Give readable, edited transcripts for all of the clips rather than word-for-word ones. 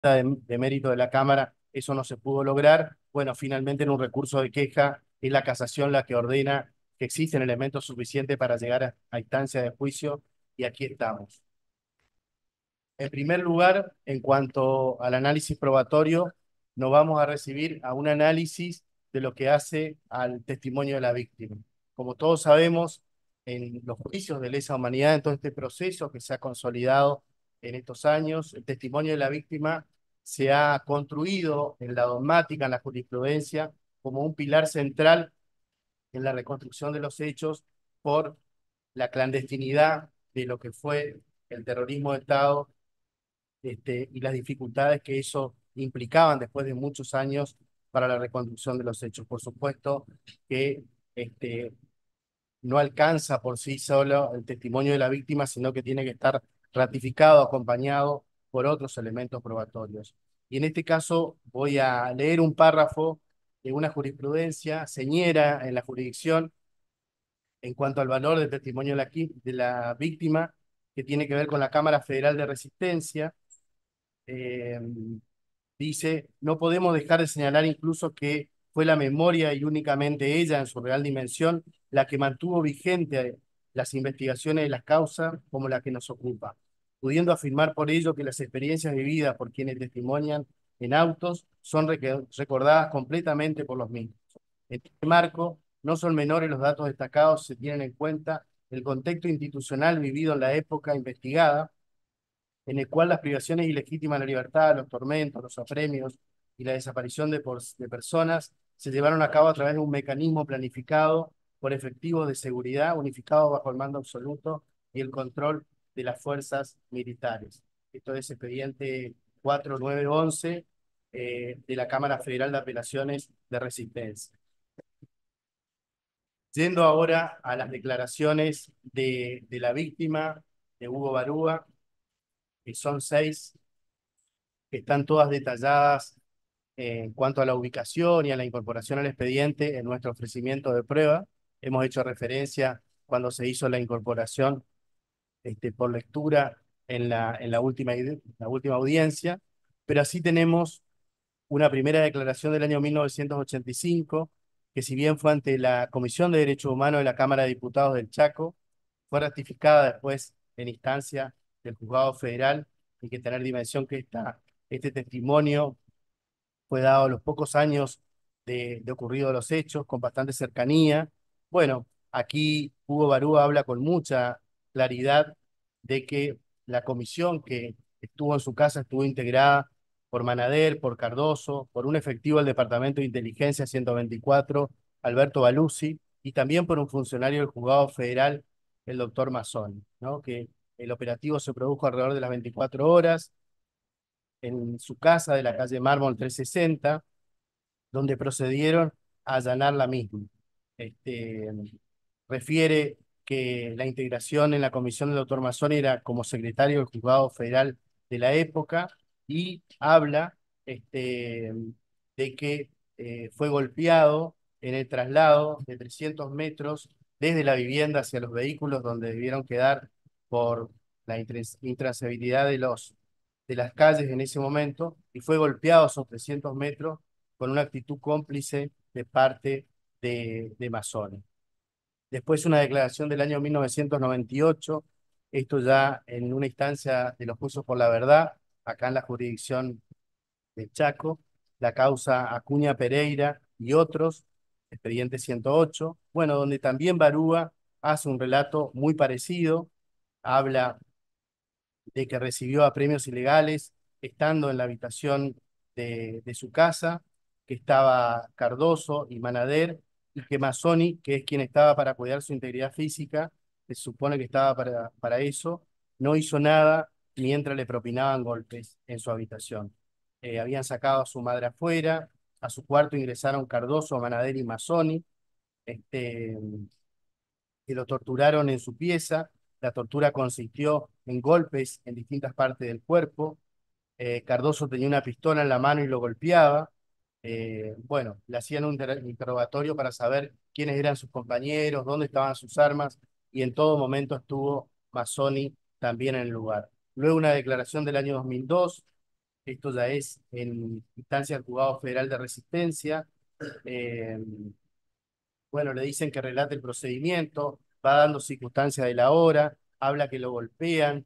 de mérito de la Cámara eso no se pudo lograr. Bueno, finalmente en un recurso de queja es la casación la que ordena que existen elementos suficientes para llegar a instancia de juicio y aquí estamos. En primer lugar, en cuanto al análisis probatorio, nos vamos a recibir a un análisis de lo que hace al testimonio de la víctima. Como todos sabemos, en los juicios de lesa humanidad, en todo este proceso que se ha consolidado en estos años, el testimonio de la víctima se ha construido en la dogmática, en la jurisprudencia, como un pilar central en la reconstrucción de los hechos por la clandestinidad de lo que fue el terrorismo de Estado y las dificultades que eso implicaban después de muchos años para la reconstrucción de los hechos. Por supuesto que este, no alcanza por sí solo el testimonio de la víctima, sino que tiene que estar ratificado, acompañado por otros elementos probatorios. Y en este caso voy a leer un párrafo de una jurisprudencia señera en la jurisdicción en cuanto al valor del testimonio de la víctima, que tiene que ver con la Cámara Federal de Resistencia. eh, Dice, no podemos dejar de señalar incluso que fue la memoria y únicamente ella en su real dimensión la que mantuvo vigente las investigaciones de las causas como la que nos ocupa, pudiendo afirmar por ello que las experiencias vividas por quienes testimonian en autos son recordadas completamente por los mismos. En este marco, no son menores los datos destacados, se tienen en cuenta el contexto institucional vivido en la época investigada, en el cual las privaciones ilegítimas de la libertad, los tormentos, los apremios y la desaparición de personas se llevaron a cabo a través de un mecanismo planificado por efectivos de seguridad unificados bajo el mando absoluto y el control de las fuerzas militares. Esto es expediente 4911 de la Cámara Federal de Apelaciones de Resistencia. Yendo ahora a las declaraciones de la víctima, de Hugo Barúa, que son 6, que están todas detalladas en cuanto a la ubicación y a la incorporación al expediente en nuestro ofrecimiento de prueba. Hemos hecho referencia cuando se hizo la incorporación por lectura la última audiencia, pero así tenemos una primera declaración del año 1985, que si bien fue ante la Comisión de Derechos Humanos de la Cámara de Diputados del Chaco, fue ratificada después en instancia del Juzgado Federal. Hay que tener dimensión que este testimonio fue dado a los pocos años de ocurrido los hechos, con bastante cercanía. Bueno, aquí Hugo Barúa habla con mucha claridad de que la comisión que estuvo en su casa estuvo integrada por Manader, por Cardoso, por un efectivo del Departamento de Inteligencia 124, Alberto Baluzzi, y también por un funcionario del Juzgado Federal, el doctor Mazzoni, ¿no? Que el operativo se produjo alrededor de las 24 horas en su casa de la calle Mármol 360, donde procedieron a allanar la misma. Este, Refiere que la integración en la comisión del doctor Mazzoni era como secretario del juzgado federal de la época y habla de que fue golpeado en el traslado de 300 metros desde la vivienda hacia los vehículos donde debieron quedar por la intransabilidad de las calles en ese momento y fue golpeado a esos 300 metros con una actitud cómplice de parte de Mazzoni. Después una declaración del año 1998, esto ya en una instancia de los juicios por la verdad, acá en la jurisdicción de Chaco, la causa Acuña Pereira y otros, expediente 108, bueno, donde también Barúa hace un relato muy parecido, habla de que recibió apremios ilegales estando en la habitación de su casa, que estaba Cardoso y Manader, y que Mazzoni, que es quien estaba para cuidar su integridad física, se supone que estaba para eso, no hizo nada mientras le propinaban golpes en su habitación. Habían sacado a su madre afuera, a su cuarto ingresaron Cardoso, Manader y Mazzoni, este, que lo torturaron en su pieza. La tortura consistió en golpes en distintas partes del cuerpo. Cardoso tenía una pistola en la mano y lo golpeaba. Bueno, le hacían un interrogatorio para saber quiénes eran sus compañeros, dónde estaban sus armas, y en todo momento estuvo Mazzoni también en el lugar. Luego una declaración del año 2002, Esto ya es en instancia del Juzgado Federal de Resistencia. Eh, bueno, le dicen que relate el procedimiento, va dando circunstancias de la hora, habla que lo golpean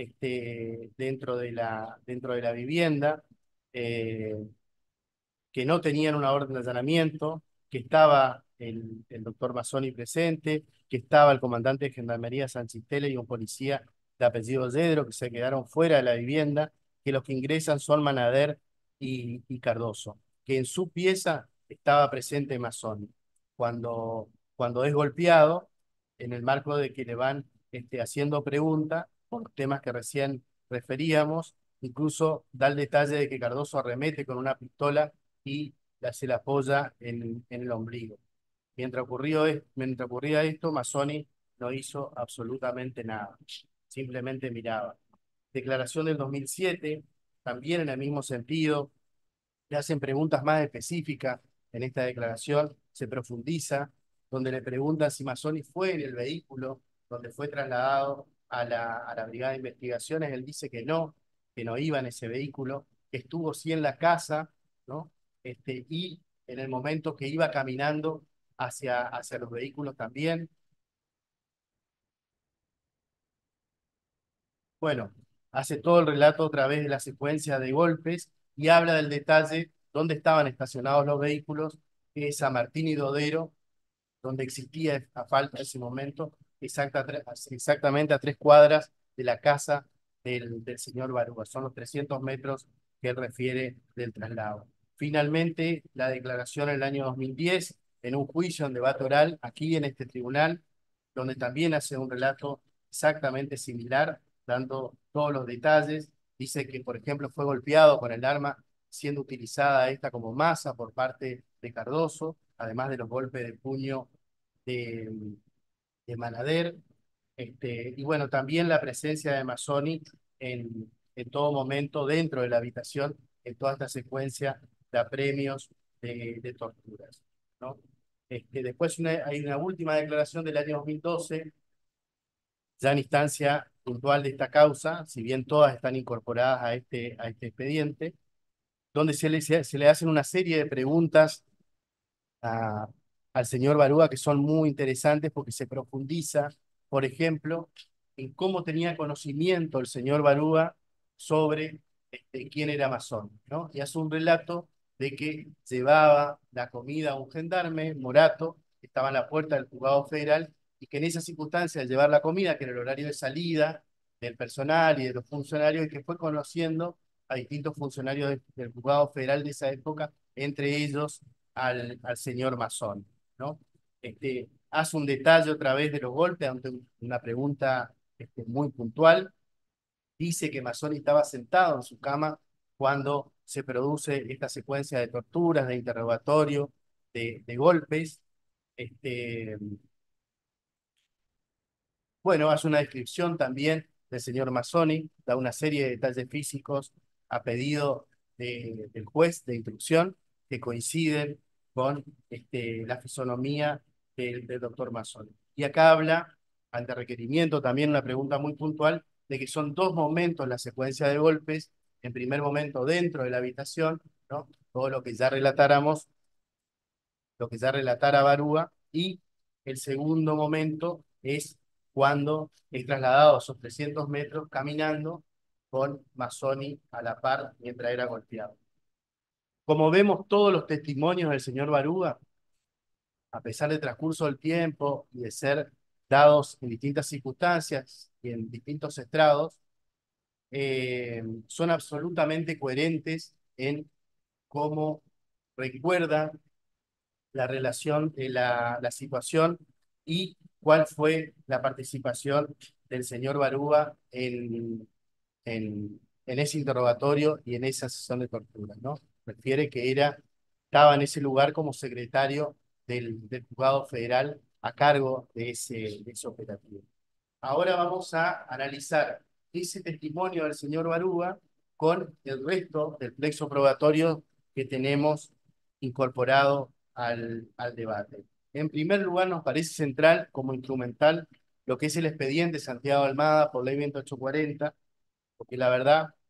dentro de la vivienda. Eh, que no tenían una orden de allanamiento, que estaba el doctor Mazzoni presente, que estaba el comandante de Gendarmería San Chistele y un policía de apellido Yedro, que se quedaron fuera de la vivienda, que los que ingresan son Manader y Cardoso, que en su pieza estaba presente Mazzoni. Cuando es golpeado, en el marco de que le van haciendo preguntas por los temas que recién referíamos, incluso da el detalle de que Cardoso arremete con una pistola y se la apoya en el ombligo. Mientras ocurría esto, Mazzoni no hizo absolutamente nada, simplemente miraba. Declaración del 2007, también en el mismo sentido, le hacen preguntas más específicas en esta declaración, se profundiza, donde le preguntan si Mazzoni fue en el vehículo donde fue trasladado a la Brigada de Investigaciones. Él dice que no iba en ese vehículo, que estuvo sí en la casa, ¿no? Y en el momento que iba caminando hacia los vehículos también. Bueno, hace todo el relato otra vez de la secuencia de golpes y habla del detalle dónde estaban estacionados los vehículos, que es San Martín y Dodero, donde existía a falta de ese momento, exactamente a 3 cuadras de la casa del señor Barúa. Son los 300 metros que él refiere del traslado. Finalmente, la declaración en el año 2010, en un juicio en debate oral, aquí en este tribunal, donde también hace un relato exactamente similar, dando todos los detalles. Dice que, por ejemplo, fue golpeado con el arma siendo utilizada esta como masa por parte de Cardoso, además de los golpes de puño de, de Manader. Y bueno, también la presencia de Mazzoni en todo momento dentro de la habitación, en toda esta secuencia de apremios de torturas, ¿no? Después hay una última declaración del año 2012, ya en instancia puntual de esta causa, si bien todas están incorporadas a este expediente, donde se le hacen una serie de preguntas a- al señor Barúa que son muy interesantes porque se profundiza, por ejemplo, en cómo tenía conocimiento el señor Barúa sobre quién era masón, ¿no? Y hace un relato de que llevaba la comida a un gendarme, Morato, que estaba en la puerta del juzgado federal, y que en esa circunstancia, al llevar la comida, que era el horario de salida del personal y de los funcionarios, y que fue conociendo a distintos funcionarios del juzgado federal de esa época, entre ellos al señor Masón, ¿no? Hace un detalle otra vez de los golpes, ante una pregunta muy puntual. Dice que Masón estaba sentado en su cama cuando se produce esta secuencia de torturas, de interrogatorio, de golpes. Este, bueno, hace una descripción también del señor Mazzoni, da una serie de detalles físicos a pedido del juez de instrucción que coinciden con la fisonomía del doctor Mazzoni. Y acá habla, ante requerimiento, también una pregunta muy puntual, de que son dos momentos la secuencia de golpes. En primer momento dentro de la habitación, ¿no? Todo lo que ya relatara Barúa, y el segundo momento es cuando es trasladado a esos 300 metros caminando con Mazzoni a la par mientras era golpeado. Como vemos todos los testimonios del señor Barúa, a pesar del transcurso del tiempo y de ser dados en distintas circunstancias y en distintos estrados, son absolutamente coherentes en cómo recuerda la relación, la situación y cuál fue la participación del señor Barúa en ese interrogatorio y en esa sesión de tortura, ¿no? Refiere que estaba en ese lugar como secretario del juzgado federal a cargo de ese operativo. Ahora vamos a analizar ese testimonio del señor Barúa con el resto del plexo probatorio que tenemos incorporado al debate. En primer lugar, nos parece central como instrumental lo que es el expediente Santiago Almada por ley 2840, porque la verdad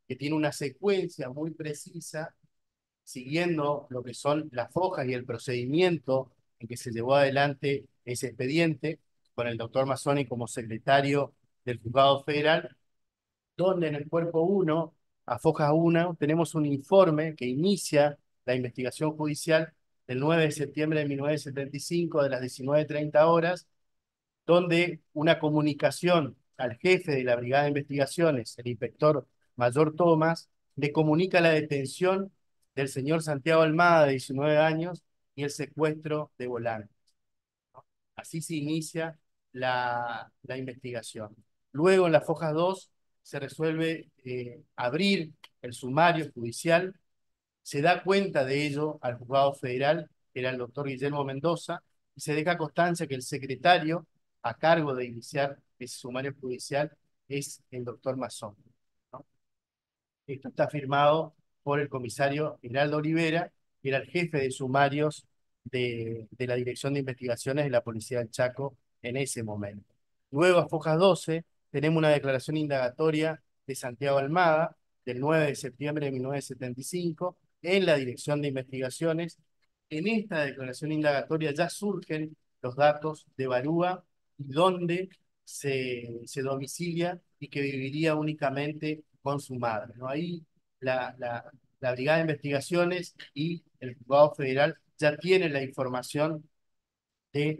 que tiene una secuencia muy precisa, siguiendo lo que son las fojas y el procedimiento en que se llevó adelante ese expediente, con el doctor Mazzoni como secretario del Juzgado Federal, donde en el cuerpo 1, a foja 1, tenemos un informe que inicia la investigación judicial del 9 de septiembre de 1975, de las 19:30 horas, donde una comunicación al jefe de la Brigada de Investigaciones, el inspector Mayor Tomás, le comunica la detención del señor Santiago Almada, de 19 años, y el secuestro de Volante. Así se inicia la investigación. Luego, en la foja 2, se resuelve abrir el sumario judicial. Se da cuenta de ello al juzgado federal, que era el doctor Guillermo Mendoza, y se deja constancia que el secretario a cargo de iniciar ese sumario judicial es el doctor Mazón, ¿no? Esto está firmado por el comisario Heraldo Olivera, que era el jefe de sumarios de la Dirección de Investigaciones de la Policía del Chaco en ese momento. Luego, a fojas 12, tenemos una declaración indagatoria de Santiago Almada, del 9 de septiembre de 1975, en la Dirección de Investigaciones. En esta declaración indagatoria ya surgen los datos de Barúa y dónde se domicilia y que viviría únicamente con su madre, ¿no? Ahí la Brigada de Investigaciones y el Juzgado Federal ya tienen la información de,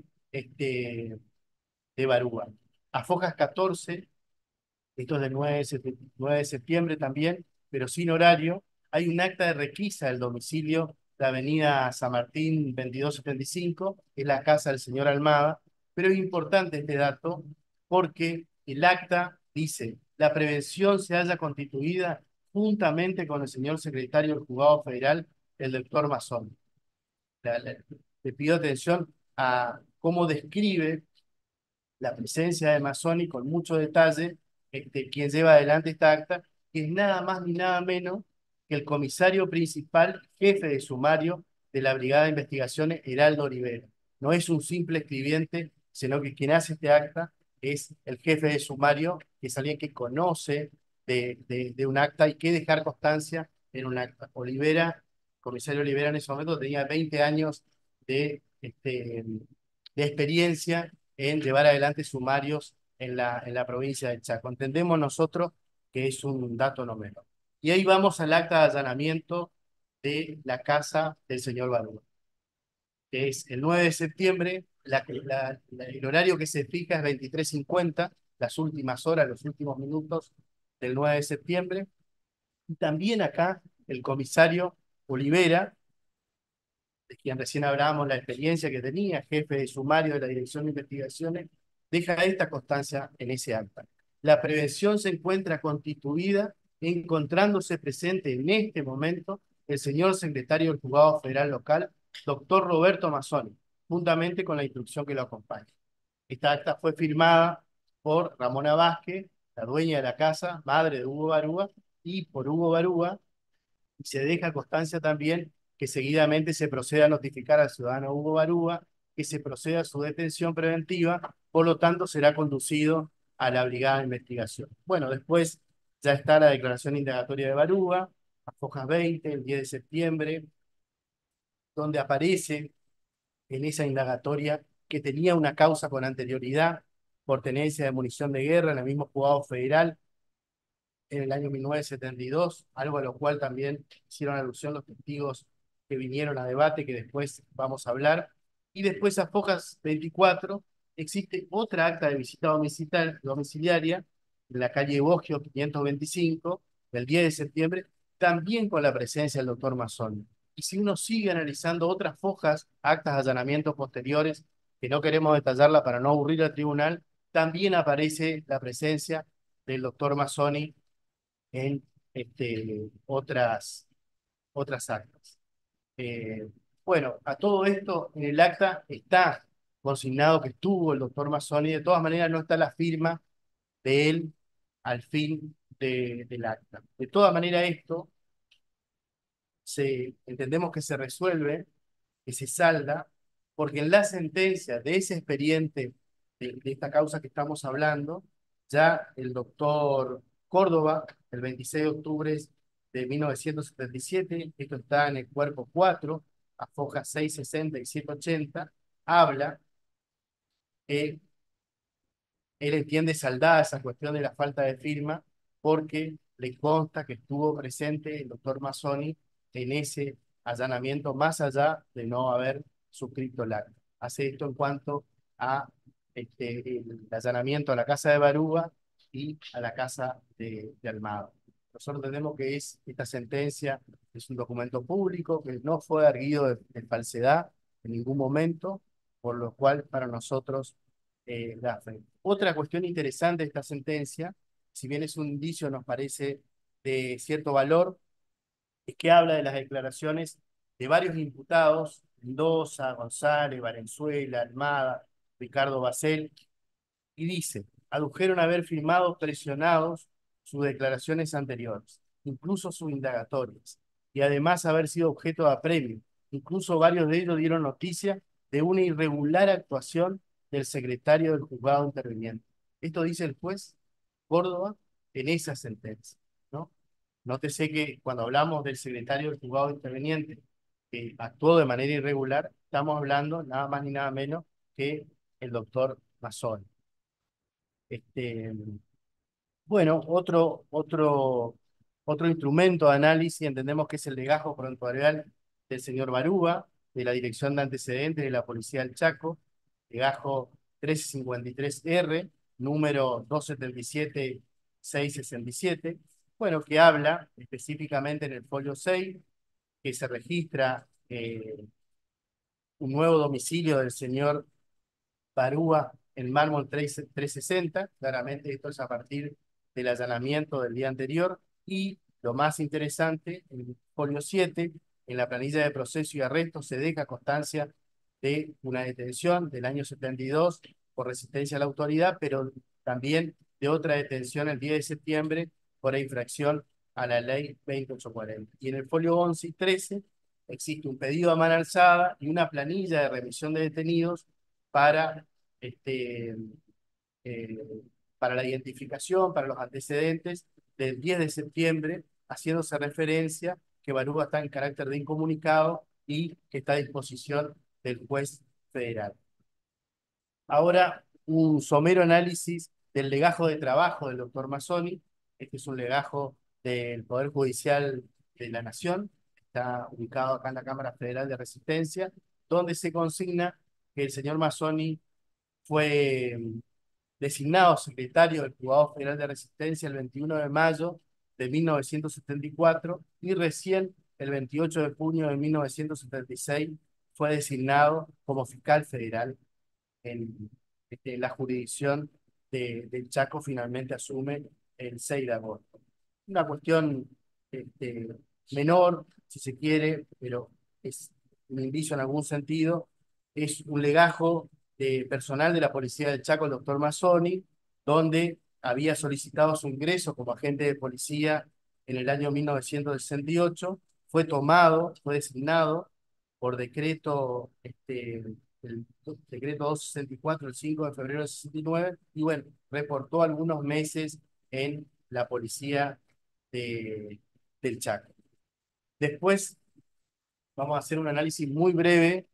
de Barúa. A fojas 14, esto es del 9 de septiembre también, pero sin horario, hay un acta de requisa del domicilio de Avenida San Martín 2275, es la casa del señor Almada, pero es importante este dato porque el acta dice: la prevención se haya constituida juntamente con el señor secretario del Juzgado Federal, el doctor Mazón. Le pido atención a cómo describe la presencia de Mazzoni con mucho detalle, quien lleva adelante esta acta, que es nada más ni nada menos que el comisario principal, jefe de sumario de la Brigada de Investigaciones, Heraldo Olivera. No es un simple escribiente, sino que quien hace este acta es el jefe de sumario, que es alguien que conoce de un acta y que dejar constancia en un acta. Olivera, comisario Olivera en ese momento tenía 20 años de experiencia en llevar adelante sumarios en la provincia de Chaco. Entendemos nosotros que es un dato no menor. Y ahí vamos al acta de allanamiento de la casa del señor Barúa, que es el 9 de septiembre, el horario que se fija es 23:50, las últimas horas, los últimos minutos del 9 de septiembre. Y también acá el comisario Olivera, de quien recién hablábamos la experiencia que tenía, jefe de sumario de la Dirección de Investigaciones, deja esta constancia en ese acta. La prevención se encuentra constituida, encontrándose presente en este momento el señor secretario del Juzgado Federal Local, doctor Roberto Mazzoni, juntamente con la instrucción que lo acompaña. Esta acta fue firmada por Ramona Vázquez, la dueña de la casa, madre de Hugo Barúa, y por Hugo Barúa, y se deja constancia también que seguidamente se procede a notificar al ciudadano Hugo Barúa, que se proceda a su detención preventiva, por lo tanto será conducido a la Brigada de Investigación. Bueno, después ya está la declaración indagatoria de Barúa, a fojas 20, el 10 de septiembre, donde aparece en esa indagatoria que tenía una causa con anterioridad por tenencia de munición de guerra en el mismo juzgado federal en el año 1972, algo a lo cual también hicieron alusión los testigos que vinieron a debate, que después vamos a hablar. Y después a fojas 24 existe otra acta de visita domiciliaria en la calle Bogio 525, del 10 de septiembre, también con la presencia del doctor Mazzoni. Y si uno sigue analizando otras fojas, actas de allanamientos posteriores, que no queremos detallarla para no aburrir al tribunal, también aparece la presencia del doctor Mazzoni en otras actas. Eh, bueno, a todo esto en el acta está consignado que estuvo el doctor Mazzoni, de todas maneras no está la firma de él al fin del acta. De todas maneras esto entendemos que se resuelve, que se salda, porque en la sentencia de ese expediente, de esta causa que estamos hablando, ya el doctor Córdoba el 26 de octubre de 1977, esto está en el cuerpo 4, a fojas 660 y 780, habla que él entiende saldada esa cuestión de la falta de firma porque le consta que estuvo presente el doctor Mazzoni en ese allanamiento, más allá de no haber suscrito el acta. Hace esto en cuanto a el allanamiento a la casa de Barúa y a la casa de Almada. Nosotros entendemos que esta sentencia es un documento público, que no fue arguido de falsedad en ningún momento, por lo cual para nosotros da fe. Otra cuestión interesante de esta sentencia, si bien es un indicio, nos parece de cierto valor, es que habla de las declaraciones de varios imputados: Mendoza, González, Valenzuela, Almada, Ricardo Bacel, y dice: adujeron haber firmado presionados sus declaraciones anteriores, incluso sus indagatorias, y además haber sido objeto de apremio. Incluso varios de ellos dieron noticia de una irregular actuación del secretario del juzgado interviniente. Esto dice el juez Córdoba en esa sentencia, ¿no? Nótese que cuando hablamos del secretario del juzgado interviniente que actuó de manera irregular, estamos hablando nada más ni nada menos que el doctor Mazzoni. Este, bueno, otro instrumento de análisis entendemos que es el legajo prontuarial del señor Barúa, de la Dirección de Antecedentes de la Policía del Chaco, legajo 1353R, número 277-667, bueno, que habla específicamente en el folio 6, que se registra un nuevo domicilio del señor Barúa en mármol 360, claramente esto es a partir del allanamiento del día anterior, y lo más interesante, en el folio 7, en la planilla de proceso y arresto se deja constancia de una detención del año 72 por resistencia a la autoridad, pero también de otra detención el 10 de septiembre por infracción a la ley 2840. Y en el folio 11 y 13 existe un pedido a mano alzada y una planilla de remisión de detenidos para, este, eh, para la identificación, para los antecedentes del 10 de septiembre, haciéndose referencia que Barúa está en carácter de incomunicado y que está a disposición del juez federal. Ahora, un somero análisis del legajo de trabajo del doctor Mazzoni. Este es un legajo del Poder Judicial de la Nación, está ubicado acá en la Cámara Federal de Resistencia, donde se consigna que el señor Mazzoni fue designado secretario del Juzgado Federal de Resistencia el 21 de mayo de 1974 y recién el 28 de junio de 1976 fue designado como fiscal federal en la jurisdicción del Chaco. Finalmente asume el 6 de agosto. Una cuestión este, menor, si se quiere, pero es un indicio en algún sentido. Es un legajo de personal de la Policía del Chaco, el doctor Mazzoni, donde había solicitado su ingreso como agente de policía en el año 1968, fue tomado, fue designado por decreto, el decreto 264, el 5 de febrero de 69, y bueno, reportó algunos meses en la policía del Chaco. Después vamos a hacer un análisis muy breve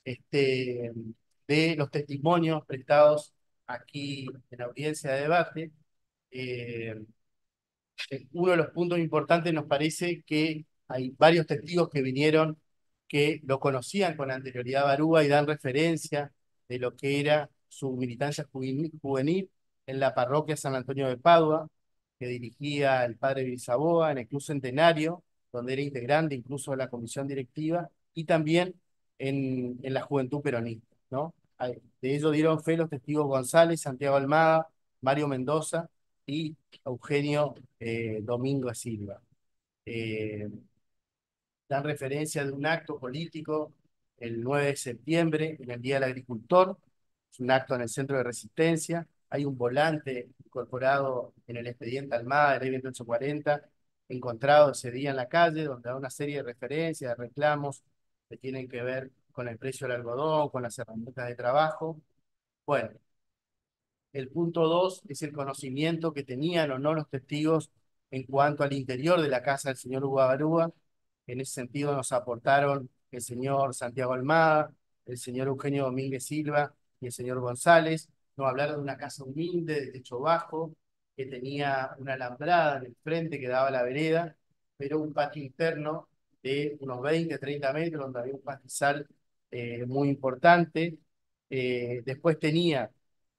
de los testimonios prestados aquí en la audiencia de debate. Eh, Uno de los puntos importantes nos parece que hay varios testigos que vinieron que lo conocían con anterioridad a Barúa y dan referencia de lo que era su militancia juvenil en la parroquia San Antonio de Padua, que dirigía el padre Brizaboa, en el Club Centenario, donde era integrante incluso de la comisión directiva, y también en la Juventud Peronista, ¿no? De ello dieron fe los testigos González, Santiago Almada, Mario Mendoza y Eugenio Domingo Silva. Eh, Dan referencia de un acto político el 9 de septiembre, en el Día del Agricultor. Es un acto en el Centro de Resistencia. Hay un volante incorporado en el expediente Almada de ley 2840, encontrado ese día en la calle, donde da una serie de referencias, de reclamos que tienen que ver con el precio del algodón, con las herramientas de trabajo. Bueno, el punto 2 es el conocimiento que tenían o no los testigos en cuanto al interior de la casa del señor Hugo Barúa. En ese sentido nos aportaron el señor Santiago Almada, el señor Eugenio Domínguez Silva y el señor González. Nos hablaron de una casa humilde, de techo bajo, que tenía una alambrada en el frente que daba a la vereda, pero un patio interno de unos 20, 30 metros, donde había un pastizal muy importante. Después tenía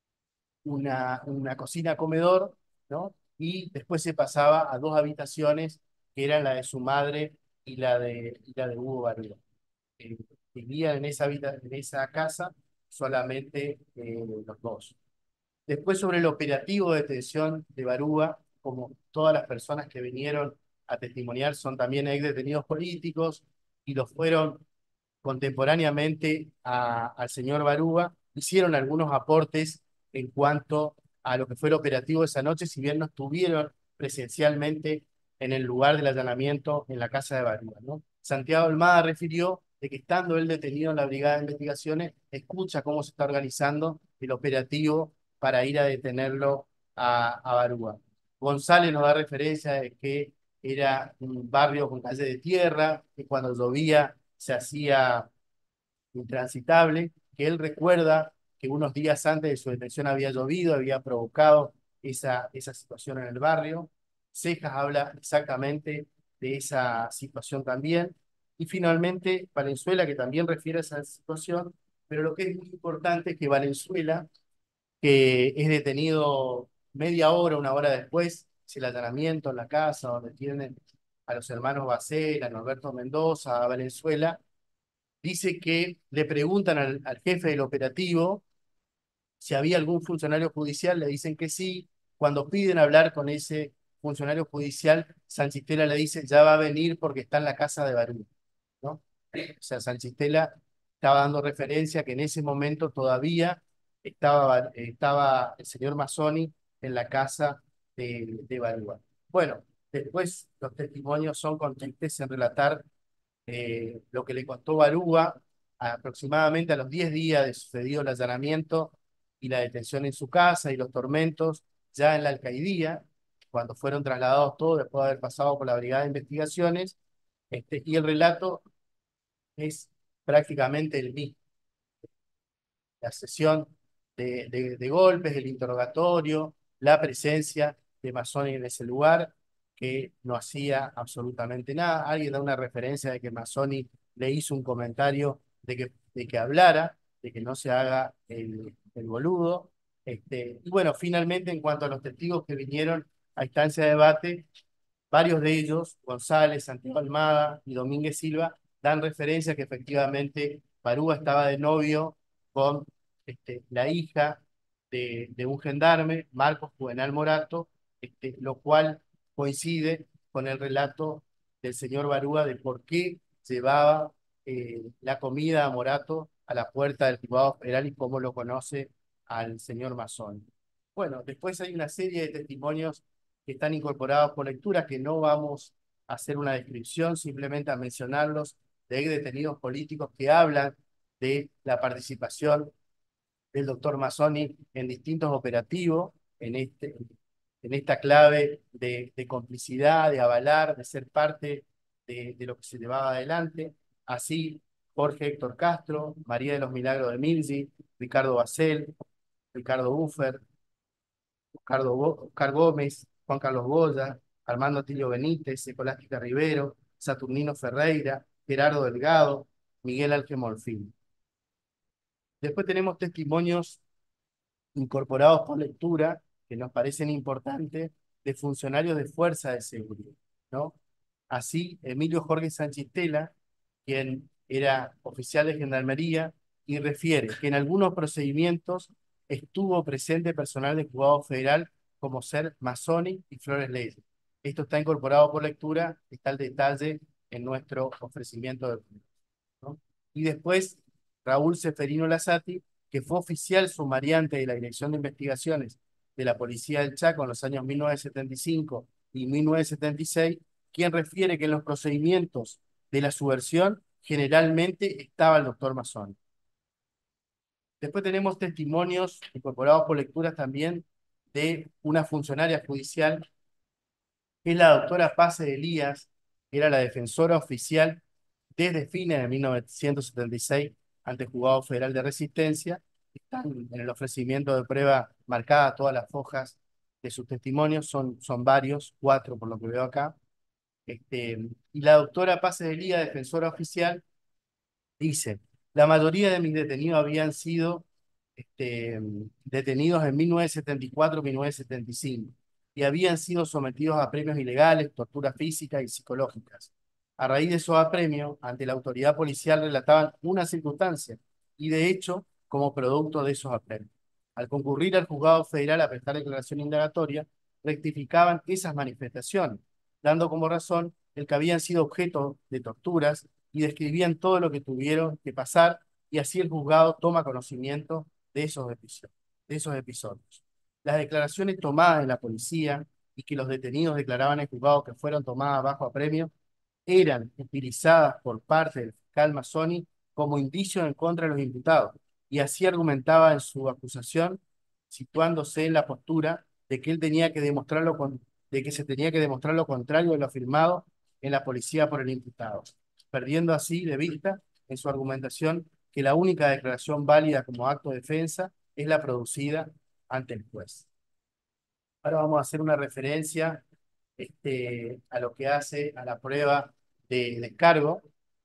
una cocina-comedor, ¿no? Y después se pasaba a dos habitaciones, que eran la de su madre y la de Hugo Barriga. Eh, Vivían en esa casa solamente los dos. Después, sobre el operativo de detención de Barúa, como todas las personas que vinieron a testimoniar son también ex detenidos políticos y los fueron contemporáneamente al señor Barúa, hicieron algunos aportes en cuanto a lo que fue el operativo de esa noche, si bien no estuvieron presencialmente en el lugar del allanamiento en la casa de Barúa, ¿no? Santiago Almada refirió de que estando él detenido en la Brigada de Investigaciones, escucha cómo se está organizando el operativo para ir a detenerlo a Barúa. González nos da referencia de que era un barrio con calle de tierra, que cuando llovía se hacía intransitable, que él recuerda que unos días antes de su detención había llovido, había provocado esa situación en el barrio. Cejas habla exactamente de esa situación también. Y finalmente, Valenzuela, que también refiere a esa situación, pero lo que es muy importante es que Valenzuela, que es detenido media hora, una hora después, es el allanamiento en la casa donde tienen a los hermanos Bacela, a Norberto Mendoza, a Valenzuela, dice que le preguntan al jefe del operativo si había algún funcionario judicial, le dicen que sí. Cuando piden hablar con ese funcionario judicial, Sanchistela le dice, ya va a venir porque está en la casa de Barú, ¿no? O sea, Sanchistela estaba dando referencia que en ese momento todavía estaba el señor Mazzoni en la casa de Barúa. Bueno, después los testimonios son contentes en relatar lo que le contó Barúa aproximadamente a los 10 días de sucedido el allanamiento y la detención en su casa y los tormentos ya en la alcaidía, cuando fueron trasladados todos después de haber pasado por la Brigada de Investigaciones, y el relato es prácticamente el mismo. La sesión de golpes, el interrogatorio, la presencia de Mazzoni en ese lugar, que no hacía absolutamente nada. Alguien da una referencia de que Mazzoni le hizo un comentario de que hablara, de que no se haga el boludo. Y bueno, finalmente, en cuanto a los testigos que vinieron a instancia de debate, varios de ellos, González, Santiago Almada y Domínguez Silva, dan referencia que efectivamente Barúa estaba de novio con la hija de un gendarme, Marcos Juvenal Morato, lo cual coincide con el relato del señor Barúa de por qué llevaba la comida a Morato a la puerta del juzgado federal y cómo lo conoce al señor Mazzoni. Bueno, después hay una serie de testimonios que están incorporados por lectura, que no vamos a hacer una descripción, simplemente a mencionarlos, de detenidos políticos que hablan de la participación del doctor Mazzoni en distintos operativos, en esta clave de complicidad, de avalar, de ser parte de lo que se llevaba adelante. Así, Jorge Héctor Castro, María de los Milagros de Milzi, Ricardo Bacel, Ricardo Buffer, Oscar Gómez, Juan Carlos Goya, Armando Tilio Benítez, Escolástica Rivero, Saturnino Ferreira, Gerardo Delgado, Miguel Ángel Morfín. Después tenemos testimonios incorporados por lectura que nos parecen importantes de funcionarios de fuerza de seguridad, ¿no? Así, Emilio Jorge Sanchistela, quien era oficial de gendarmería, y refiere que en algunos procedimientos estuvo presente personal del juzgado federal como ser Mazzoni y Flores Leyes. Esto está incorporado por lectura, está el detalle en nuestro ofrecimiento de, ¿no? Y después, Raúl Seferino Lasati, que fue oficial sumariante de la Dirección de Investigaciones de la Policía del Chaco en los años 1975 y 1976, quien refiere que en los procedimientos de la subversión generalmente estaba el doctor Mazzoni. Después tenemos testimonios incorporados por lecturas también de una funcionaria judicial Es la doctora Paz Elías, que era la defensora oficial desde fines de 1976 ante el Juzgado Federal de Resistencia. Están en el ofrecimiento de prueba marcadas todas las hojas de sus testimonios, son varios, 4 por lo que veo acá. Y la doctora Paz Elías, defensora oficial, dice, la mayoría de mis detenidos habían sido detenidos en 1974-1975 y habían sido sometidos a premios ilegales, torturas físicas y psicológicas. A raíz de esos apremios, ante la autoridad policial relataban una circunstancia y de hecho como producto de esos apremios. Al concurrir al juzgado federal a prestar declaración indagatoria, rectificaban esas manifestaciones, dando como razón el que habían sido objeto de torturas y describían todo lo que tuvieron que pasar y así el juzgado toma conocimiento de esos episodios. Las declaraciones tomadas de la policía y que los detenidos declaraban en juzgado que fueron tomadas bajo apremio eran utilizadas por parte del fiscal Mazzoni como indicios en contra de los imputados y así argumentaba en su acusación situándose en la postura de que él tenía que de que se tenía que demostrar lo contrario de lo afirmado en la policía por el imputado, perdiendo así de vista en su argumentación que la única declaración válida como acto de defensa es la producida ante el juez. Ahora vamos a hacer una referencia a lo que hace a la prueba de descargo.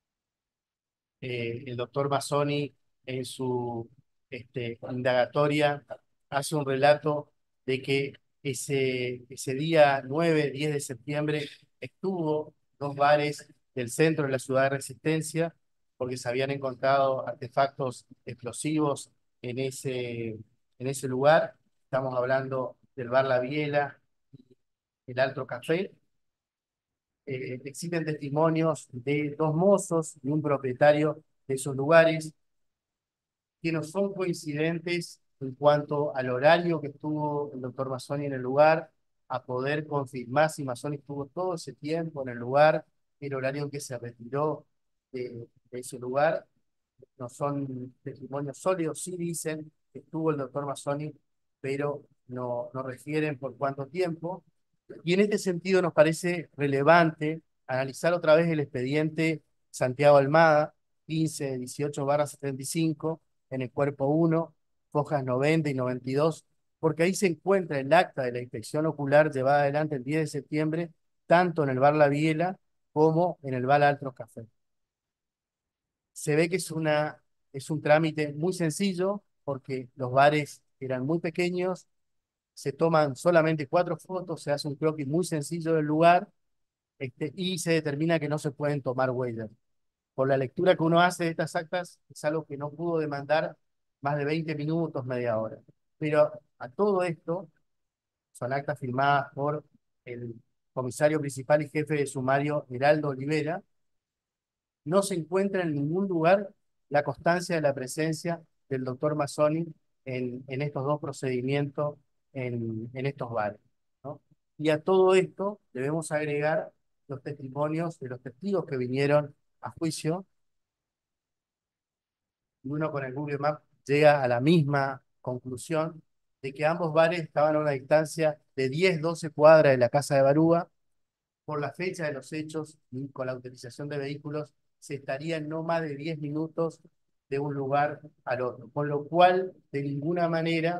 El doctor Mazzoni en su indagatoria hace un relato de que ese día 9-10 de septiembre estuvo dos bares del centro de la ciudad de Resistencia porque se habían encontrado artefactos explosivos en ese lugar. Estamos hablando del bar La Biela y el Alto Café. Existen testimonios de dos mozos y un propietario de esos lugares que no son coincidentes en cuanto al horario que estuvo el doctor Mazzoni en el lugar, a poder confirmar si Mazzoni estuvo todo ese tiempo en el lugar, el horario en que se retiró de ese lugar. No son testimonios sólidos, sí dicen que estuvo el doctor Mazzoni, pero no refieren por cuánto tiempo. Y en este sentido nos parece relevante analizar otra vez el expediente Santiago Almada, 15-18/75, en el cuerpo 1, hojas 90 y 92, porque ahí se encuentra el acta de la inspección ocular llevada adelante el 10 de septiembre, tanto en el bar La Biela como en el bar Altos Café. Se ve que es un trámite muy sencillo porque los bares eran muy pequeños, se toman solamente 4 fotos, se hace un croquis muy sencillo del lugar y se determina que no se pueden tomar huellas. Por la lectura que uno hace de estas actas, es algo que no pudo demandar más de 20 minutos, media hora. Pero a todo esto, son actas firmadas por el comisario principal y jefe de sumario, Heraldo Olivera, no se encuentra en ningún lugar la constancia de la presencia del doctor Mazzoni en estos dos procedimientos en estos bares, ¿no? Y a todo esto debemos agregar los testimonios de los testigos que vinieron a juicio, y uno con el Google Maps llega a la misma conclusión de que ambos bares estaban a una distancia de 10-12 cuadras de la casa de Barúa. Por la fecha de los hechos y con la utilización de vehículos, se estaría en no más de 10 minutos de un lugar al otro. Con lo cual, de ninguna manera,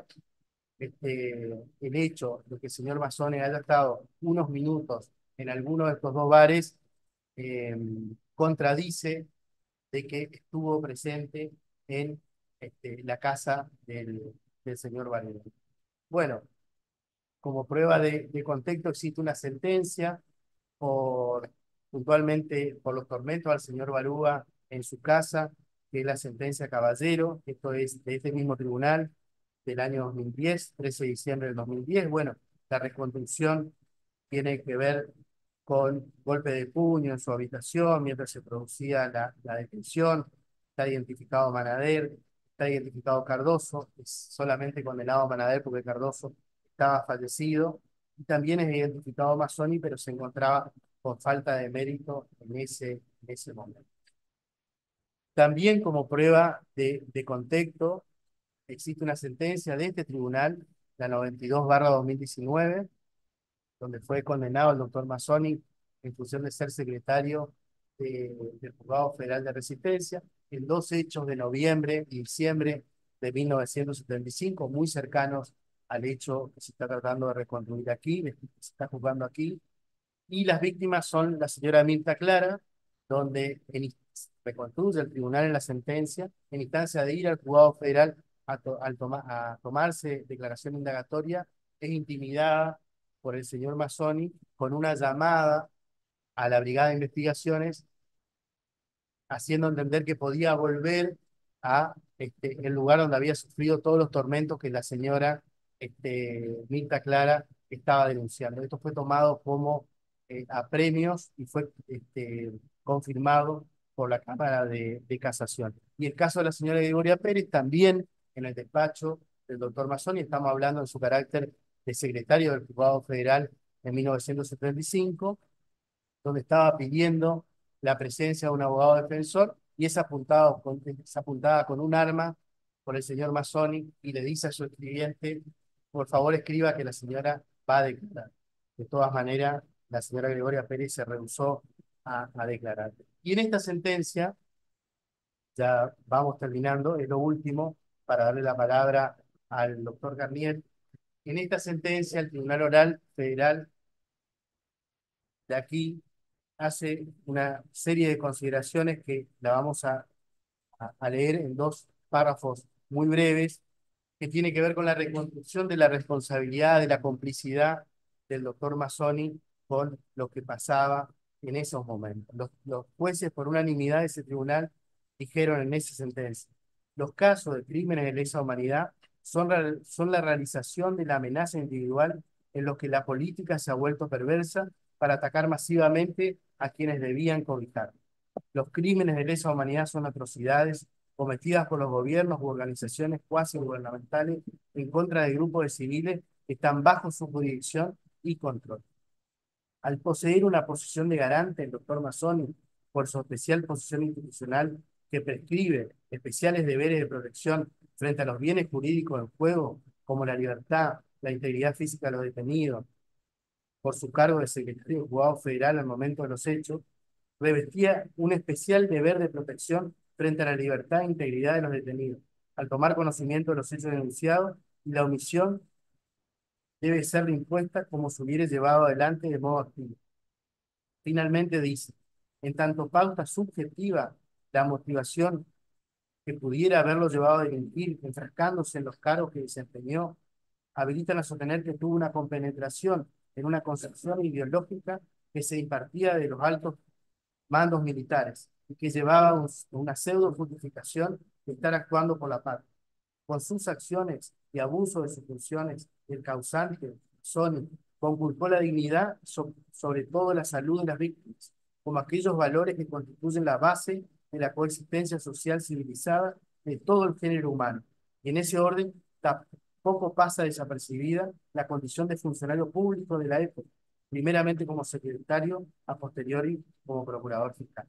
el hecho de que el señor Mazzoni haya estado unos minutos en alguno de estos dos bares eh, contradice de que estuvo presente en la casa del señor Varela. Bueno, como prueba de contexto existe una sentencia por, puntualmente por los tormentos al señor Balúa en su casa, que es la sentencia Caballero. Esto es de este mismo tribunal del año 2010, 13 de diciembre del 2010. Bueno, la reconstrucción tiene que ver con golpe de puño en su habitación mientras se producía la detención. Está identificado Manader, está identificado Cardoso, es solamente condenado Manader porque Cardoso estaba fallecido. Y también es identificado Mazzoni, pero se encontraba por falta de mérito en ese momento. También como prueba de contexto, existe una sentencia de este tribunal, la 92/2019, donde fue condenado el doctor Mazzoni en función de ser secretario del Juzgado Federal de Resistencia, en dos hechos de noviembre y diciembre de 1975, muy cercanos al hecho que se está tratando de reconstruir aquí, que se está juzgando aquí. Y las víctimas son la señora Mirta Clara, donde reconstruye el tribunal en la sentencia, en instancia de ir al juzgado federal a tomarse declaración indagatoria, es intimidada por el señor Mazzoni con una llamada a la Brigada de Investigaciones haciendo entender que podía volver a el lugar donde había sufrido todos los tormentos que la señora Mirta Clara estaba denunciando. Esto fue tomado como apremios y fue confirmado por la Cámara de Casación. Y el caso de la señora Gregoria Pérez, también en el despacho del doctor Mazzoni, estamos hablando de su carácter de secretario del Juzgado Federal en 1975, donde estaba pidiendo la presencia de un abogado defensor y es apuntada con un arma por el señor Mazzoni y le dice a su escribiente, por favor escriba que la señora va a declarar. De todas maneras, la señora Gregoria Pérez se rehusó a declarar. Y en esta sentencia, ya vamos terminando, es lo último para darle la palabra al doctor Garnier. En esta sentencia, el Tribunal Oral Federal de aquí hace una serie de consideraciones que la vamos a leer en dos párrafos muy breves, que tiene que ver con la reconstrucción de la responsabilidad, de la complicidad del doctor Mazzoni con lo que pasaba en esos momentos. Los jueces, por unanimidad de ese tribunal, dijeron en esa sentencia, los casos de crímenes de lesa humanidad son la realización de la amenaza individual en los que la política se ha vuelto perversa para atacar masivamente a quienes debían cobijar. Los crímenes de lesa humanidad son atrocidades cometidas por los gobiernos u organizaciones cuasi gubernamentales en contra de grupos de civiles que están bajo su jurisdicción y control. Al poseer una posición de garante, el doctor Mazzoni, por su especial posición institucional que prescribe especiales deberes de protección frente a los bienes jurídicos en juego, como la libertad, la integridad física de los detenidos, por su cargo de secretario del Juzgado Federal al momento de los hechos, revestía un especial deber de protección frente a la libertad e integridad de los detenidos, al tomar conocimiento de los hechos denunciados, y la omisión debe ser impuesta como se hubiera llevado adelante de modo activo. Finalmente dice, en tanto pauta subjetiva, la motivación que pudiera haberlo llevado a delinquir, enfrascándose en los cargos que desempeñó, habilitan a sostener que tuvo una compenetración en una concepción ideológica que se impartía de los altos mandos militares y que llevaba una pseudo justificación de estar actuando por la paz. Con sus acciones y abuso de sus funciones, el causante, Sony, conculcó la dignidad, sobre todo la salud de las víctimas, como aquellos valores que constituyen la base de la coexistencia social civilizada de todo el género humano. Y en ese orden, tampoco pasa desapercibida la condición de funcionario público de la época, primeramente como secretario, a posteriori como procurador fiscal.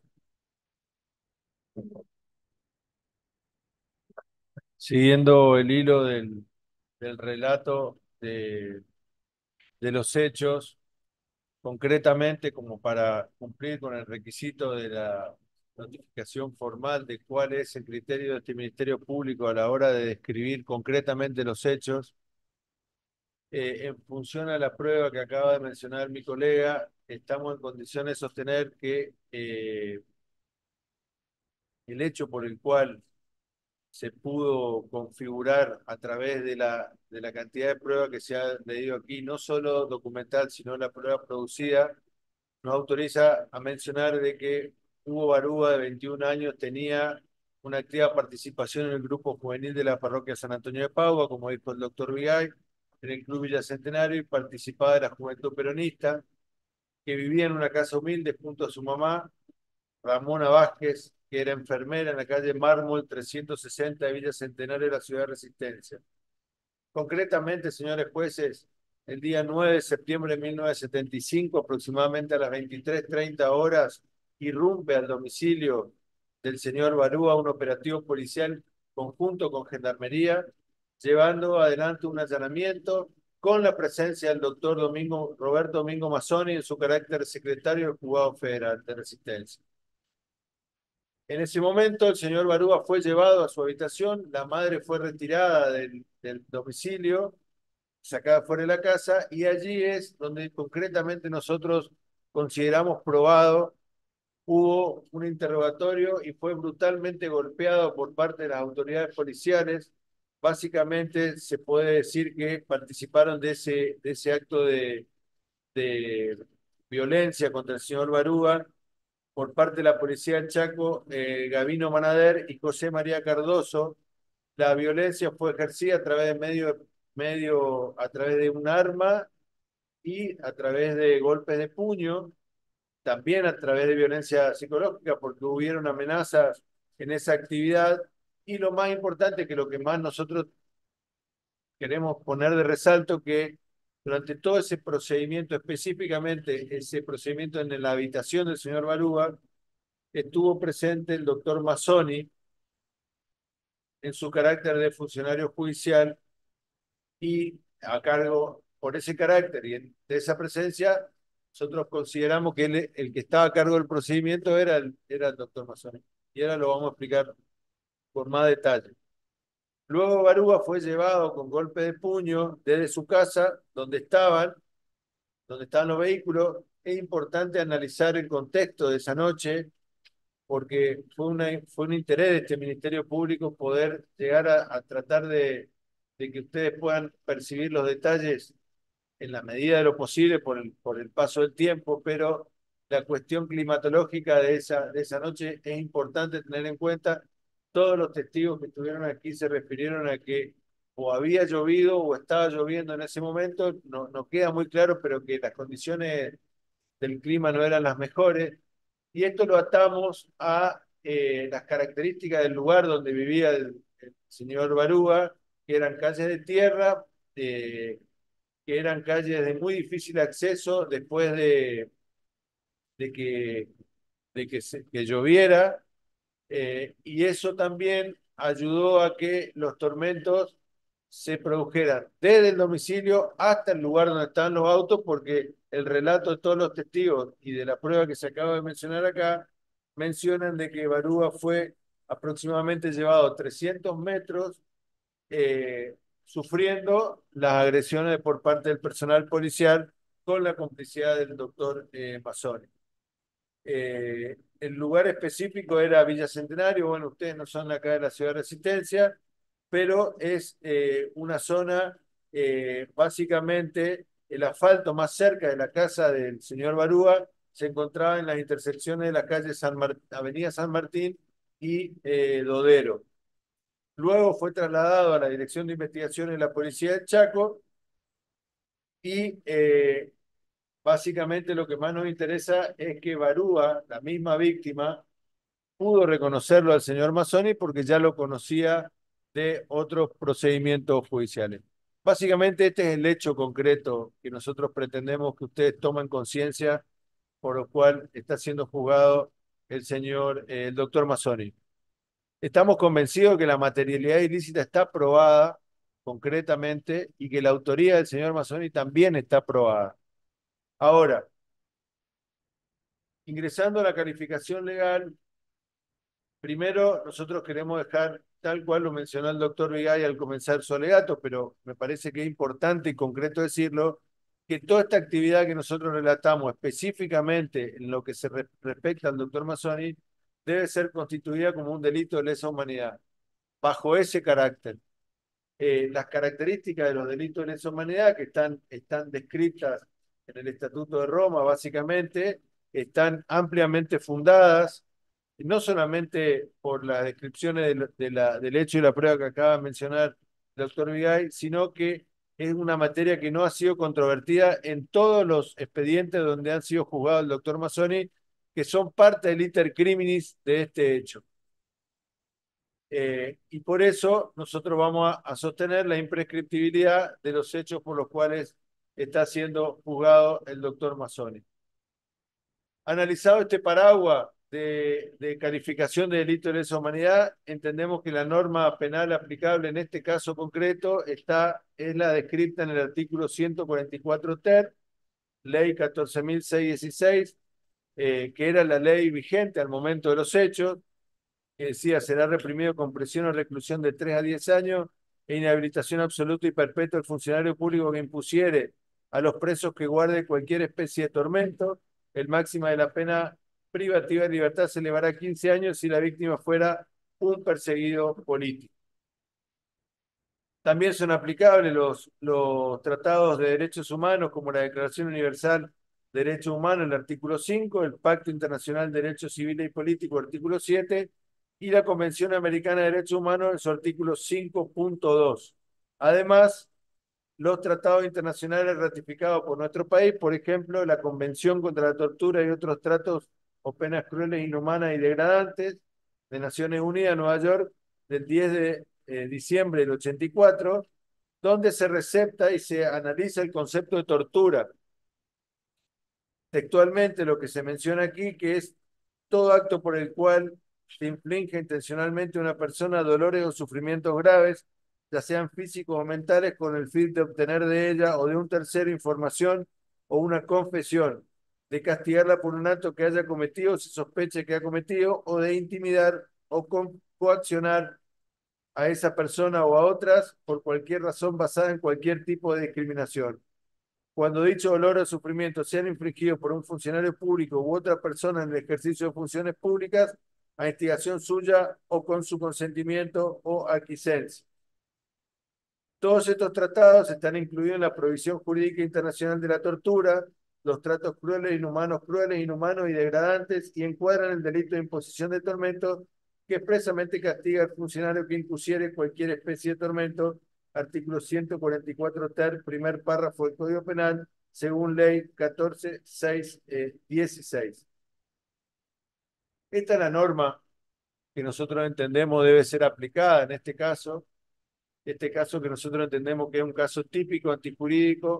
Siguiendo el hilo del relato de los hechos, concretamente como para cumplir con el requisito de la notificación formal de cuál es el criterio de este Ministerio Público a la hora de describir concretamente los hechos, en función a la prueba que acaba de mencionar mi colega, estamos en condiciones de sostener que el hecho por el cual se pudo configurar a través de la cantidad de pruebas que se ha leído aquí, no solo documental, sino la prueba producida, nos autoriza a mencionar de que Hugo Barúa, de 21 años, tenía una activa participación en el grupo juvenil de la parroquia San Antonio de Padua, como dijo el doctor Vigay, en el Club Villa Centenario, y participaba de la Juventud Peronista, que vivía en una casa humilde junto a su mamá, Ramona Vázquez, que era enfermera en la calle Mármol 360 de Villa Centenario de la ciudad de Resistencia. Concretamente, señores jueces, el día 9 de septiembre de 1975, aproximadamente a las 23:30 horas, irrumpe al domicilio del señor Barúa un operativo policial conjunto con Gendarmería, llevando adelante un allanamiento con la presencia del doctor Roberto Domingo Mazzoni en su carácter secretario del Juzgado Federal de Resistencia. En ese momento, el señor Barúa fue llevado a su habitación, la madre fue retirada del domicilio, sacada fuera de la casa, y allí es donde concretamente nosotros consideramos probado. Hubo un interrogatorio y fue brutalmente golpeado por parte de las autoridades policiales. Básicamente se puede decir que participaron de ese acto de violencia contra el señor Barúa por parte de la policía del Chaco, Gabino Manader y José María Cardoso. La violencia fue ejercida a través de a través de un arma y a través de golpes de puño, también a través de violencia psicológica, porque hubieron amenazas en esa actividad. Y lo más importante, que lo que más nosotros queremos poner de resalto, que durante todo ese procedimiento, específicamente ese procedimiento en la habitación del señor Barúa, estuvo presente el doctor Mazzoni en su carácter de funcionario judicial, y a cargo, por ese carácter y de esa presencia, nosotros consideramos que el que estaba a cargo del procedimiento era el doctor Mazzoni. Y ahora lo vamos a explicar con más detalle. Luego Barúa fue llevado con golpe de puño desde su casa, donde estaban los vehículos. Es importante analizar el contexto de esa noche, porque fue un interés de este Ministerio Público poder llegar a tratar de que ustedes puedan percibir los detalles en la medida de lo posible por el paso del tiempo, pero la cuestión climatológica de esa noche es importante tener en cuenta. Todos los testigos que estuvieron aquí se refirieron a que o había llovido o estaba lloviendo en ese momento. No, no queda muy claro, pero que las condiciones del clima no eran las mejores. Y esto lo atamos a las características del lugar donde vivía el señor Barúa, que eran calles de tierra, que eran calles de muy difícil acceso después de que, que lloviera, y eso también ayudó a que los tormentos se produjeran desde el domicilio hasta el lugar donde estaban los autos, porque el relato de todos los testigos y de la prueba que se acaba de mencionar acá mencionan de que Barúa fue aproximadamente llevado 300 metros, sufriendo las agresiones por parte del personal policial con la complicidad del doctor Mazzoni. El lugar específico era Villa Centenario. Bueno, ustedes no son acá de la ciudad de Resistencia, pero es una zona, básicamente, el asfalto más cerca de la casa del señor Barúa se encontraba en las intersecciones de la calle Avenida San Martín y Dodero. Luego fue trasladado a la Dirección de Investigaciones de la Policía del Chaco, y básicamente lo que más nos interesa es que Barúa, la misma víctima, pudo reconocerlo al señor Mazzoni porque ya lo conocía de otros procedimientos judiciales. Básicamente este es el hecho concreto que nosotros pretendemos que ustedes tomen conciencia, por lo cual está siendo juzgado el doctor Mazzoni. Estamos convencidos que la materialidad ilícita está probada concretamente y que la autoría del señor Mazzoni también está probada. Ahora, ingresando a la calificación legal, primero nosotros queremos dejar, tal cual lo mencionó el doctor Vigay al comenzar su alegato, pero me parece que es importante y concreto decirlo, que toda esta actividad que nosotros relatamos específicamente en lo que se respecta al doctor Mazzoni debe ser constituida como un delito de lesa humanidad, bajo ese carácter. Las características de los delitos de lesa humanidad que están descritas en el Estatuto de Roma, básicamente, están ampliamente fundadas, no solamente por las descripciones del hecho y la prueba que acaba de mencionar el doctor Vigay, sino que es una materia que no ha sido controvertida en todos los expedientes donde han sido juzgados el doctor Mazzoni, que son parte del iter criminis de este hecho. Y por eso nosotros vamos a sostener la imprescriptibilidad de los hechos por los cuales está siendo juzgado el doctor Mazzoni. Analizado este paraguas de calificación de delito de lesa humanidad, entendemos que la norma penal aplicable en este caso concreto es la descrita en el artículo 144 ter, ley 14.616, que era la ley vigente al momento de los hechos, que decía será reprimido con prisión o reclusión de 3 a 10 años e inhabilitación absoluta y perpetua del funcionario público que impusiere a los presos que guarde cualquier especie de tormento. El máximo de la pena privativa de libertad se elevará a 15 años si la víctima fuera un perseguido político. También son aplicables los tratados de derechos humanos como la Declaración Universal de Derechos Humanos, el artículo 5, el Pacto Internacional de Derechos Civiles y Políticos, artículo 7, y la Convención Americana de Derechos Humanos en su artículo 5.2. Además, los tratados internacionales ratificados por nuestro país, por ejemplo, la Convención contra la Tortura y otros tratos o penas crueles, inhumanas y degradantes de Naciones Unidas, Nueva York, del 10 de diciembre del 84, donde se recepta y se analiza el concepto de tortura. Textualmente lo que se menciona aquí, que es todo acto por el cual se inflige intencionalmente a una persona dolores o sufrimientos graves, ya sean físicos o mentales, con el fin de obtener de ella o de un tercero información o una confesión, de castigarla por un acto que haya cometido o se sospeche que ha cometido, o de intimidar o coaccionar a esa persona o a otras por cualquier razón basada en cualquier tipo de discriminación. Cuando dicho dolor o sufrimiento sean infligidos por un funcionario público u otra persona en el ejercicio de funciones públicas, a instigación suya o con su consentimiento o aquiescencia. Todos estos tratados están incluidos en la provisión jurídica internacional de la tortura, los tratos crueles, inhumanos y degradantes, y encuadran el delito de imposición de tormento, que expresamente castiga al funcionario que impusiere cualquier especie de tormento, artículo 144 ter, primer párrafo del Código Penal, según ley 14.616. Esta es la norma que nosotros entendemos debe ser aplicada en este caso que nosotros entendemos que es un caso típico antijurídico,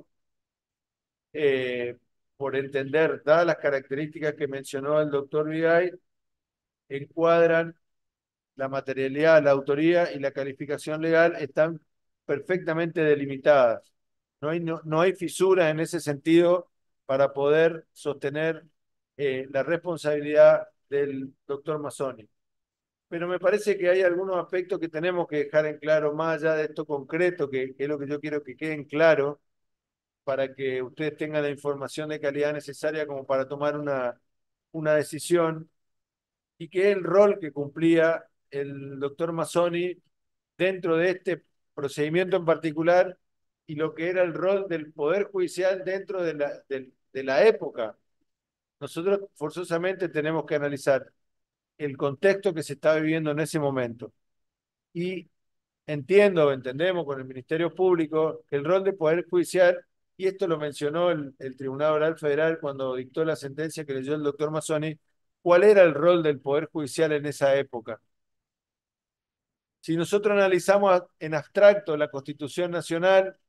por entender, dadas las características que mencionó el doctor Vigay, encuadran la materialidad, la autoría y la calificación legal están perfectamente delimitadas. No hay fisuras en ese sentido para poder sostener la responsabilidad del doctor Mazzoni. Pero me parece que hay algunos aspectos que tenemos que dejar en claro, más allá de esto concreto, que es lo que yo quiero que queden claro, para que ustedes tengan la información de calidad necesaria como para tomar una decisión, y que es el rol que cumplía el doctor Mazzoni dentro de este procedimiento en particular, y lo que era el rol del Poder Judicial dentro de la época. Nosotros forzosamente tenemos que analizar el contexto que se estaba viviendo en ese momento. Y entendemos con el Ministerio Público que el rol del Poder Judicial, y esto lo mencionó el Tribunal Oral Federal cuando dictó la sentencia que leyó el doctor Mazzoni, ¿cuál era el rol del Poder Judicial en esa época? Si nosotros analizamos en abstracto la Constitución Nacional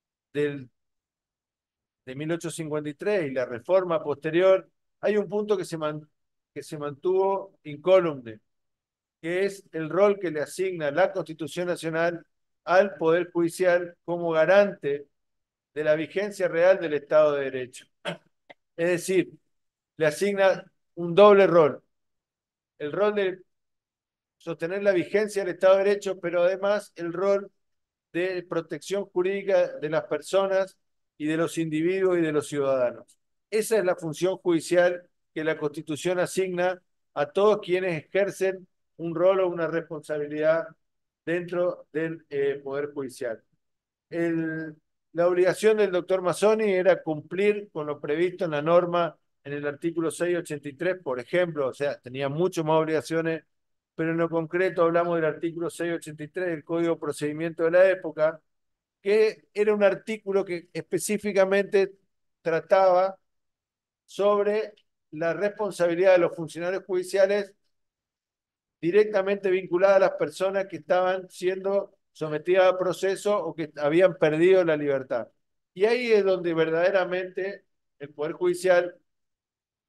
de 1853 y la reforma posterior, hay un punto que se mantuvo incólume, que es el rol que le asigna la Constitución Nacional al Poder Judicial como garante de la vigencia real del Estado de Derecho. Es decir, le asigna un doble rol: el rol de sostener la vigencia del Estado de Derecho, pero además el rol de protección jurídica de las personas y de los individuos y de los ciudadanos. Esa es la función judicial que la Constitución asigna a todos quienes ejercen un rol o una responsabilidad dentro del Poder Judicial. La obligación del doctor Mazzoni era cumplir con lo previsto en la norma en el artículo 683, por ejemplo, o sea, tenía mucho más obligaciones, pero en lo concreto hablamos del artículo 683 del Código de Procedimiento de la época, que era un artículo que específicamente trataba sobre la responsabilidad de los funcionarios judiciales directamente vinculada a las personas que estaban siendo sometidas a proceso o que habían perdido la libertad. Y ahí es donde verdaderamente el Poder Judicial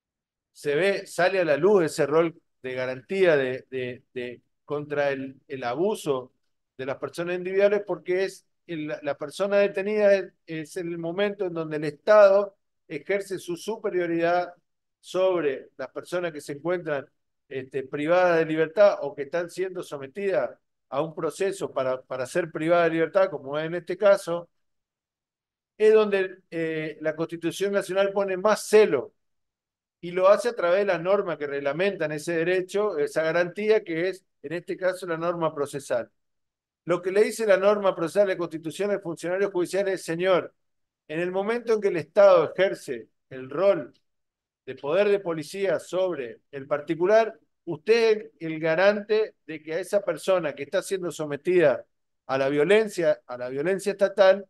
sale a la luz ese rol de garantía contra el abuso de las personas individuales, porque la persona detenida es el momento en donde el Estado ejerce su superioridad sobre las personas que se encuentran privadas de libertad o que están siendo sometidas a un proceso para ser privadas de libertad, como es en este caso, es donde la Constitución Nacional pone más celo y lo hace a través de las normas que reglamentan ese derecho, esa garantía que es, en este caso, la norma procesal. Lo que le dice la norma procesal de Constitución al funcionario judicial es, señor, en el momento en que el Estado ejerce el rol de poder de policía sobre el particular, usted es el garante de que a esa persona que está siendo sometida a la violencia estatal,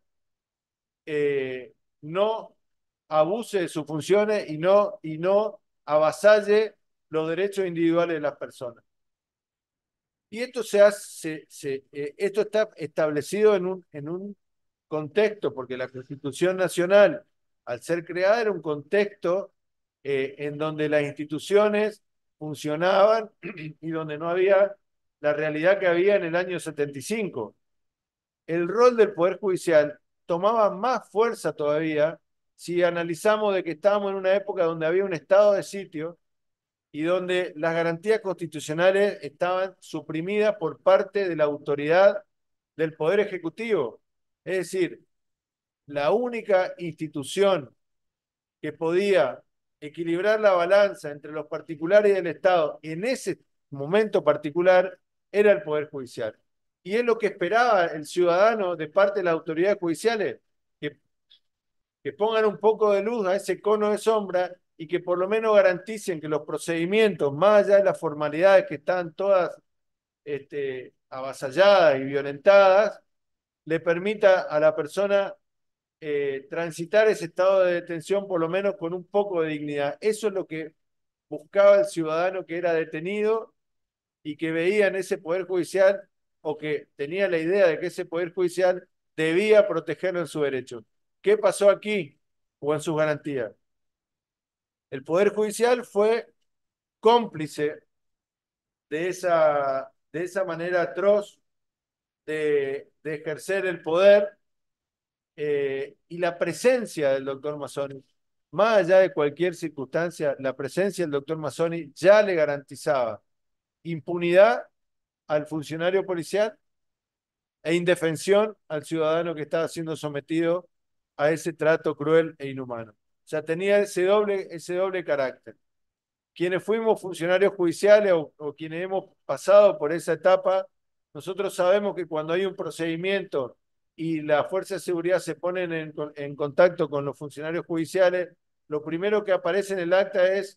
no abuse de sus funciones y no avasalle los derechos individuales de las personas. Y esto esto está establecido en un contexto, porque la Constitución Nacional, al ser creada, era un contexto en donde las instituciones funcionaban y donde no había la realidad que había en el año 75. El rol del Poder Judicial tomaba más fuerza todavía si analizamos de que estábamos en una época donde había un estado de sitio y donde las garantías constitucionales estaban suprimidas por parte de la autoridad del Poder Ejecutivo. Es decir, la única institución que podía equilibrar la balanza entre los particulares y el Estado en ese momento particular era el Poder Judicial. Y es lo que esperaba el ciudadano de parte de las autoridades judiciales, que, que pongan un poco de luz a ese cono de sombra y que por lo menos garanticen que los procedimientos, más allá de las formalidades que están todas avasalladas y violentadas, le permita a la persona transitar ese estado de detención por lo menos con un poco de dignidad. Eso es lo que buscaba el ciudadano que era detenido y que veía en ese poder judicial o que tenía la idea de que ese poder judicial debía protegerlo en su derecho. ¿Qué pasó aquí o en sus garantías? El poder judicial fue cómplice de esa manera atroz de ejercer el poder y la presencia del doctor Mazzoni, más allá de cualquier circunstancia, la presencia del doctor Mazzoni ya le garantizaba impunidad al funcionario policial e indefensión al ciudadano que estaba siendo sometido a ese trato cruel e inhumano. O sea, tenía ese doble carácter. Quienes fuimos funcionarios judiciales o quienes hemos pasado por esa etapa, nosotros sabemos que cuando hay un procedimiento y las fuerzas de seguridad se ponen en contacto con los funcionarios judiciales, lo primero que aparece en el acta es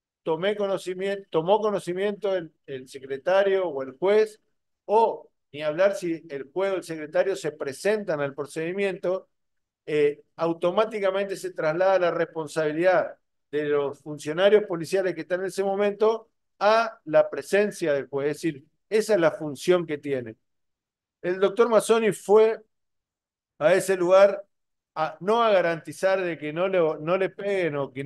tomó conocimiento el secretario o el juez, o ni hablar si el juez o el secretario se presentan al procedimiento, automáticamente se traslada la responsabilidad de los funcionarios policiales que están en ese momento a la presencia del juez. Es decir, esa es la función que tiene. El doctor Mazzoni fue a ese lugar no a garantizar de que no le peguen o que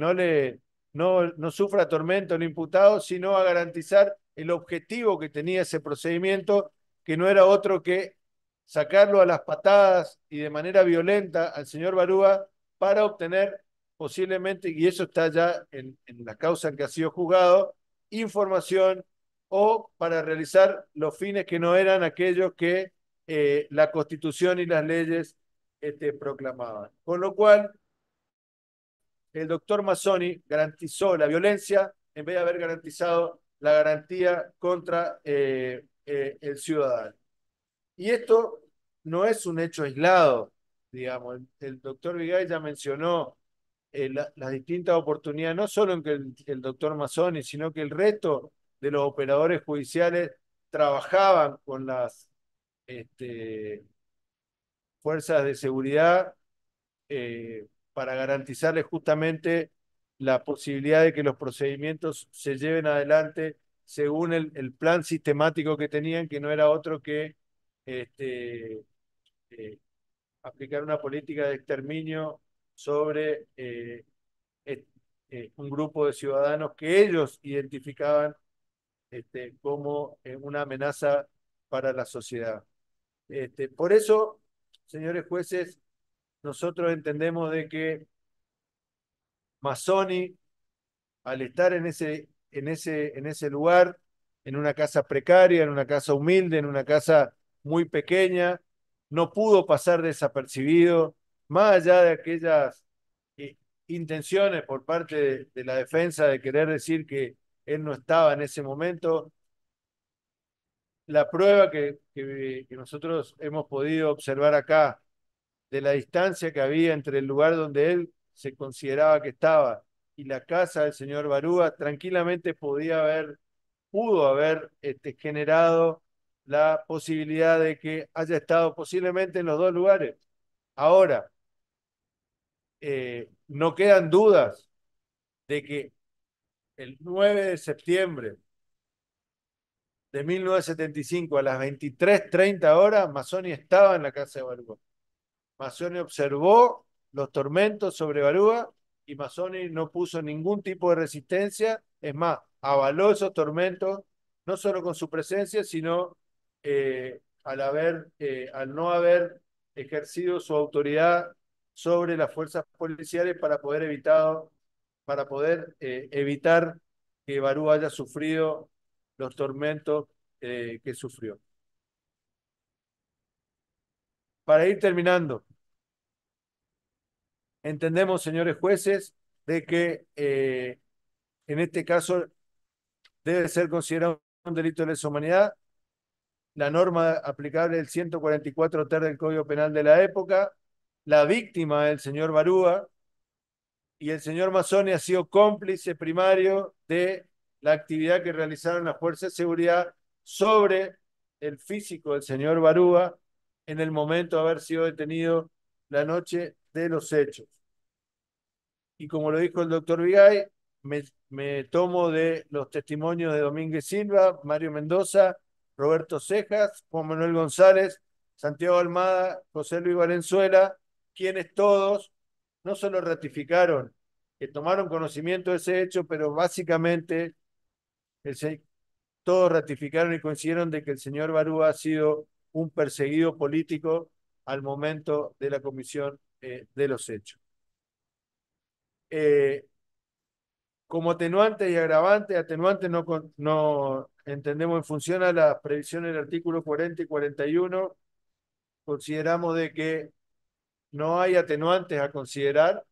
no sufra tormento el imputado, sino a garantizar el objetivo que tenía ese procedimiento, que no era otro que sacarlo a las patadas y de manera violenta al señor Barúa para obtener posiblemente, y eso está ya en la causa en que ha sido juzgado, información o para realizar los fines que no eran aquellos que la Constitución y las leyes proclamaban. Con lo cual, el doctor Mazzoni garantizó la violencia en vez de haber garantizado la garantía contra el ciudadano. Y esto no es un hecho aislado, digamos. El doctor Vigay ya mencionó las distintas oportunidades, no solo en que el doctor Mazzoni, sino que el resto de los operadores judiciales trabajaban con las fuerzas de seguridad para garantizarles justamente la posibilidad de que los procedimientos se lleven adelante según el plan sistemático que tenían, que no era otro que este, eh, aplicar una política de exterminio sobre un grupo de ciudadanos que ellos identificaban como una amenaza para la sociedad. Por eso, señores jueces, nosotros entendemos de que Mazzoni, al estar en ese lugar, en una casa precaria, en una casa humilde, en una casa muy pequeña, no pudo pasar desapercibido, más allá de aquellas eh, intenciones por parte de la defensa de querer decir que él no estaba en ese momento. La prueba que nosotros hemos podido observar acá de la distancia que había entre el lugar donde él se consideraba que estaba y la casa del señor Barúa, tranquilamente pudo haber generado la posibilidad de que haya estado posiblemente en los dos lugares. Ahora, no quedan dudas de que el 9 de septiembre de 1975 a las 23:30 horas, Mazzoni estaba en la casa de Barúa. Mazzoni observó los tormentos sobre Barúa y Mazzoni no puso ningún tipo de resistencia. Es más, avaló esos tormentos, no solo con su presencia, sino al no haber ejercido su autoridad sobre las fuerzas policiales para poder evitar que Barúa haya sufrido los tormentos que sufrió. Para ir terminando, entendemos, señores jueces, de que en este caso debe ser considerado un delito de lesa humanidad. La norma aplicable del 144 ter del Código Penal de la época, la víctima del señor Barúa y el señor Mazzoni ha sido cómplice primario de la actividad que realizaron las fuerzas de seguridad sobre el físico del señor Barúa en el momento de haber sido detenido la noche de los hechos. Y como lo dijo el doctor Vigay, me tomo de los testimonios de Domínguez Silva, Mario Mendoza, Roberto Cejas, Juan Manuel González, Santiago Almada, José Luis Valenzuela, quienes todos no solo ratificaron que tomaron conocimiento de ese hecho, pero básicamente todos ratificaron y coincidieron de que el señor Barúa ha sido un perseguido político al momento de la comisión de los hechos. Eh, Como atenuante y agravante, atenuante no entendemos en función a las previsiones del artículo 40 y 41, consideramos de que no hay atenuantes a considerar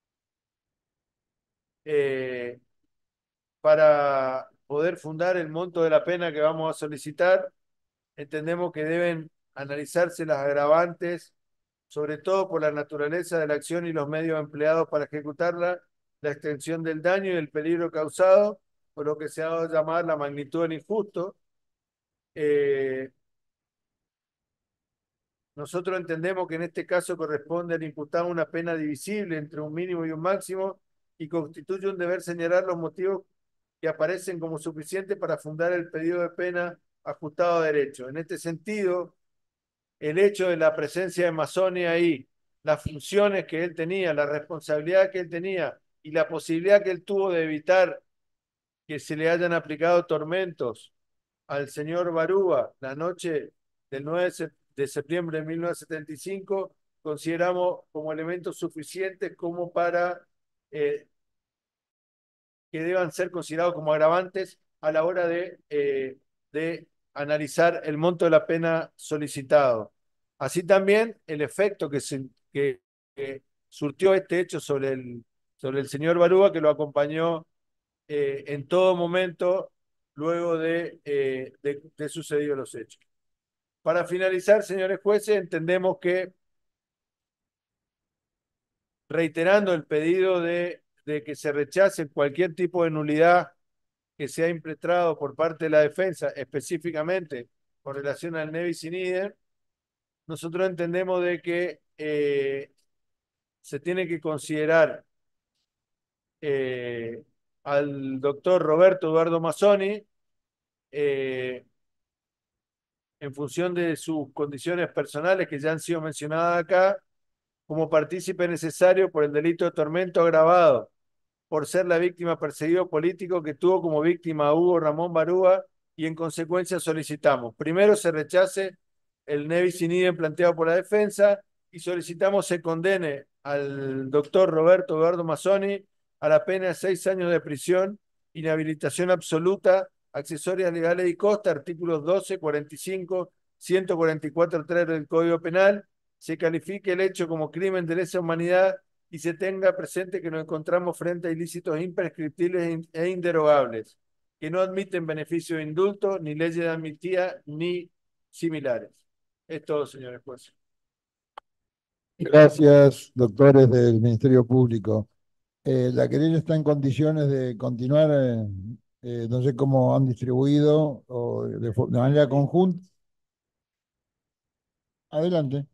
eh, para poder fundar el monto de la pena que vamos a solicitar. Entendemos que deben analizarse las agravantes, sobre todo por la naturaleza de la acción y los medios empleados para ejecutarla, la extensión del daño y el peligro causado, por lo que se ha dado a llamar la magnitud del injusto. Eh, Nosotros entendemos que en este caso corresponde al imputado una pena divisible entre un mínimo y un máximo y constituye un deber señalar los motivos que aparecen como suficientes para fundar el pedido de pena ajustado a derecho. En este sentido, el hecho de la presencia de Mazzoni ahí, las funciones que él tenía, la responsabilidad que él tenía y la posibilidad que él tuvo de evitar que se le hayan aplicado tormentos al señor Barúa la noche del 9 de septiembre de 1975, consideramos como elementos suficientes como para que deban ser considerados como agravantes a la hora de analizar el monto de la pena solicitado. Así también el efecto que surtió este hecho sobre el señor Barúa, que lo acompañó en todo momento luego de sucedidos los hechos. Para finalizar, señores jueces, entendemos que, reiterando el pedido de que se rechace cualquier tipo de nulidad que sea impetrado por parte de la defensa, específicamente con relación al Nevis in idem, nosotros entendemos de que se tiene que considerar al doctor Roberto Eduardo Mazzoni eh, en función de sus condiciones personales que ya han sido mencionadas acá, como partícipe necesario por el delito de tormento agravado, por ser la víctima perseguido político que tuvo como víctima a Hugo Ramón Barúa y en consecuencia solicitamos, primero se rechace el nebis in idem planteado por la defensa y solicitamos se condene al doctor Roberto Eduardo Mazzoni a la pena de 6 años de prisión, inhabilitación absoluta, accesorias legales y costa, artículos 12, 45, 144.3 del Código Penal, se califique el hecho como crimen de lesa humanidad y se tenga presente que nos encontramos frente a ilícitos imprescriptibles e inderogables, que no admiten beneficio de indulto, ni leyes de amnistía, ni similares. Es todo, señores jueces. Gracias, doctores del Ministerio Público. La querella está en condiciones de continuar, no sé cómo han distribuido o de manera conjunta. Adelante.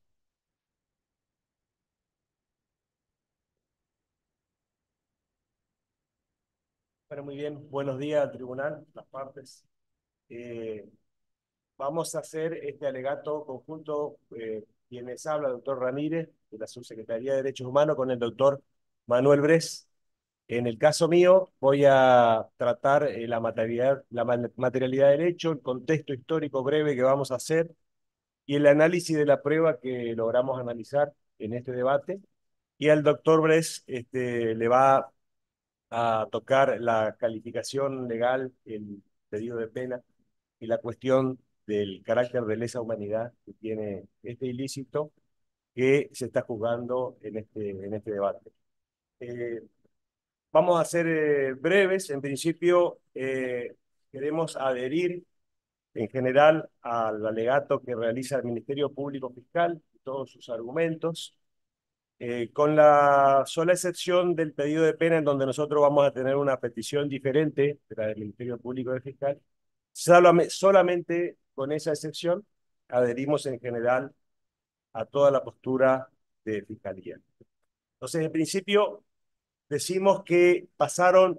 Bueno, muy bien. Buenos días al tribunal, las partes. Eh, Vamos a hacer este alegato conjunto, quienes habla, el doctor Ramírez, de la Subsecretaría de Derechos Humanos, con el doctor Manuel Bres. En el caso mío, voy a tratar materialidad del hecho, el contexto histórico breve que vamos a hacer y el análisis de la prueba que logramos analizar en este debate. Y al doctor Bres le va a tocar la calificación legal, el pedido de pena y la cuestión del carácter de lesa humanidad que tiene este ilícito que se está juzgando en este debate. Eh, Vamos a ser breves. En principio, queremos adherir en general al alegato que realiza el Ministerio Público Fiscal y todos sus argumentos, con la sola excepción del pedido de pena en donde nosotros vamos a tener una petición diferente de la del Ministerio Público Fiscal. Solamente con esa excepción adherimos en general a toda la postura de Fiscalía. Entonces, en principio, decimos que pasaron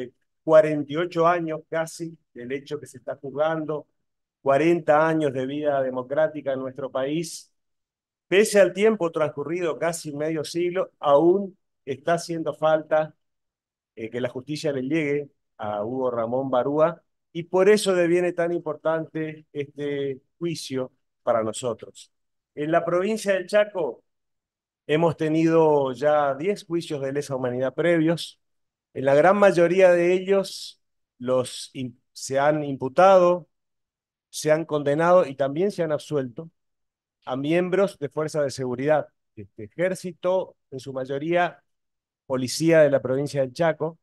48 años casi del hecho que se está juzgando, 40 años de vida democrática en nuestro país. Pese al tiempo transcurrido, casi medio siglo, aún está haciendo falta que la justicia le llegue a Hugo Ramón Barúa, y por eso deviene tan importante este juicio para nosotros. En la provincia del Chaco hemos tenido ya 10 juicios de lesa humanidad previos. En la gran mayoría de ellos se han imputado, se han condenado y también se han absuelto a miembros de fuerzas de seguridad, ejército, en su mayoría policía de la provincia del Chaco,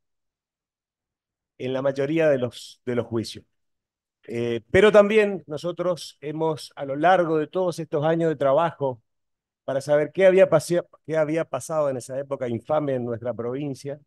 en la mayoría de los juicios. Pero también nosotros hemos, a lo largo de todos estos años de trabajo, para saber qué había pasado en esa época infame en nuestra provincia,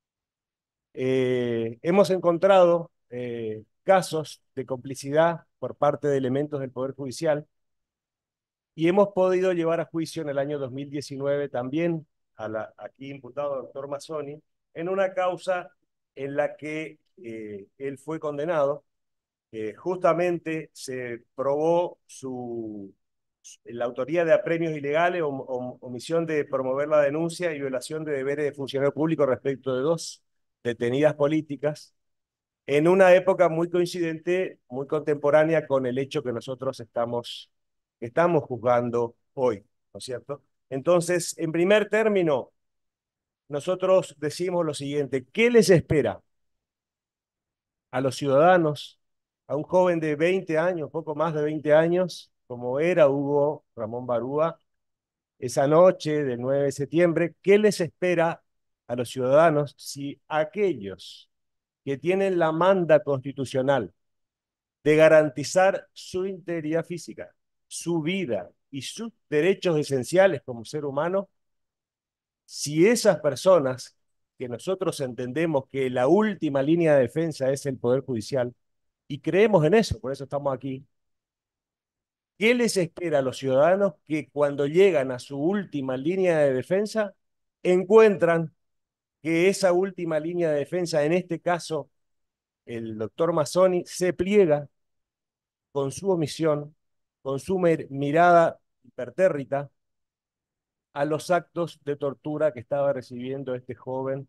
hemos encontrado casos de complicidad por parte de elementos del Poder Judicial y hemos podido llevar a juicio en el año 2019 también aquí imputado doctor Mazzoni en una causa en la que él fue condenado. Justamente se probó la autoría de apremios ilegales, omisión de promover la denuncia y violación de deberes de funcionario público respecto de 2 detenidas políticas, en una época muy coincidente, muy contemporánea con el hecho que nosotros estamos juzgando hoy, ¿no es cierto? Entonces, en primer término, nosotros decimos lo siguiente: ¿qué les espera a los ciudadanos, a un joven de 20 años, poco más de 20 años, como era Hugo Ramón Barúa, esa noche del 9 de septiembre? ¿Qué les espera a los ciudadanos si aquellos que tienen la manda constitucional de garantizar su integridad física, su vida y sus derechos esenciales como ser humano, si esas personas, que nosotros entendemos que la última línea de defensa es el Poder Judicial, y creemos en eso, por eso estamos aquí, ¿qué les espera a los ciudadanos que cuando llegan a su última línea de defensa encuentran que esa última línea de defensa, en este caso el doctor Mazzoni, se pliega con su omisión, con su mirada hipertérrita a los actos de tortura que estaba recibiendo este joven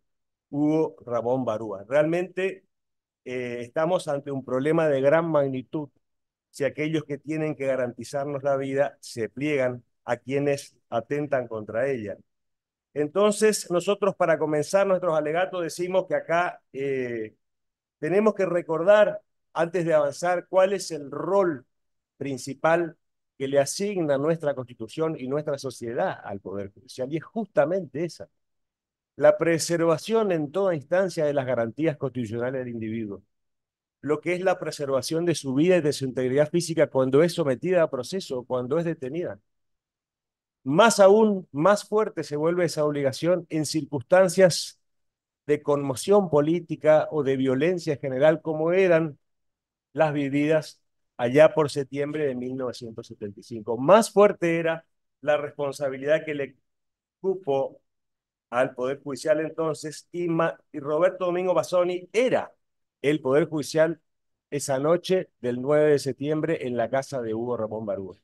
Hugo Ramón Barúa. Realmente estamos ante un problema de gran magnitud si aquellos que tienen que garantizarnos la vida se pliegan a quienes atentan contra ella. Entonces, nosotros para comenzar nuestros alegatos decimos que acá tenemos que recordar, antes de avanzar, cuál es el rol principal que le asigna nuestra Constitución y nuestra sociedad al Poder Judicial, y es justamente esa: la preservación en toda instancia de las garantías constitucionales del individuo, lo que es la preservación de su vida y de su integridad física cuando es sometida a proceso, cuando es detenida. Más aún, más fuerte se vuelve esa obligación en circunstancias de conmoción política o de violencia en general, como eran las vividas allá por septiembre de 1975. Más fuerte era la responsabilidad que le cupo al Poder Judicial entonces, y Roberto Domingo Mazzoni era el Poder Judicial esa noche del 9 de septiembre en la casa de Hugo Ramón Barúa.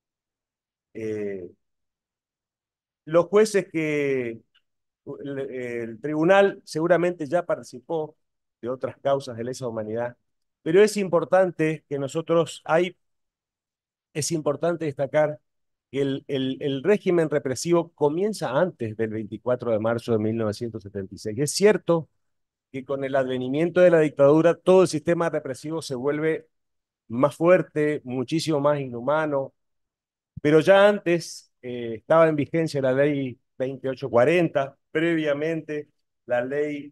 Los jueces que el tribunal seguramente ya participó de otras causas de lesa humanidad, pero es importante que es importante destacar que el régimen represivo comienza antes del 24 de marzo de 1976. Es cierto que con el advenimiento de la dictadura todo el sistema represivo se vuelve más fuerte, muchísimo más inhumano, pero ya antes estaba en vigencia la ley 2840, previamente la ley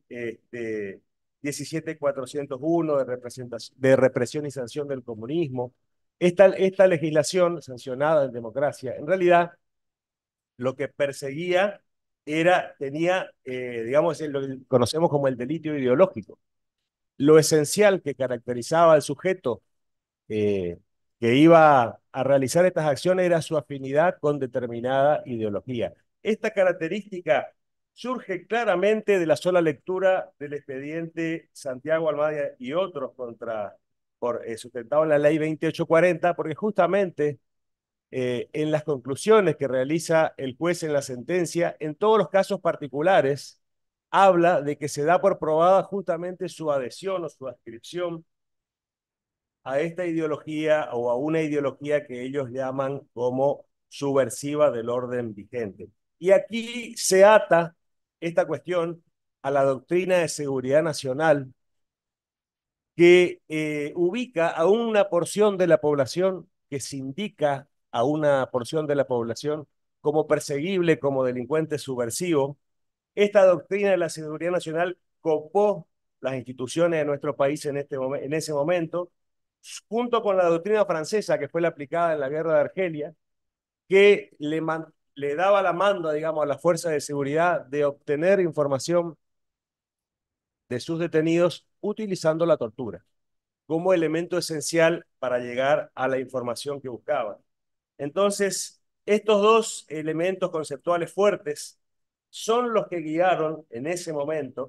17401 de represión y sanción del comunismo. Esta legislación sancionada en democracia, en realidad lo que perseguía tenía, digamos, lo que conocemos como el delito ideológico. Lo esencial que caracterizaba al sujeto eh, que iba a realizar estas acciones era su afinidad con determinada ideología. Esta característica surge claramente de la sola lectura del expediente Santiago Almada y otros sustentado en la ley 2840, porque justamente en las conclusiones que realiza el juez en la sentencia, en todos los casos particulares, habla de que se da por probada justamente su adhesión o su adscripción a esta ideología o a una ideología que ellos llaman como subversiva del orden vigente. Y aquí se ata esta cuestión a la doctrina de seguridad nacional que ubica a una porción de la población, que se indica a una porción de la población como perseguible, como delincuente subversivo. Esta doctrina de la seguridad nacional copó las instituciones de nuestro país en ese momento, junto con la doctrina francesa que fue la aplicada en la guerra de Argelia, que le daba la manda, digamos, a las fuerzas de seguridad de obtener información de sus detenidos utilizando la tortura como elemento esencial para llegar a la información que buscaban. Entonces, estos dos elementos conceptuales fuertes son los que guiaron en ese momento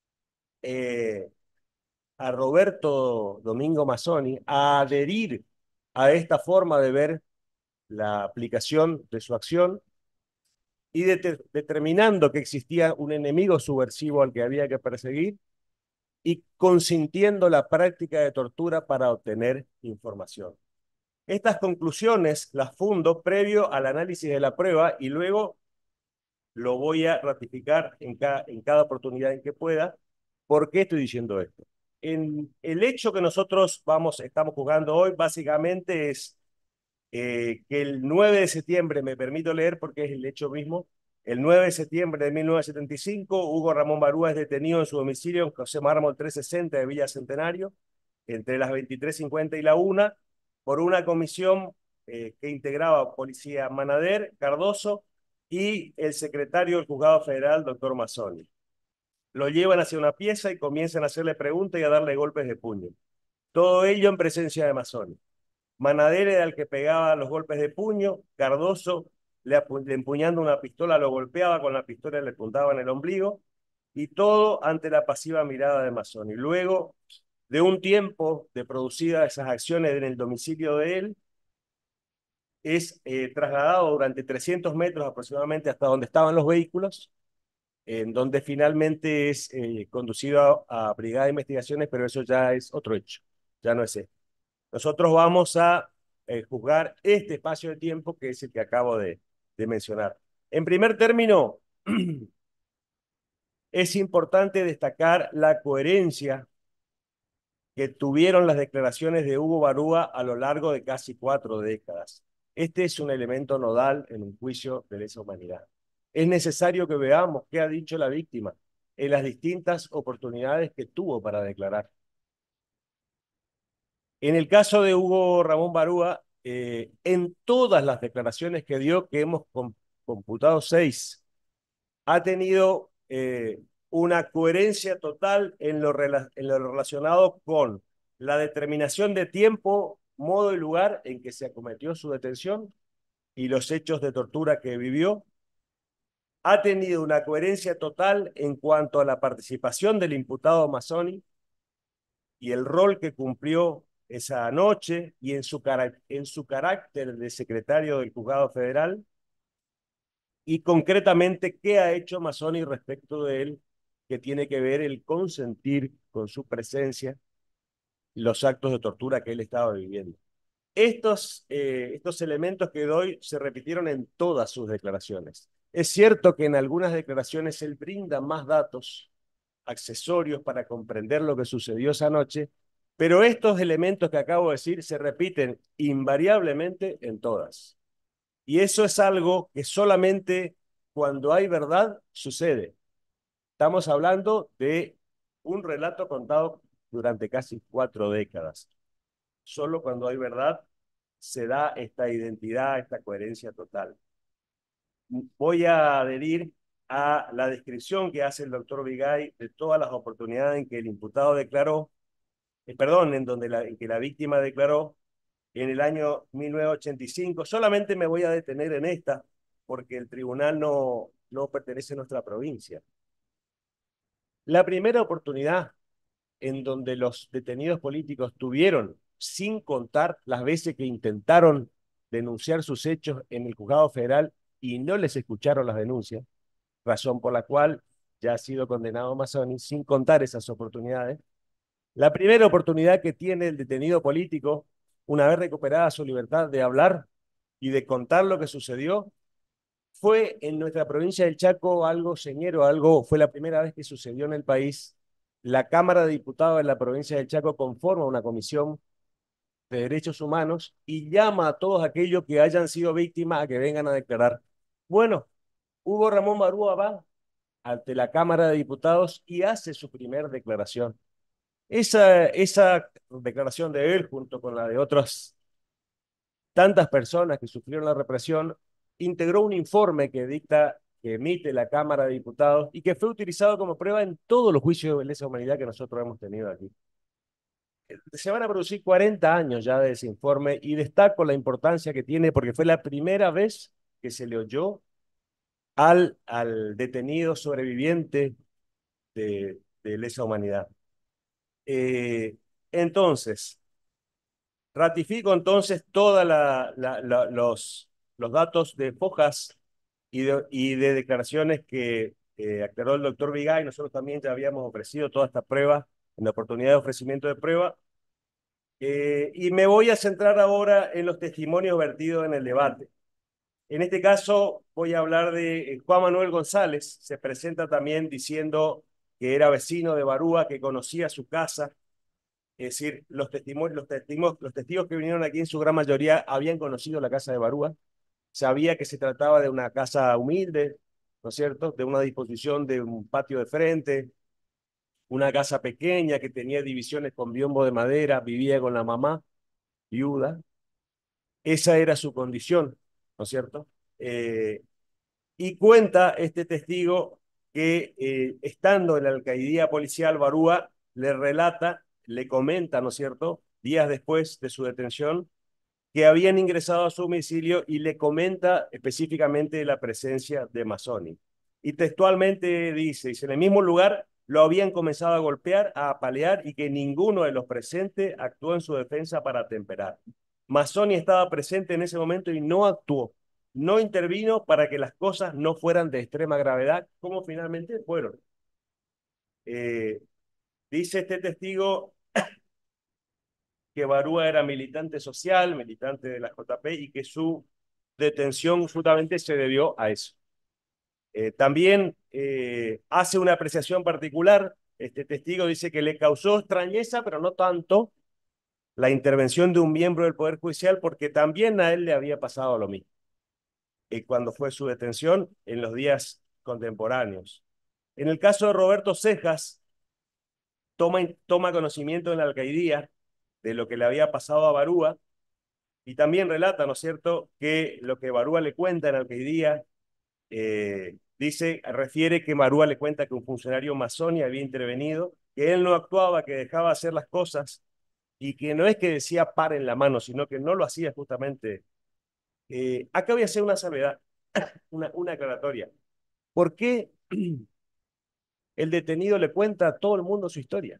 a Roberto Domingo Mazzoni a adherir a esta forma de ver la aplicación de su acción y determinando que existía un enemigo subversivo al que había que perseguir y consintiendo la práctica de tortura para obtener información. Estas conclusiones las fundo previo al análisis de la prueba y luego lo voy a ratificar en cada oportunidad en que pueda. ¿Por qué estoy diciendo esto? El hecho que nosotros estamos jugando hoy básicamente es que el 9 de septiembre, me permito leer porque es el hecho mismo, el 9 de septiembre de 1975, Hugo Ramón Barúa es detenido en su domicilio en José Mármol 360 de Villa Centenario, entre las 23:50 y la 1, por una comisión que integraba Policía Manader, Cardoso y el secretario del Juzgado Federal, doctor Mazzoni. Lo llevan hacia una pieza y comienzan a hacerle preguntas y a darle golpes de puño. Todo ello en presencia de Mazzoni. Manader era el que pegaba los golpes de puño, Cardoso le empuñando una pistola lo golpeaba, con la pistola le apuntaba en el ombligo, y todo ante la pasiva mirada de Mazzoni. Luego de un tiempo de producidas esas acciones en el domicilio de él, es trasladado durante 300 metros aproximadamente hasta donde estaban los vehículos, en donde finalmente es conducido a Brigada de Investigaciones, pero eso ya es otro hecho, ya no es esto. Nosotros vamos a juzgar este espacio de tiempo que es el que acabo de mencionar. En primer término, es importante destacar la coherencia que tuvieron las declaraciones de Hugo Barúa a lo largo de casi 4 décadas. Este es un elemento nodal en un juicio de lesa humanidad. Es necesario que veamos qué ha dicho la víctima en las distintas oportunidades que tuvo para declarar. En el caso de Hugo Ramón Barúa, en todas las declaraciones que dio, que hemos computado 6, ha tenido una coherencia total en lo relacionado con la determinación de tiempo, modo y lugar en que se acometió su detención y los hechos de tortura que vivió. Ha tenido una coherencia total en cuanto a la participación del imputado Mazzoni y el rol que cumplió esa noche y en su carácter de secretario del Juzgado Federal, y concretamente qué ha hecho Mazzoni respecto de él, que tiene que ver el consentir con su presencia los actos de tortura que él estaba viviendo. Estos elementos que doy se repitieron en todas sus declaraciones. Es cierto que en algunas declaraciones él brinda más datos accesorios para comprender lo que sucedió esa noche, pero estos elementos que acabo de decir se repiten invariablemente en todas. Y eso es algo que solamente cuando hay verdad sucede. Estamos hablando de un relato contado durante casi 4 décadas. Solo cuando hay verdad se da esta identidad, esta coherencia total. Voy a adherir a la descripción que hace el doctor Vigay de todas las oportunidades en que el imputado declaró, en que la víctima declaró en el año 1985. Solamente me voy a detener en esta, porque el tribunal no pertenece a nuestra provincia. La primera oportunidad en donde los detenidos políticos tuvieron, sin contar las veces que intentaron denunciar sus hechos en el juzgado federal y no les escucharon las denuncias, razón por la cual ya ha sido condenado Mazzoni, sin contar esas oportunidades. La primera oportunidad que tiene el detenido político, una vez recuperada su libertad de hablar y de contar lo que sucedió, fue en nuestra provincia del Chaco algo señero, fue la primera vez que sucedió en el país. La Cámara de Diputados de la provincia del Chaco conforma una comisión de derechos humanos y llama a todos aquellos que hayan sido víctimas a que vengan a declarar. Bueno, Hugo Ramón Barúa va ante la Cámara de Diputados y hace su primera declaración. Esa declaración de él, junto con la de otras tantas personas que sufrieron la represión, integró un informe que emite la Cámara de Diputados y que fue utilizado como prueba en todos los juicios de lesa humanidad que nosotros hemos tenido aquí. Se van a producir 40 años ya de ese informe y destaco la importancia que tiene porque fue la primera vez que se le oyó al detenido sobreviviente de lesa humanidad. Entonces, ratifico entonces todos los datos de fojas y de declaraciones que aclaró el doctor Vigay. Nosotros también ya habíamos ofrecido toda esta prueba en la oportunidad de ofrecimiento de prueba. Y me voy a centrar ahora en los testimonios vertidos en el debate. En este caso voy a hablar de Juan Manuel González. Se presenta también diciendo que era vecino de Barúa, que conocía su casa. Es decir, los testigos que vinieron aquí en su gran mayoría habían conocido la casa de Barúa, sabía que se trataba de una casa humilde, ¿no es cierto?, de una disposición de un patio de frente, una casa pequeña que tenía divisiones con biombo de madera, vivía con la mamá, viuda. Esa era su condición, ¿no es cierto? Y cuenta este testigo que estando en la alcaidía policial, Barúa le relata, le comenta, ¿no es cierto?, días después de su detención, que habían ingresado a su domicilio y le comenta específicamente la presencia de Mazzoni. Y textualmente dice, en el mismo lugar lo habían comenzado a golpear, a apalear y que ninguno de los presentes actuó en su defensa para atemperar. Mazzoni estaba presente en ese momento y no actuó. no intervino para que las cosas no fueran de extrema gravedad, como finalmente fueron. Dice este testigo que Barúa era militante social, militante de la JP, y que su detención justamente se debió a eso. También hace una apreciación particular. Este testigo dice que le causó extrañeza, pero no tanto, la intervención de un miembro del Poder Judicial, porque también a él le había pasado lo mismo cuando fue su detención en los días contemporáneos. En el caso de Roberto Cejas, toma conocimiento en la alcaidía de lo que le había pasado a Barúa, y también relata, ¿no es cierto?, que lo que Barúa le cuenta en la alcaidía, refiere que Barúa le cuenta que un funcionario masón había intervenido, que él no actuaba, que dejaba hacer las cosas, y que no es que decía paren la mano, sino que no lo hacía justamente. Acá voy a hacer una salvedad, una aclaratoria. ¿Por qué el detenido le cuenta a todo el mundo su historia?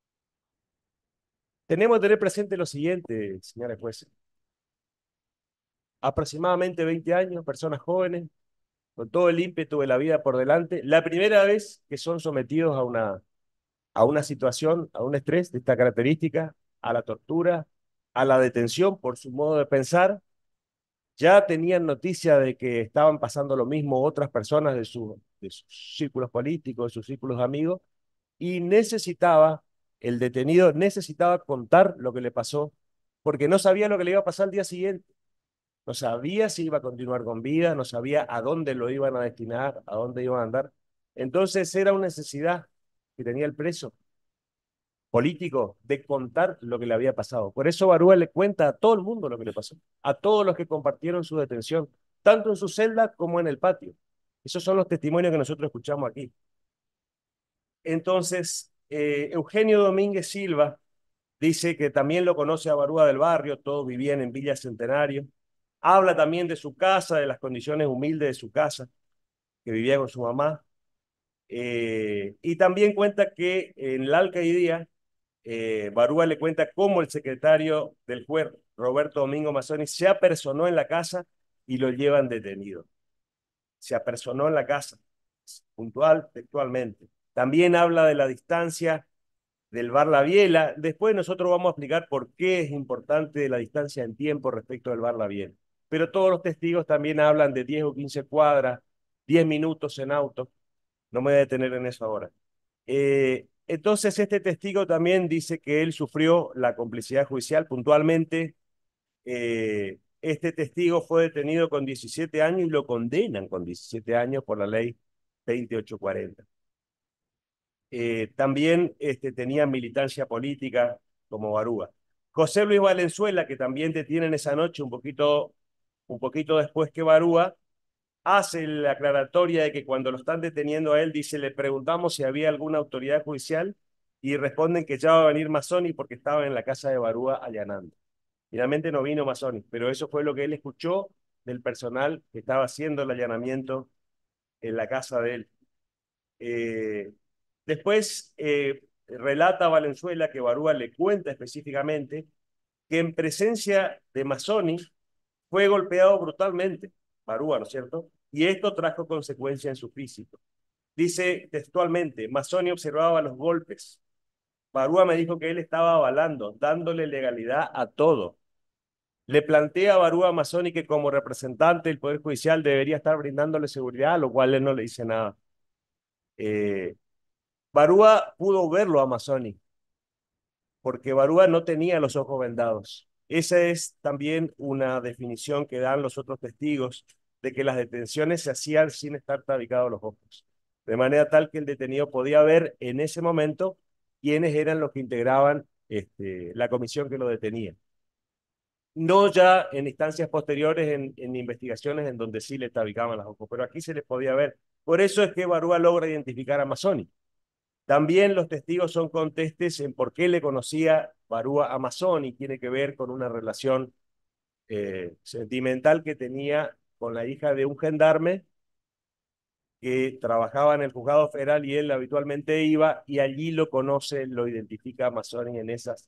Tenemos que tener presente lo siguiente, señores jueces. Aproximadamente 20 años, personas jóvenes, con todo el ímpetu de la vida por delante, la primera vez que son sometidos a una situación, a un estrés de esta característica, a la tortura, a la detención por su modo de pensar. Ya tenían noticia de que estaban pasando lo mismo otras personas de sus círculos políticos, de sus círculos de amigos, y el detenido necesitaba contar lo que le pasó, porque no sabía lo que le iba a pasar al día siguiente. No sabía si iba a continuar con vida, no sabía a dónde lo iban a destinar, a dónde iban a andar. Entonces era una necesidad que tenía el preso político de contar lo que le había pasado. Por eso Barúa le cuenta a todo el mundo lo que le pasó, a todos los que compartieron su detención, tanto en su celda como en el patio. Esos son los testimonios que nosotros escuchamos aquí. Entonces, Eugenio Domínguez Silva dice que también lo conoce a Barúa del barrio, todos vivían en Villa Centenario. Habla también de su casa, de las condiciones humildes de su casa, que vivía con su mamá. Y también cuenta que en la alcaidía, Barúa le cuenta cómo el secretario del juez, Roberto Domingo Mazzoni, se apersonó en la casa y lo llevan detenido. Se apersonó en la casa, puntual, textualmente. También habla de la distancia del bar La Biela. Después nosotros vamos a explicar por qué es importante la distancia en tiempo respecto del bar La Biela. Pero todos los testigos también hablan de 10 o 15 cuadras, 10 minutos en auto. No me voy a detener en eso ahora. Entonces este testigo también dice que él sufrió la complicidad judicial puntualmente. Este testigo fue detenido con 17 años y lo condenan con 17 años por la ley 2840. También tenía militancia política como Barúa. José Luis Valenzuela, que también detienen esa noche un poquito después que Barúa, hace la aclaratoria de que cuando lo están deteniendo a él, dice, le preguntamos si había alguna autoridad judicial y responden que ya va a venir Mazzoni porque estaba en la casa de Barúa allanando. Finalmente no vino Mazzoni, pero eso fue lo que él escuchó del personal que estaba haciendo el allanamiento en la casa de él. Después relata Valenzuela que Barúa le cuenta específicamente que en presencia de Mazzoni fue golpeado brutalmente, Barúa, ¿no es cierto? Y esto trajo consecuencias en su físico. Dice textualmente, Mazzoni observaba los golpes. Barúa me dijo que él estaba avalando, dándole legalidad a todo. Le plantea a Barúa Mazzoni que como representante del Poder Judicial debería estar brindándole seguridad, a lo cual él no le dice nada. Barúa pudo verlo a Mazzoni, porque Barúa no tenía los ojos vendados. Esa es también una definición que dan los otros testigos de que las detenciones se hacían sin estar tabicados los ojos. De manera tal que el detenido podía ver en ese momento quiénes eran los que integraban la comisión que lo detenía. No ya en instancias posteriores, en investigaciones en donde sí le tabicaban los ojos, pero aquí se les podía ver. Por eso es que Barúa logra identificar a Mazzoni. También los testigos son contestes en por qué le conocía Barúa a Mazzoni, tiene que ver con una relación sentimental que tenía con la hija de un gendarme que trabajaba en el juzgado federal y él habitualmente iba y allí lo conoce, lo identifica a Mazzoni en esas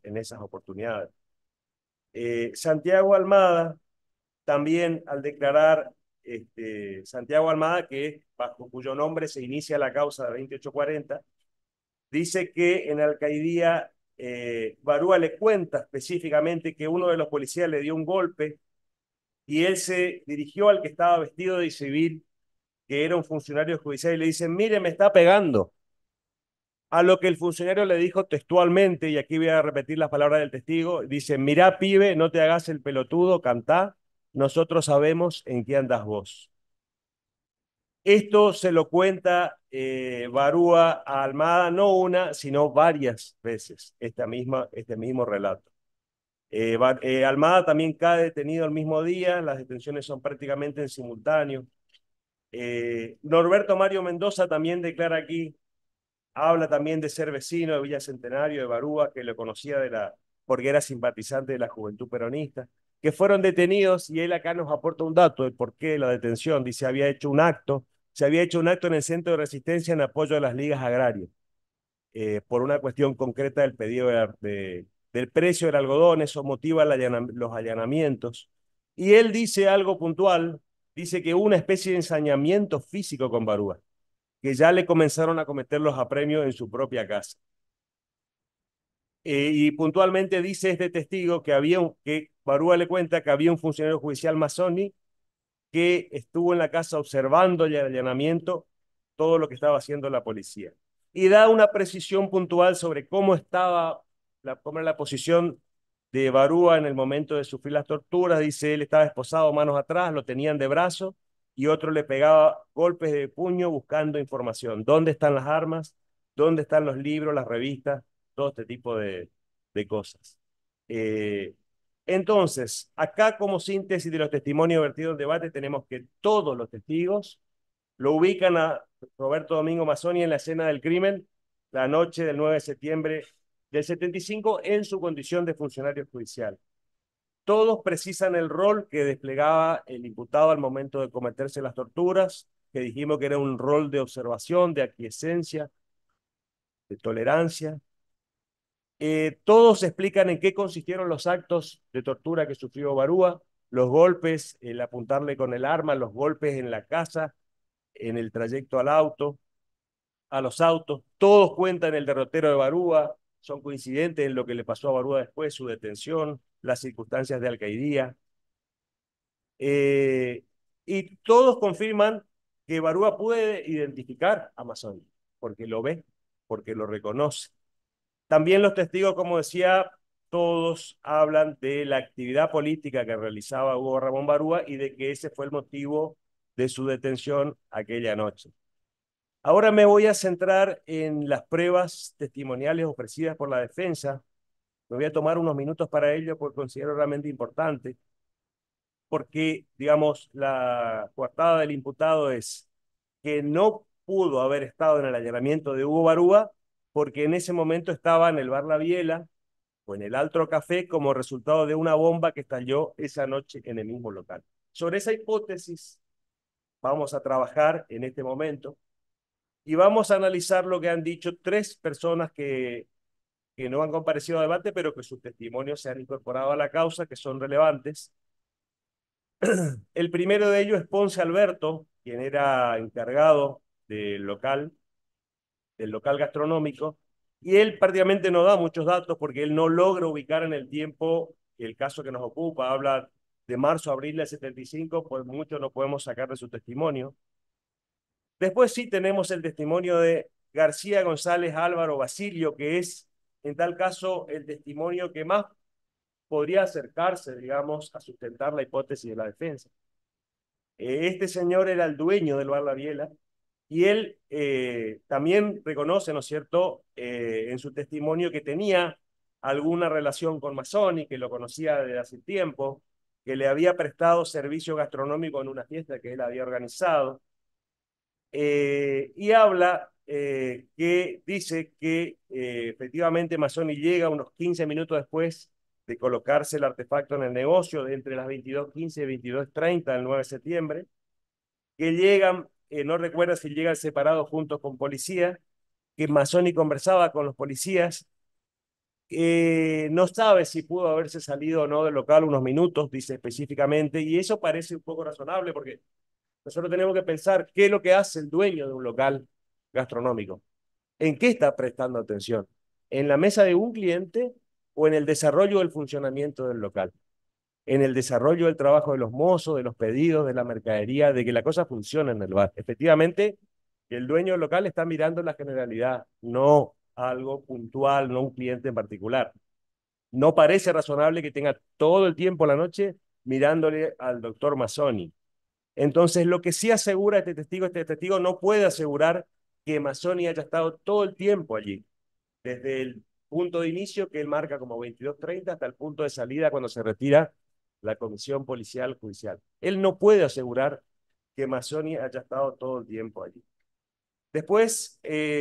oportunidades. Santiago Almada también al declarar Santiago Almada, bajo cuyo nombre se inicia la causa de 2840, dice que en Alcaidía Barúa le cuenta específicamente que uno de los policías le dio un golpe y él se dirigió al que estaba vestido de civil, que era un funcionario judicial, y le dice: mire, me está pegando. A lo que el funcionario le dijo textualmente, y aquí voy a repetir las palabras del testigo, dice: mirá, pibe, no te hagas el pelotudo, cantá, nosotros sabemos en qué andas vos. Esto se lo cuenta Barúa a Almada no una, sino varias veces, este mismo relato. Almada también cae detenido el mismo día, las detenciones son prácticamente en simultáneo. Norberto Mario Mendoza también declara aquí, habla también de ser vecino de Villa Centenario, de Barúa, que lo conocía porque era simpatizante de la Juventud Peronista, que fueron detenidos, y él acá nos aporta un dato del porqué de la detención. Dice: se había hecho un acto en el Centro de Resistencia en apoyo a las ligas agrarias, por una cuestión concreta del pedido del precio del algodón. Eso motiva los allanamientos. Y él dice algo puntual, dice que hubo una especie de ensañamiento físico con Barúa, que ya le comenzaron a cometer los apremios en su propia casa. Y puntualmente dice este testigo que Barúa le cuenta que había un funcionario judicial masoni que estuvo en la casa observando el allanamiento, todo lo que estaba haciendo la policía. Y da una precisión puntual sobre cómo era la posición de Barúa en el momento de sufrir las torturas. Dice: él estaba esposado manos atrás, lo tenían de brazo, y otro le pegaba golpes de puño buscando información. ¿Dónde están las armas? ¿Dónde están los libros, las revistas? Todo este tipo de cosas. Entonces, acá, como síntesis de los testimonios vertidos en debate, tenemos que todos los testigos lo ubican a Roberto Domingo Mazzoni en la escena del crimen la noche del 9 de septiembre del 75 en su condición de funcionario judicial. Todos precisan el rol que desplegaba el imputado al momento de cometerse las torturas, que dijimos que era un rol de observación, de aquiescencia, de tolerancia. Todos explican en qué consistieron los actos de tortura que sufrió Barúa: los golpes, el apuntarle con el arma, los golpes en la casa, en el trayecto a los autos. Todos cuentan el derrotero de Barúa, son coincidentes en lo que le pasó a Barúa después, su detención, las circunstancias de Alcaidía. Y todos confirman que Barúa puede identificar a Mazzoni, porque lo ve, porque lo reconoce. También los testigos, como decía, todos hablan de la actividad política que realizaba Hugo Ramón Barúa y de que ese fue el motivo de su detención aquella noche. Ahora me voy a centrar en las pruebas testimoniales ofrecidas por la defensa. Me voy a tomar unos minutos para ello porque considero realmente importante, porque, digamos, la coartada del imputado es que no pudo haber estado en el allanamiento de Hugo Barúa porque en ese momento estaba en el bar La Biela o en el Altro Café como resultado de una bomba que estalló esa noche en el mismo local. Sobre esa hipótesis vamos a trabajar en este momento y vamos a analizar lo que han dicho tres personas que no han comparecido a debate, pero que sus testimonios se han incorporado a la causa, que son relevantes. El primero de ellos es Ponce Alberto, quien era encargado del local gastronómico, y él prácticamente no da muchos datos porque él no logra ubicar en el tiempo el caso que nos ocupa. Habla de marzo a abril del 75, pues mucho no podemos sacar de su testimonio. Después sí tenemos el testimonio de García González Álvaro Basilio, que es, en tal caso, el testimonio que más podría acercarse, digamos, a sustentar la hipótesis de la defensa. Este señor era el dueño del bar La Biela, y él también reconoce, ¿no es cierto?, en su testimonio que tenía alguna relación con Mazzoni, que lo conocía desde hace tiempo, que le había prestado servicio gastronómico en una fiesta que él había organizado. Y habla que dice que efectivamente Mazzoni llega unos 15 minutos después de colocarse el artefacto en el negocio, de entre las 22:15 y 22:30 del 9 de septiembre, que llegan, no recuerda si llegan separados juntos con policía, que Mazzoni conversaba con los policías, no sabe si pudo haberse salido o no del local unos minutos, dice específicamente, y eso parece un poco razonable porque nosotros tenemos que pensar qué es lo que hace el dueño de un local gastronómico. ¿En qué está prestando atención? ¿En la mesa de un cliente o en el desarrollo del funcionamiento del local? En el desarrollo del trabajo de los mozos, de los pedidos, de la mercadería, de que la cosa funcione en el bar. Efectivamente, el dueño del local está mirando la generalidad, no algo puntual, no un cliente en particular. No parece razonable que tenga todo el tiempo la noche mirándole al doctor Mazzoni. Entonces, lo que sí asegura este testigo no puede asegurar que Mazzoni haya estado todo el tiempo allí, desde el punto de inicio que él marca como 22:30 hasta el punto de salida cuando se retira la comisión policial judicial. Él no puede asegurar que Mazzoni haya estado todo el tiempo allí. Después,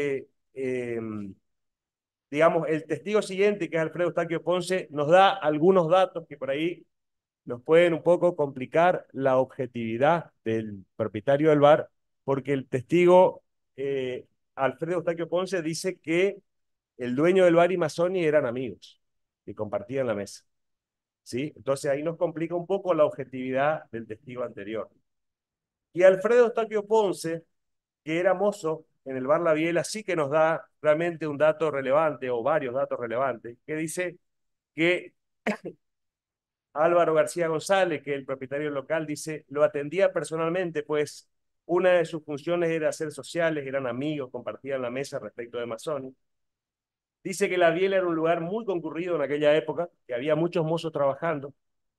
digamos, el testigo siguiente, que es Alfredo Eustaquio Ponce, nos da algunos datos que por ahí nos pueden un poco complicar la objetividad del propietario del bar, porque el testigo Alfredo Eustaquio Ponce dice que el dueño del bar y Mazzoni eran amigos y compartían la mesa. ¿Sí? Entonces ahí nos complica un poco la objetividad del testigo anterior. Y Alfredo Eustaquio Ponce, que era mozo en el bar La Biela, sí que nos da realmente un dato relevante o varios datos relevantes, que dice que Álvaro García González, que es el propietario local, dice, lo atendía personalmente, pues una de sus funciones era ser sociales, eran amigos, compartían la mesa respecto de Mazzoni. Dice que La Biela era un lugar muy concurrido en aquella época, que había muchos mozos trabajando,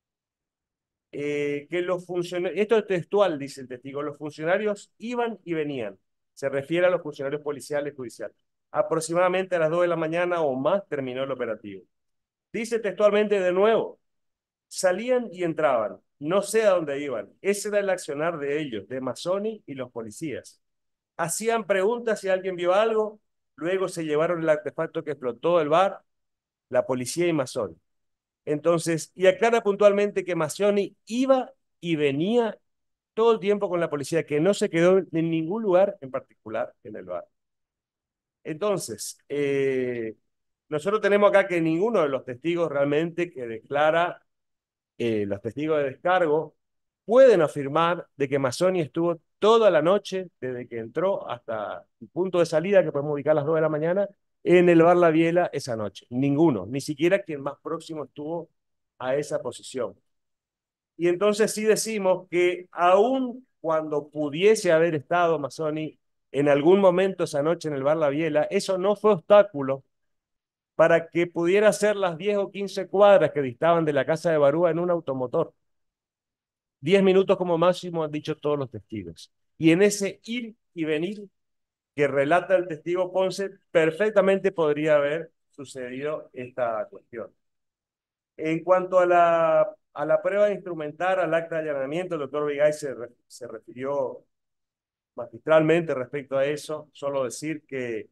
que los funcionarios, esto es textual, dice el testigo, los funcionarios iban y venían, se refiere a los funcionarios policiales y judiciales. Aproximadamente a las 2 de la mañana o más terminó el operativo. Dice textualmente de nuevo, salían y entraban, no sé a dónde iban, ese era el accionar de ellos, de Mazzoni y los policías. Hacían preguntas si alguien vio algo, luego se llevaron el artefacto que explotó el bar, la policía y Mazzoni. Entonces, y aclara puntualmente que Mazzoni iba y venía todo el tiempo con la policía, que no se quedó en ningún lugar en particular en el bar. Entonces, nosotros tenemos acá que ninguno de los testigos realmente que declara, los testigos de descargo, pueden afirmar de que Mazzoni estuvo toda la noche, desde que entró hasta el punto de salida, que podemos ubicar a las 2 de la mañana, en el bar La Biela esa noche. Ninguno, ni siquiera quien más próximo estuvo a esa posición. Y entonces sí decimos que aun cuando pudiese haber estado Mazzoni en algún momento esa noche en el bar La Biela, eso no fue obstáculo para que pudiera hacer las 10 o 15 cuadras que distaban de la casa de Barúa en un automotor. 10 minutos como máximo han dicho todos los testigos. Y en ese ir y venir que relata el testigo Ponce, perfectamente podría haber sucedido esta cuestión. En cuanto a la prueba instrumental, al acta de allanamiento, el doctor Vigay se refirió magistralmente respecto a eso. Solo decir que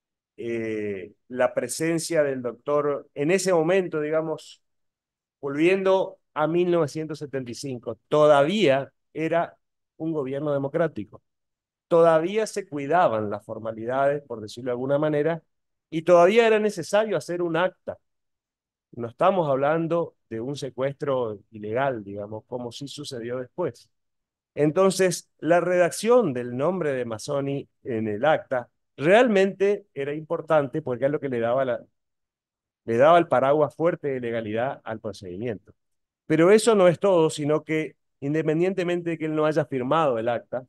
la presencia del doctor en ese momento, digamos, volviendo a 1975, todavía era un gobierno democrático. Todavía se cuidaban las formalidades, por decirlo de alguna manera, y todavía era necesario hacer un acta. No estamos hablando de un secuestro ilegal, digamos, como sí sucedió después. Entonces, la redacción del nombre de Mazzoni en el acta realmente era importante porque es lo que le daba el paraguas fuerte de legalidad al procedimiento. Pero eso no es todo, sino que independientemente de que él no haya firmado el acta,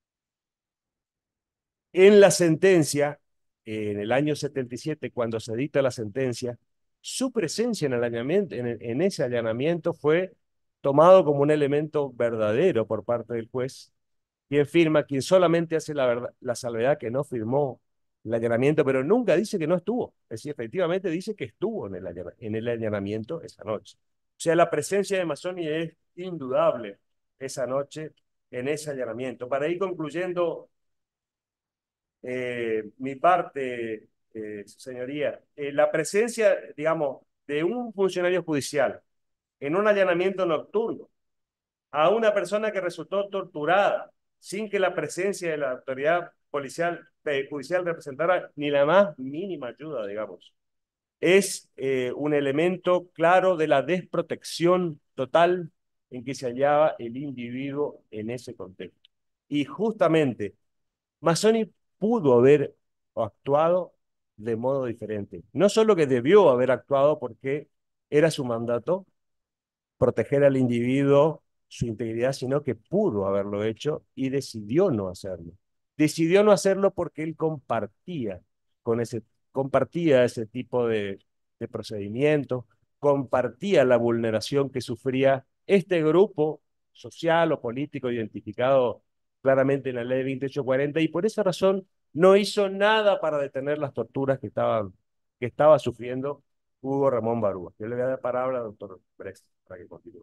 en la sentencia, en el año 77, cuando se dicta la sentencia, su presencia en el allanamiento, en ese allanamiento fue tomado como un elemento verdadero por parte del juez, quien firma, quien solamente hace la salvedad que no firmó el allanamiento, pero nunca dice que no estuvo. Es decir, efectivamente dice que estuvo en el allanamiento esa noche. O sea, la presencia de Mazzoni es indudable esa noche en ese allanamiento. Para ir concluyendo mi parte, señoría, la presencia, digamos, de un funcionario judicial en un allanamiento nocturno a una persona que resultó torturada sin que la presencia de la autoridad policial, judicial representara ni la más mínima ayuda, digamos, es un elemento claro de la desprotección total en que se hallaba el individuo en ese contexto. Y justamente, Mazzoni pudo haber actuado de modo diferente. No solo que debió haber actuado porque era su mandato proteger al individuo, su integridad, sino que pudo haberlo hecho y decidió no hacerlo. Decidió no hacerlo porque él con ese, compartía ese tipo de procedimientos, compartía la vulneración que sufría este grupo social o político identificado claramente en la ley 2840 y por esa razón no hizo nada para detener las torturas que estaba sufriendo Hugo Ramón Barúa. Yo le voy a dar la palabra al doctor Brest para que continúe.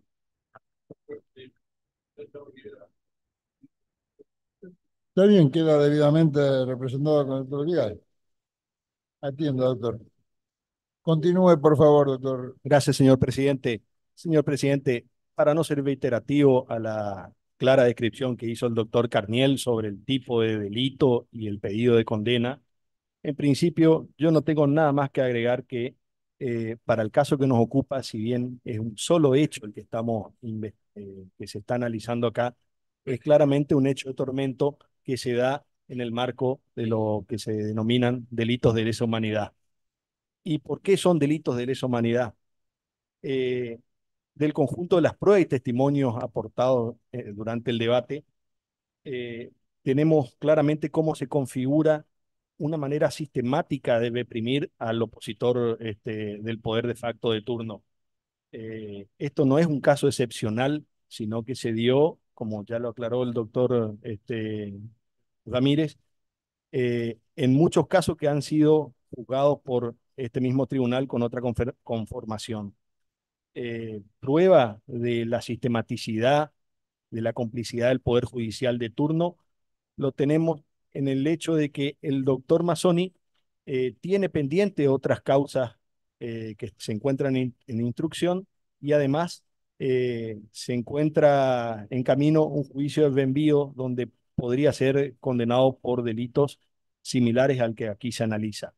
Está bien, queda debidamente representado con el doctor Vigal. Atiendo, doctor. Continúe, por favor, doctor. Gracias, señor presidente. Señor presidente, para no ser reiterativo a la clara descripción que hizo el doctor Carniel sobre el tipo de delito y el pedido de condena, en principio yo no tengo nada más que agregar que para el caso que nos ocupa, si bien es un solo hecho el que que se está analizando acá, es claramente un hecho de tormento que se da en el marco de lo que se denominan delitos de lesa humanidad. ¿Y por qué son delitos de lesa humanidad? eh, del conjunto de las pruebas y testimonios aportados durante el debate, tenemos claramente cómo se configura una manera sistemática de reprimir al opositor del poder de facto de turno. Esto no es un caso excepcional, sino que se dio, como ya lo aclaró el doctor Ramírez, en muchos casos que han sido juzgados por este mismo tribunal con otra conformación. Prueba de la sistematicidad, de la complicidad del Poder Judicial de turno, lo tenemos en el hecho de que el doctor Mazzoni tiene pendiente otras causas que se encuentran en instrucción y además se encuentra en camino un juicio de reenvío donde podría ser condenado por delitos similares al que aquí se analiza.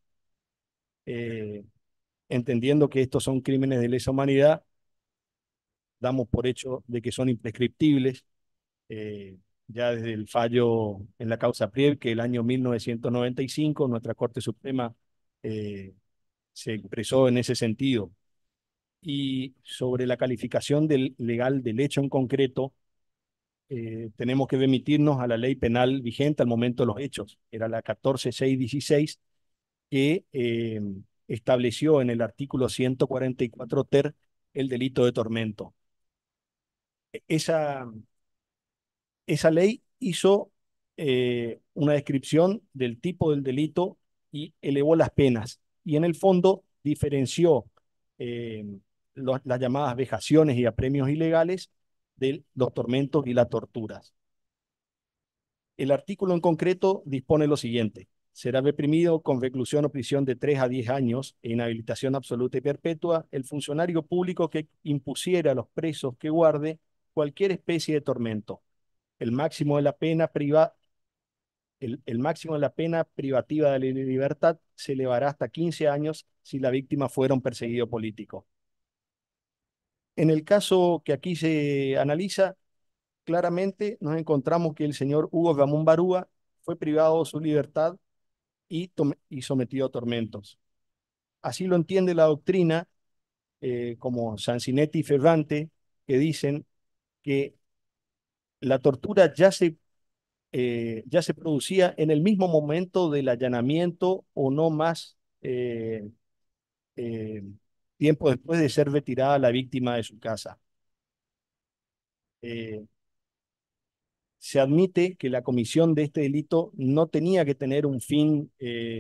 Entendiendo que estos son crímenes de lesa humanidad, damos por hecho de que son imprescriptibles, ya desde el fallo en la causa Priev, que el año 1995 nuestra Corte Suprema se expresó en ese sentido. Y sobre la calificación legal del hecho en concreto, tenemos que remitirnos a la ley penal vigente al momento de los hechos. Era la 14616 que estableció en el artículo 144 ter el delito de tormento. Esa ley hizo una descripción del tipo del delito y elevó las penas. Y en el fondo diferenció eh, las llamadas vejaciones y apremios ilegales de los tormentos y las torturas. El artículo en concreto dispone lo siguiente: será reprimido con reclusión o prisión de 3 a 10 años e inhabilitación absoluta y perpetua el funcionario público que impusiera a los presos que guarde cualquier especie de tormento. El máximo de la pena el máximo de la pena privativa de la libertad se elevará hasta 15 años si la víctima fuera un perseguido político. En el caso que aquí se analiza, claramente nos encontramos que el señor Hugo Ramón Barúa fue privado de su libertad y sometido a tormentos. Así lo entiende la doctrina, como Sansinetti y Ferrante, que dicen que la tortura ya se producía en el mismo momento del allanamiento o no más eh, tiempo después de ser retirada la víctima de su casa. Eh, Se admite que la comisión de este delito no tenía que tener un fin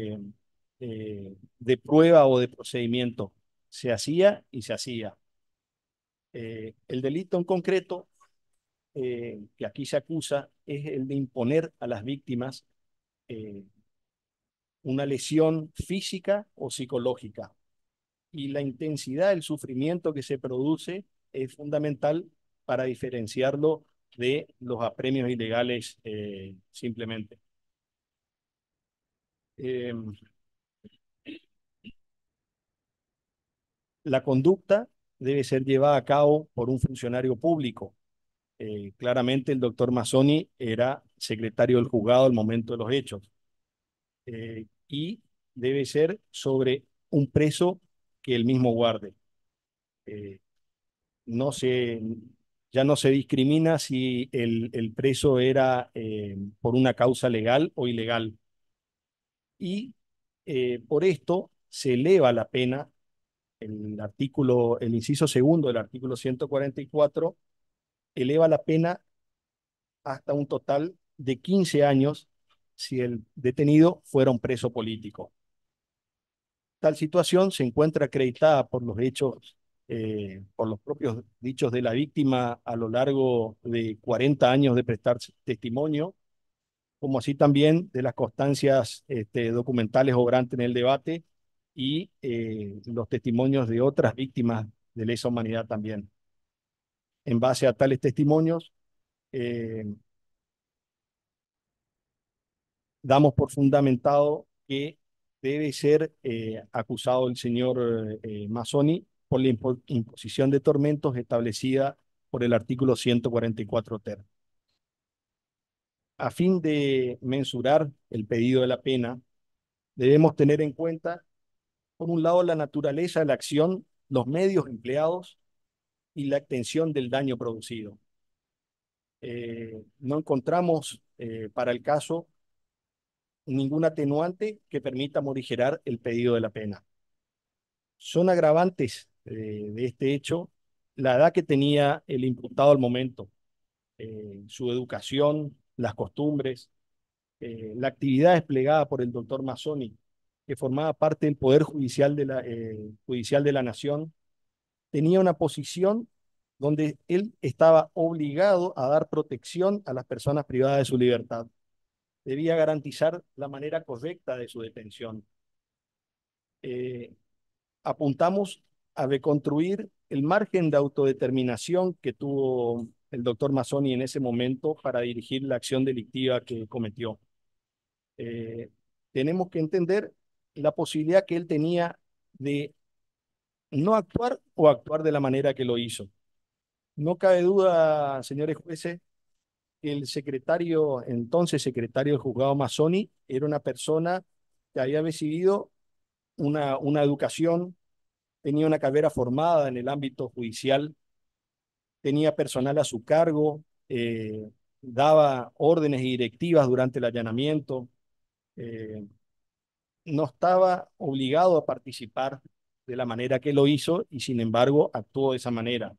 de prueba o de procedimiento. Se hacía y se hacía. El delito en concreto que aquí se acusa es el de imponer a las víctimas eh, una lesión física o psicológica. Y la intensidad del sufrimiento que se produce es fundamental para diferenciarlo de los apremios ilegales simplemente. Eh, la conducta debe ser llevada a cabo por un funcionario público. Claramente el doctor Mazzoni era secretario del juzgado al momento de los hechos. Y debe ser sobre un preso que él mismo guarde. Eh, no se, ya no se discrimina si el preso era por una causa legal o ilegal. Y por esto se eleva la pena, el inciso segundo del artículo 144, eleva la pena hasta un total de 15 años si el detenido fuera un preso político. Tal situación se encuentra acreditada por los hechos, por los propios dichos de la víctima a lo largo de 40 años de prestar testimonio, como así también de las constancias documentales obrantes en el debate y los testimonios de otras víctimas de lesa humanidad también. En base a tales testimonios, eh, damos por fundamentado que debe ser acusado el señor Mazzoni por la imposición de tormentos establecida por el artículo 144 ter. A fin de mensurar el pedido de la pena, debemos tener en cuenta, por un lado, la naturaleza de la acción, los medios empleados y la extensión del daño producido. No encontramos para el caso ningún atenuante que permita morigerar el pedido de la pena. Son agravantes de este hecho la edad que tenía el imputado al momento, su educación, las costumbres, la actividad desplegada por el doctor Mazzoni, que formaba parte del Poder Judicial de la Nación, tenía una posición donde él estaba obligado a dar protección a las personas privadas de su libertad. Debía garantizar la manera correcta de su detención. Apuntamos a reconstruir el margen de autodeterminación que tuvo el doctor Mazzoni en ese momento para dirigir la acción delictiva que cometió. Tenemos que entender la posibilidad que él tenía de no actuar o actuar de la manera que lo hizo. No cabe duda, señores jueces, que el entonces secretario del juzgado Mazzoni, era una persona que había recibido una educación, tenía una carrera formada en el ámbito judicial, tenía personal a su cargo, daba órdenes y directivas durante el allanamiento, eh, no estaba obligado a participar de la manera que lo hizo y sin embargo actuó de esa manera.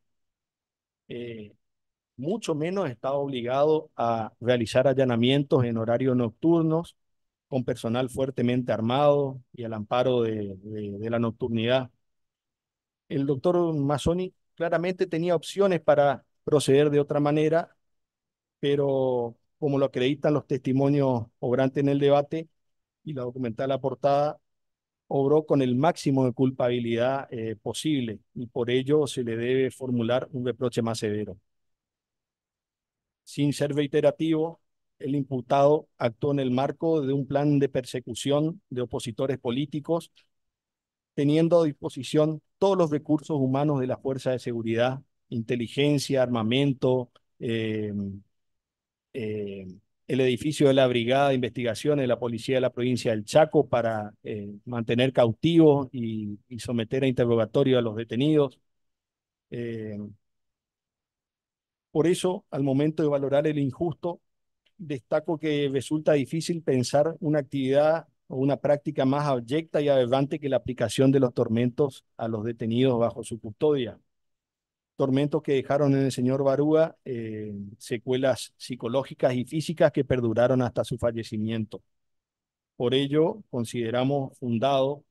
Mucho menos estaba obligado a realizar allanamientos en horarios nocturnos con personal fuertemente armado y al amparo de la nocturnidad. El doctor Mazzoni claramente tenía opciones para proceder de otra manera, pero como lo acreditan los testimonios obrantes en el debate y la documental aportada, obró con el máximo de culpabilidad posible y por ello se le debe formular un reproche más severo. Sin ser reiterativo, el imputado actuó en el marco de un plan de persecución de opositores políticos, teniendo a disposición todos los recursos humanos de la fuerza de seguridad, inteligencia, armamento, eh, eh, el edificio de la Brigada de Investigaciones de la Policía de la Provincia del Chaco para mantener cautivos y someter a interrogatorio a los detenidos. Eh, por eso, al momento de valorar el injusto, destaco que resulta difícil pensar una actividad o una práctica más abyecta y aberrante que la aplicación de los tormentos a los detenidos bajo su custodia. Tormentos que dejaron en el señor Barúa secuelas psicológicas y físicas que perduraron hasta su fallecimiento. Por ello, consideramos fundado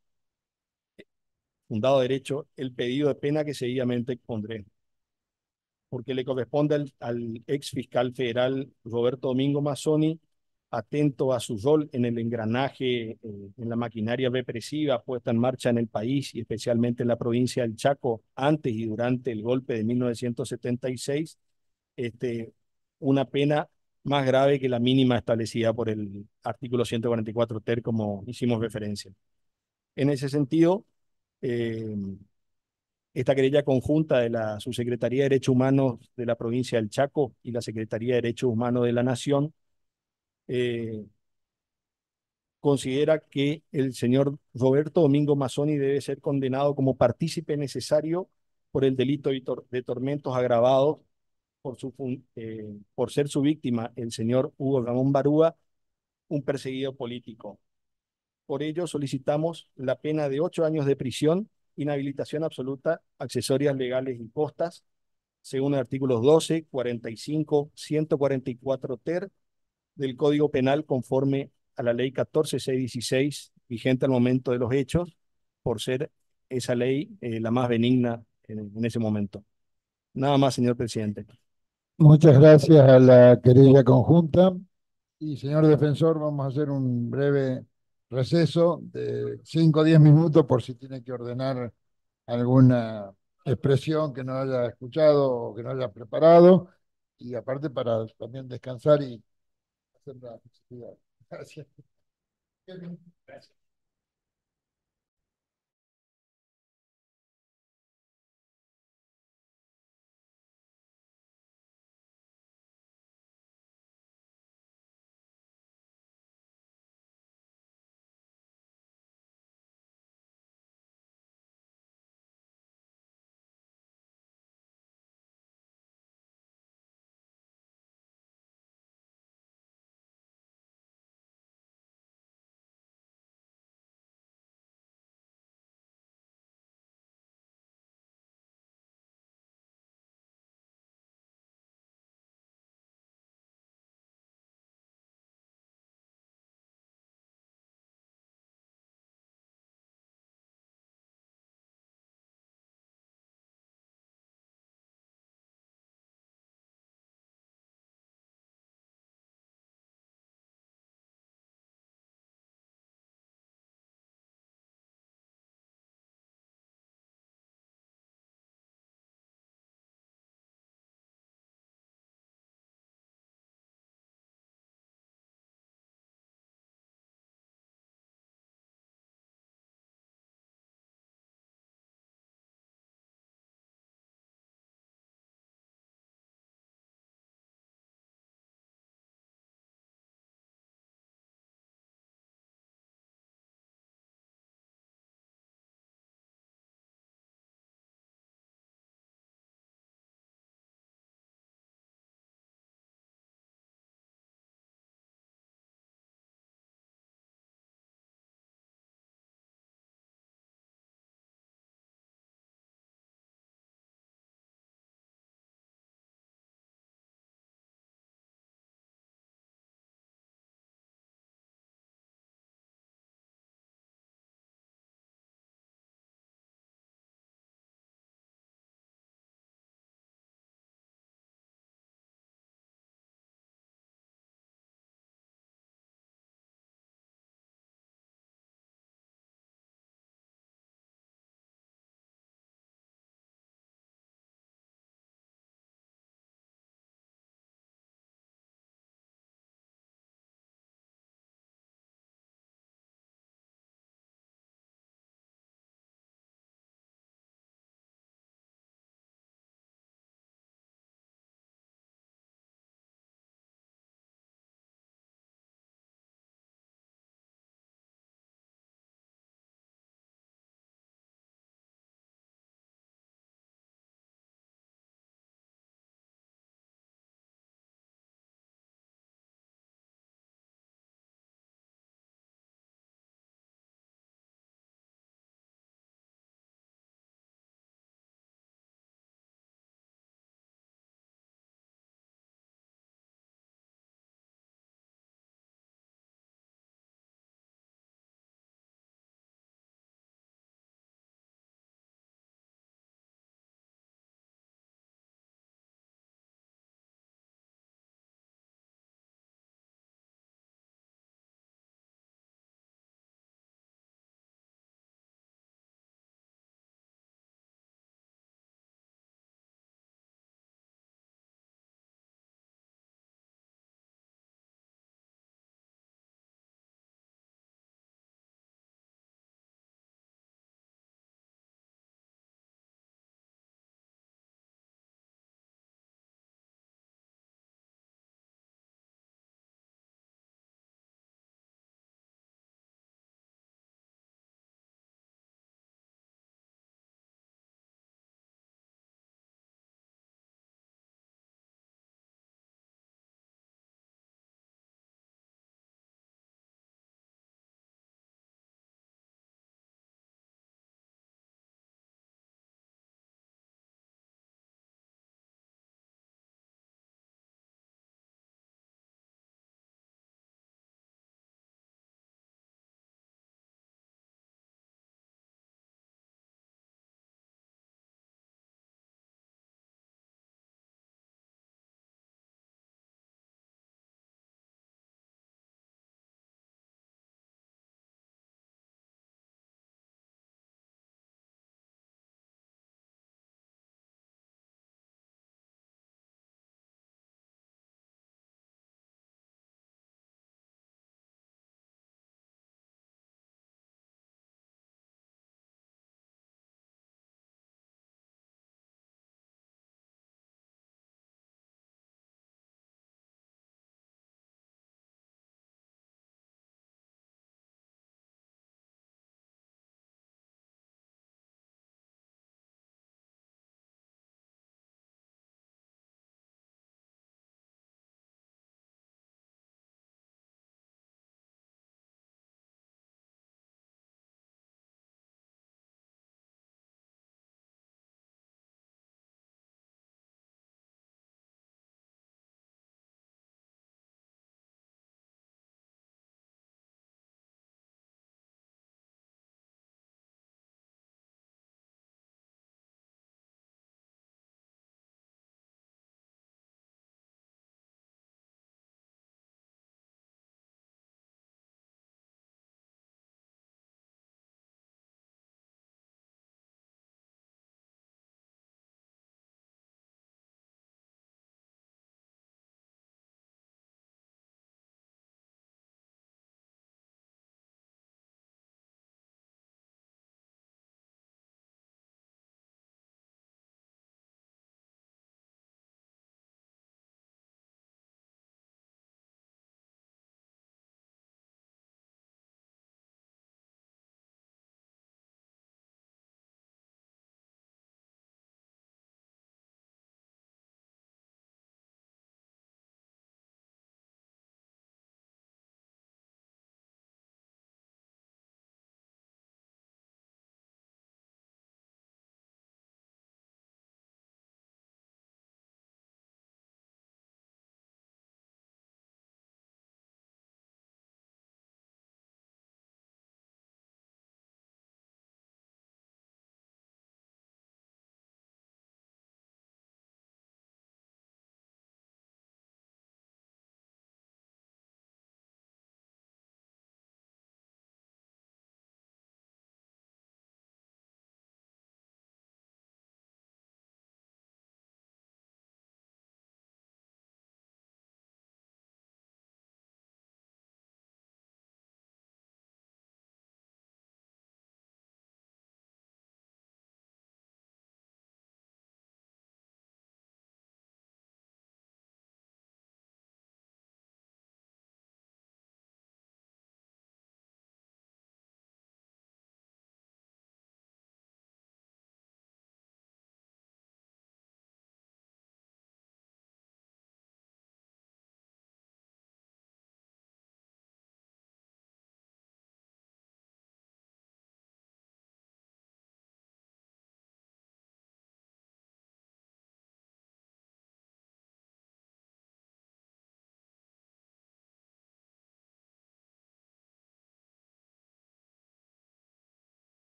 derecho el pedido de pena que seguidamente expondré, porque le corresponde al ex fiscal federal Roberto Domingo Mazzoni, atento a su rol en el engranaje, en la maquinaria represiva puesta en marcha en el país y especialmente en la provincia del Chaco antes y durante el golpe de 1976, una pena más grave que la mínima establecida por el artículo 144 ter, como hicimos referencia. En ese sentido, eh, esta querella conjunta de la Subsecretaría de Derechos Humanos de la provincia del Chaco y la Secretaría de Derechos Humanos de la Nación eh, considera que el señor Roberto Domingo Mazzoni debe ser condenado como partícipe necesario por el delito de tormentos agravados por ser su víctima, el señor Hugo Ramón Barúa, un perseguido político. Por ello, solicitamos la pena de 8 años de prisión, inhabilitación absoluta, accesorias legales y postas, según los artículos 12, 45, 144 ter del Código Penal, conforme a la ley 14616, vigente al momento de los hechos, por ser esa ley la más benigna en ese momento. Nada más, señor presidente. Muchas gracias a la querella conjunta. Y señor defensor, vamos a hacer un breve receso de 5 o 10 minutos por si tiene que ordenar alguna expresión que no haya escuchado o que no haya preparado. Y aparte para también descansar y hacer la actividad. Gracias. Gracias.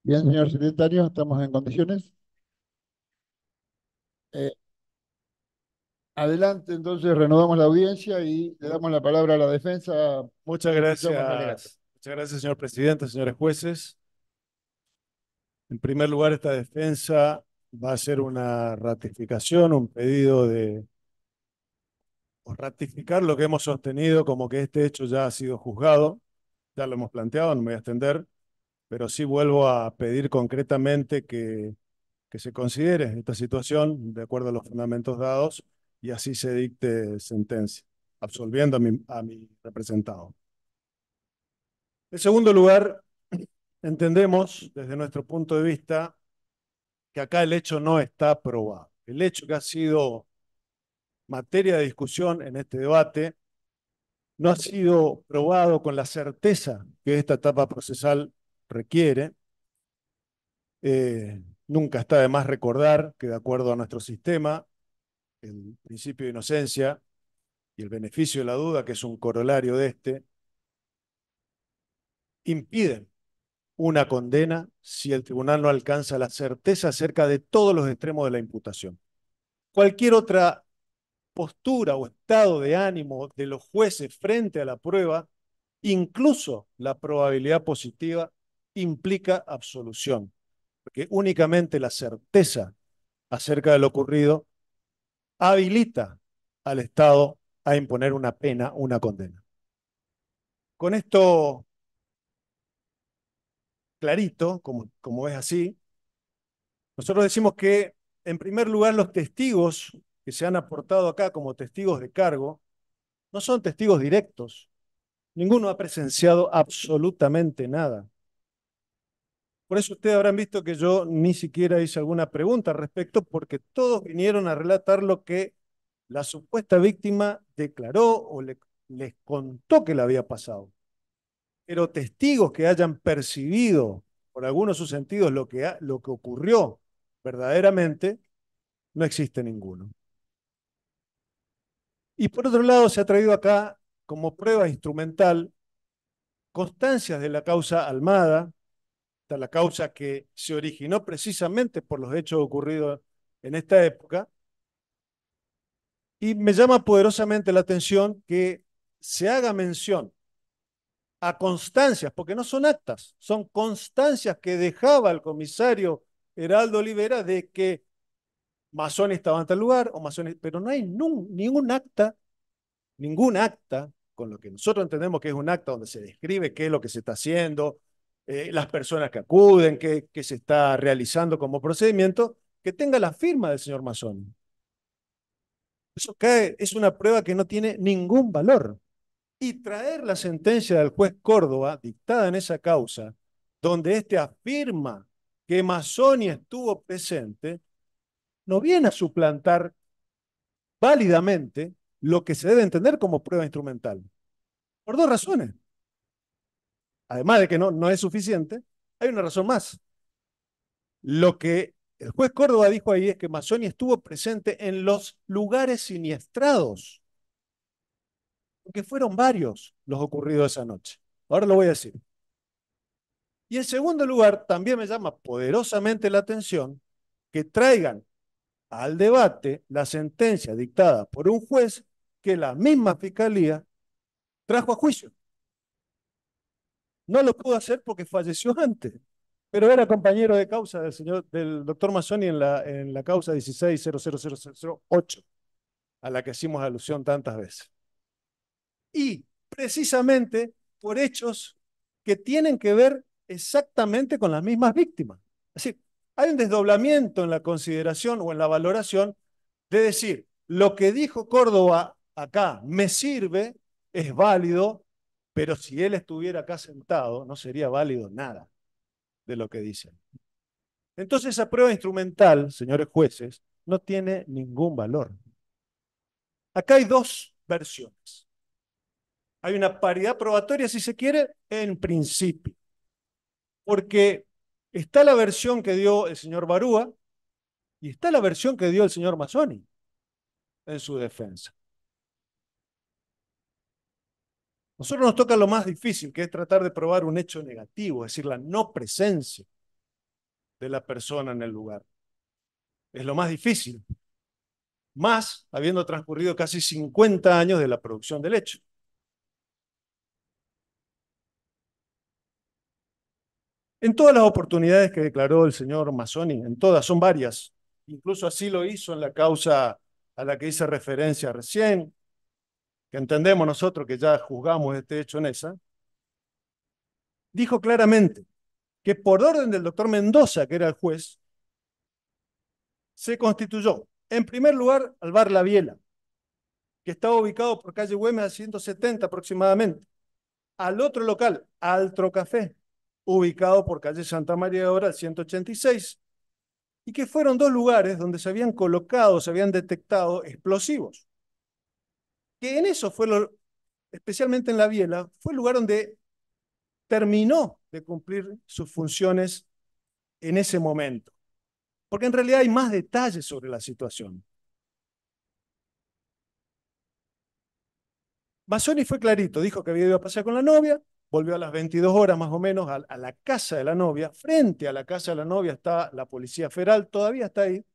Bien, señor secretario, ¿estamos en condiciones? Eh, Adelante, entonces renovamos la audiencia y le damos la palabra a la defensa. Muchas Escuchamos el alegato. gracias. Muchas gracias, señor presidente, señores jueces. En primer lugar, esta defensa va a ser una ratificación, un pedido de o ratificar lo que hemos sostenido como que este hecho ya ha sido juzgado. Ya lo hemos planteado, no me voy a extender, pero sí vuelvo a pedir concretamente que se considere esta situación de acuerdo a los fundamentos dados y así se dicte sentencia, absolviendo a mi representado. En segundo lugar, entendemos desde nuestro punto de vista que acá el hecho no está probado. El hecho que ha sido materia de discusión en este debate no ha sido probado con la certeza que esta etapa procesal requiere. Nunca está de más recordar que de acuerdo a nuestro sistema, el principio de inocencia y el beneficio de la duda, que es un corolario de este, impiden una condena si el tribunal no alcanza la certeza acerca de todos los extremos de la imputación. Cualquier otra postura o estado de ánimo de los jueces frente a la prueba, incluso la probabilidad positiva, implica absolución, porque únicamente la certeza acerca de lo ocurrido habilita al Estado a imponer una pena, una condena. Con esto clarito, como es así, nosotros decimos que, en primer lugar, los testigos que se han aportado acá como testigos de cargo no son testigos directos. Ninguno ha presenciado absolutamente nada. Por eso ustedes habrán visto que yo ni siquiera hice alguna pregunta al respecto, porque todos vinieron a relatar lo que la supuesta víctima declaró o les contó que le había pasado. Pero testigos que hayan percibido por algunos de sus sentidos lo que ocurrió verdaderamente, no existe ninguno. Y por otro lado, se ha traído acá como prueba instrumental constancias de la causa Almada, de la causa que se originó precisamente por los hechos ocurridos en esta época, y me llama poderosamente la atención que se haga mención a constancias, porque no son actas, son constancias que dejaba el comisario Heraldo Olivera de que Mazzoni estaba en tal lugar, pero no hay ningún acta, con lo que nosotros entendemos que es un acta donde se describe qué es lo que se está haciendo, las personas que acuden, qué se está realizando como procedimiento, que tenga la firma del señor Mazzoni. Eso es una prueba que no tiene ningún valor. Y traer la sentencia del juez Córdoba, dictada en esa causa, donde éste afirma que Mazzoni estuvo presente, no viene a suplantar válidamente lo que se debe entender como prueba instrumental. Por dos razones. Además de que no es suficiente, hay una razón más. Lo que el juez Córdoba dijo ahí es que Mazzoni estuvo presente en los lugares siniestrados, porque fueron varios los ocurridos esa noche. Ahora lo voy a decir. Y en segundo lugar, también me llama poderosamente la atención que traigan al debate la sentencia dictada por un juez que la misma fiscalía trajo a juicio. No lo pudo hacer porque falleció antes, pero era compañero de causa del doctor Mazzoni en la causa 16-00008, a la que hicimos alusión tantas veces. Y precisamente por hechos que tienen que ver exactamente con las mismas víctimas. Es decir, hay un desdoblamiento en la consideración o en la valoración de decir, lo que dijo Córdoba acá me sirve, es válido, pero si él estuviera acá sentado, no sería válido nada de lo que dicen. Entonces esa prueba instrumental, señores jueces, no tiene ningún valor. Acá hay dos versiones. Hay una paridad probatoria, si se quiere, en principio. Porque está la versión que dio el señor Barúa y está la versión que dio el señor Mazzoni en su defensa. Nosotros nos toca lo más difícil, que es tratar de probar un hecho negativo, es decir, la no presencia. de la persona en el lugar. Es lo más difícil, más habiendo transcurrido casi 50 años de la producción del hecho. En todas las oportunidades que declaró el señor Mazzoni, en todas, son varias, incluso así lo hizo en la causa a la que hice referencia recién, que entendemos nosotros que ya juzgamos este hecho en esa, dijo claramente que por orden del doctor Mendoza, que era el juez, se constituyó, en primer lugar, al bar La Biela, que estaba ubicado por calle Güemes a 170 aproximadamente. Al otro local, Altro Café, ubicado por calle Santa María de Obra al 186, y que fueron dos lugares donde se habían colocado, se habían detectado explosivos. Que en eso fue, especialmente en La Biela, fue el lugar donde terminó de cumplir sus funciones en ese momento. Porque en realidad hay más detalles sobre la situación. Mazzoni fue clarito, dijo que había ido a pasear con la novia, volvió a las 22 horas más o menos a la casa de la novia. Frente a la casa de la novia está la policía federal, todavía está ahí.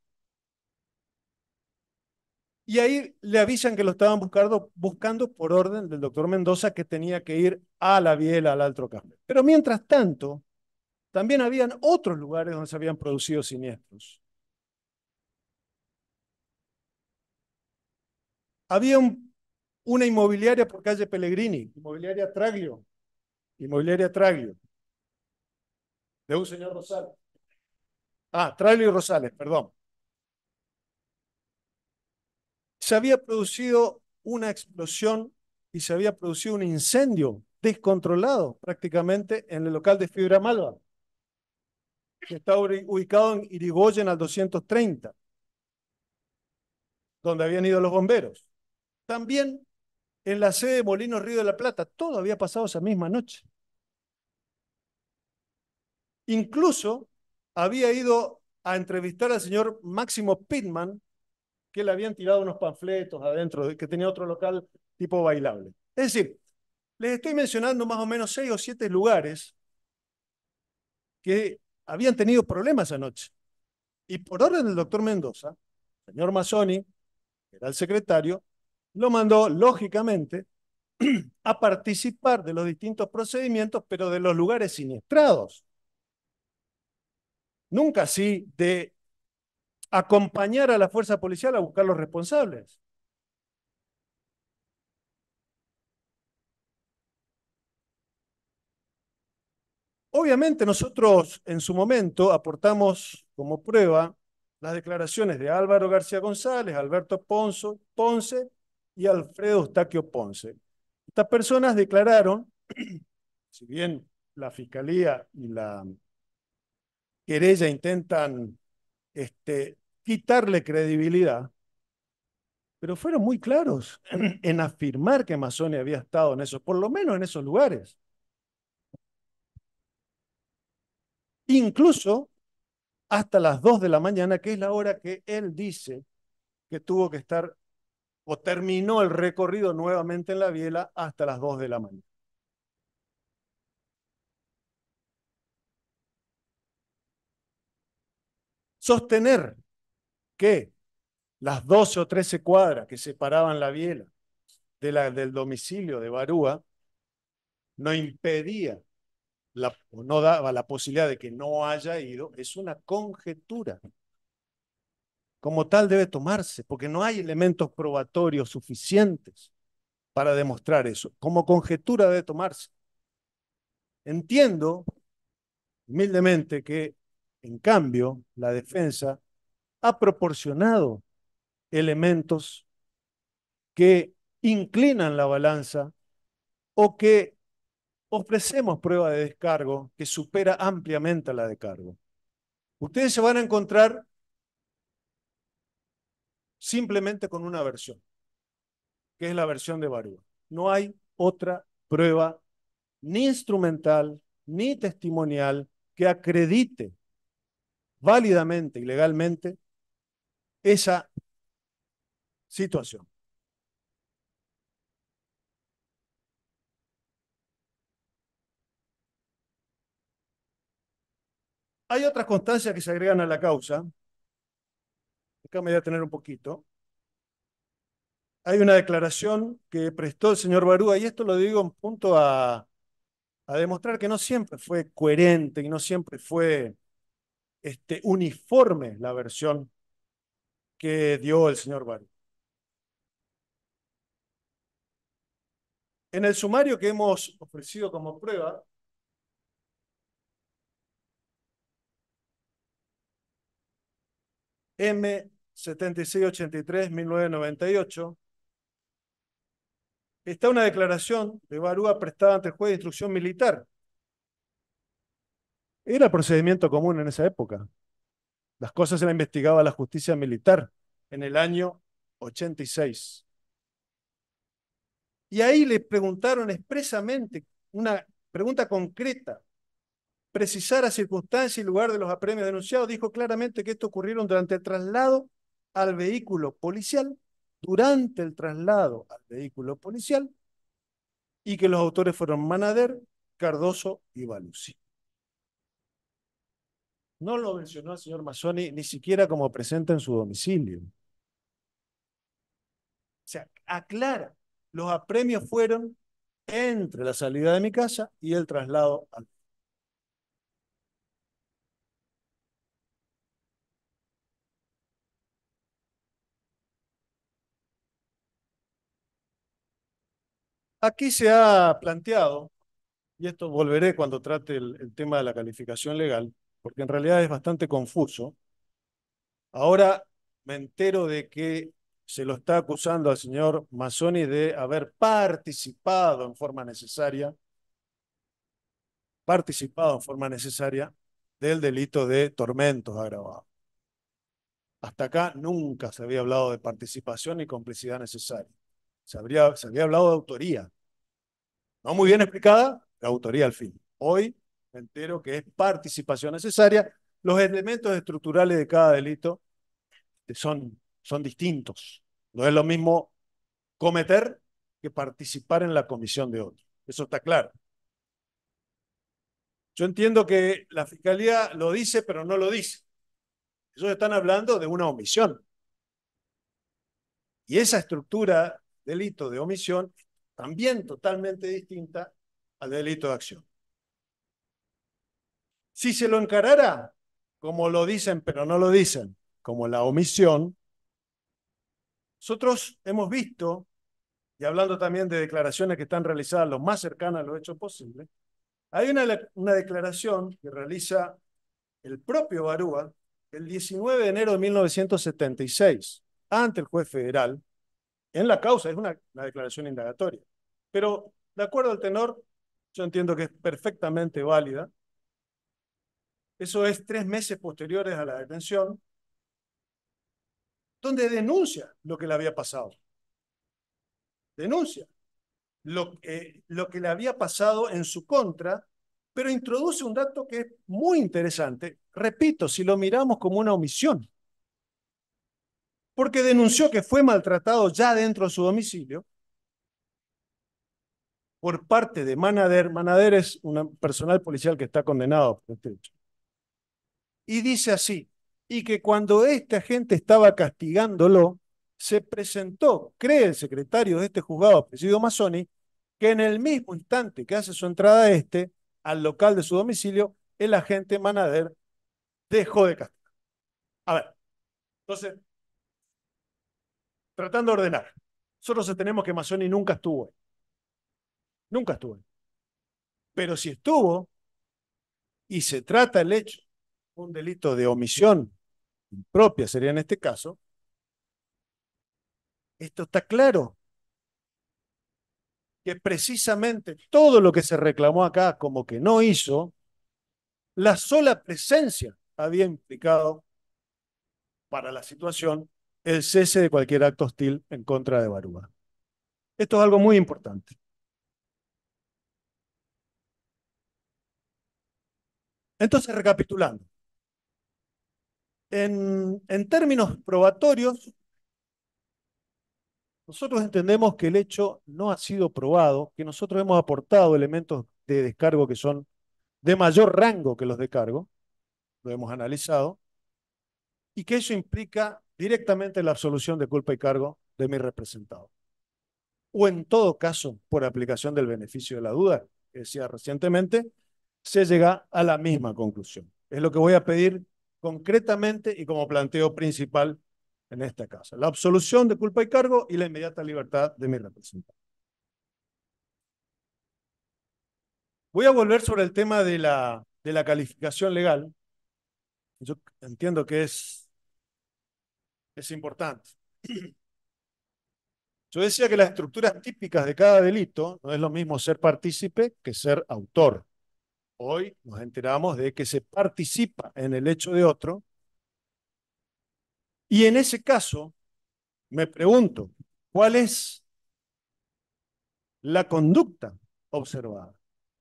Y ahí le avisan que lo estaban buscando por orden del doctor Mendoza, que tenía que ir a La Biela, al Altro Café. Pero mientras tanto, también habían otros lugares donde se habían producido siniestros. Había una inmobiliaria por calle Pellegrini, inmobiliaria Traglio, de un señor Rosales. Traglio y Rosales, perdón. Se había producido una explosión y se había producido un incendio descontrolado prácticamente en el local de Fibra Malva, que está ubicado en Irigoyen al 230, donde habían ido los bomberos. También en la sede de Molinos Río de la Plata, todo había pasado esa misma noche. Incluso había ido a entrevistar al señor Máximo Pittman, que le habían tirado unos panfletos adentro, que tenía otro local tipo bailable. Es decir, les estoy mencionando más o menos 6 o 7 lugares que habían tenido problemas anoche. Y por orden del doctor Mendoza, el señor Mazzoni, que era el secretario, lo mandó, lógicamente, a participar de los distintos procedimientos, pero de los lugares siniestrados. Nunca así de acompañar a la fuerza policial a buscar los responsables. Obviamente nosotros en su momento aportamos como prueba las declaraciones de Álvaro García González, Alberto Ponce y Alfredo Eustaquio Ponce. Estas personas declararon, si bien la Fiscalía y la querella intentan quitarle credibilidad, pero fueron muy claros en afirmar que Mazzoni había estado en esos, por lo menos en esos lugares. Incluso hasta las 2 de la mañana, que es la hora que él dice que tuvo que estar o terminó el recorrido nuevamente en la biela hasta las 2 de la mañana. Sostener que las 12 o 13 cuadras que separaban la biela del domicilio de Barúa no impedía o no daba la posibilidad de que no haya ido, es una conjetura. Como tal debe tomarse, porque no hay elementos probatorios suficientes para demostrar eso. Como conjetura debe tomarse. Entiendo humildemente que, en cambio, la defensa ha proporcionado elementos que inclinan la balanza o que ofrecemos prueba de descargo que supera ampliamente a la de cargo. Ustedes se van a encontrar simplemente con una versión, que es la versión de Barúa. No hay otra prueba ni instrumental ni testimonial que acredite válidamente y legalmente esa situación. Hay otras constancias que se agregan a la causa. Acá me voy a tener un poquito. Hay una declaración que prestó el señor Barúa, y esto lo digo en punto a demostrar que no siempre fue coherente y no siempre fue uniforme la versión que dio el señor Barúa. En el sumario que hemos ofrecido como prueba, M7683-1998, está una declaración de Barúa prestada ante el juez de instrucción militar. Era procedimiento común en esa época. Las cosas se las investigaba la justicia militar en el año 86. Y ahí le preguntaron expresamente una pregunta concreta, precisar a circunstancia y lugar de los apremios denunciados. Dijo claramente que esto ocurrieron durante el traslado al vehículo policial, y que los autores fueron Manader, Cardoso y Balusi. No lo mencionó el señor Mazzoni ni siquiera como presente en su domicilio. O sea, aclara, los apremios fueron entre la salida de mi casa y el traslado al... Aquí se ha planteado, y esto volveré cuando trate el tema de la calificación legal, porque en realidad es bastante confuso. Ahora me entero de que se lo está acusando al señor Mazzoni de haber participado en forma necesaria del delito de tormentos agravados. Hasta acá nunca se había hablado de participación ni complicidad necesaria. Se había hablado de autoría. No muy bien explicada, la autoría al fin. Hoy me entero que es participación necesaria. Los elementos estructurales de cada delito son distintos. No es lo mismo cometer que participar en la comisión de otro. Eso está claro. Yo entiendo que la Fiscalía lo dice, pero no lo dice. Ellos están hablando de una omisión. Y esa estructura, delito de omisión, también totalmente distinta al delito de acción. Si se lo encarara, como lo dicen, pero no lo dicen, como la omisión, nosotros hemos visto, y hablando también de declaraciones que están realizadas lo más cercanas a los hechos posibles, hay una declaración que realiza el propio Barúa el 19 de enero de 1976 ante el juez federal en la causa. Es una declaración indagatoria. Pero, de acuerdo al tenor, yo entiendo que es perfectamente válida. Eso es 3 meses posteriores a la detención, donde denuncia lo que le había pasado. Denuncia lo que le había pasado en su contra, pero introduce un dato que es muy interesante. Repito, si lo miramos como una omisión, porque denunció que fue maltratado ya dentro de su domicilio por parte de Manader. Manader es un personal policial que está condenado por este hecho. Y dice así, y que cuando este agente estaba castigándolo, se presentó, cree el secretario de este juzgado, Presidio Mazzoni, que en el mismo instante que hace su entrada al local de su domicilio, el agente Manader dejó de castigar. A ver, entonces, tratando de ordenar, nosotros sostenemos que Mazzoni nunca estuvo ahí. Nunca estuvo ahí. Pero si estuvo, y se trata el hecho, un delito de omisión propia sería en este caso, esto está claro, que precisamente todo lo que se reclamó acá como que no hizo, la sola presencia había implicado para la situación el cese de cualquier acto hostil en contra de Barúa. Esto es algo muy importante. Entonces, recapitulando, en términos probatorios, nosotros entendemos que el hecho no ha sido probado, que nosotros hemos aportado elementos de descargo que son de mayor rango que los de cargo, lo hemos analizado, y que eso implica directamente la absolución de culpa y cargo de mi representado. O en todo caso, por aplicación del beneficio de la duda, que decía recientemente, se llega a la misma conclusión. Es lo que voy a pedir concretamente y como planteo principal en esta casa. La absolución de culpa y cargo y la inmediata libertad de mi representante. Voy a volver sobre el tema de la calificación legal. Yo entiendo que es importante. Yo decía que las estructuras típicas de cada delito no es lo mismo ser partícipe que ser autor. Hoy nos enteramos de que se participa en el hecho de otro y en ese caso me pregunto, ¿cuál es la conducta observada?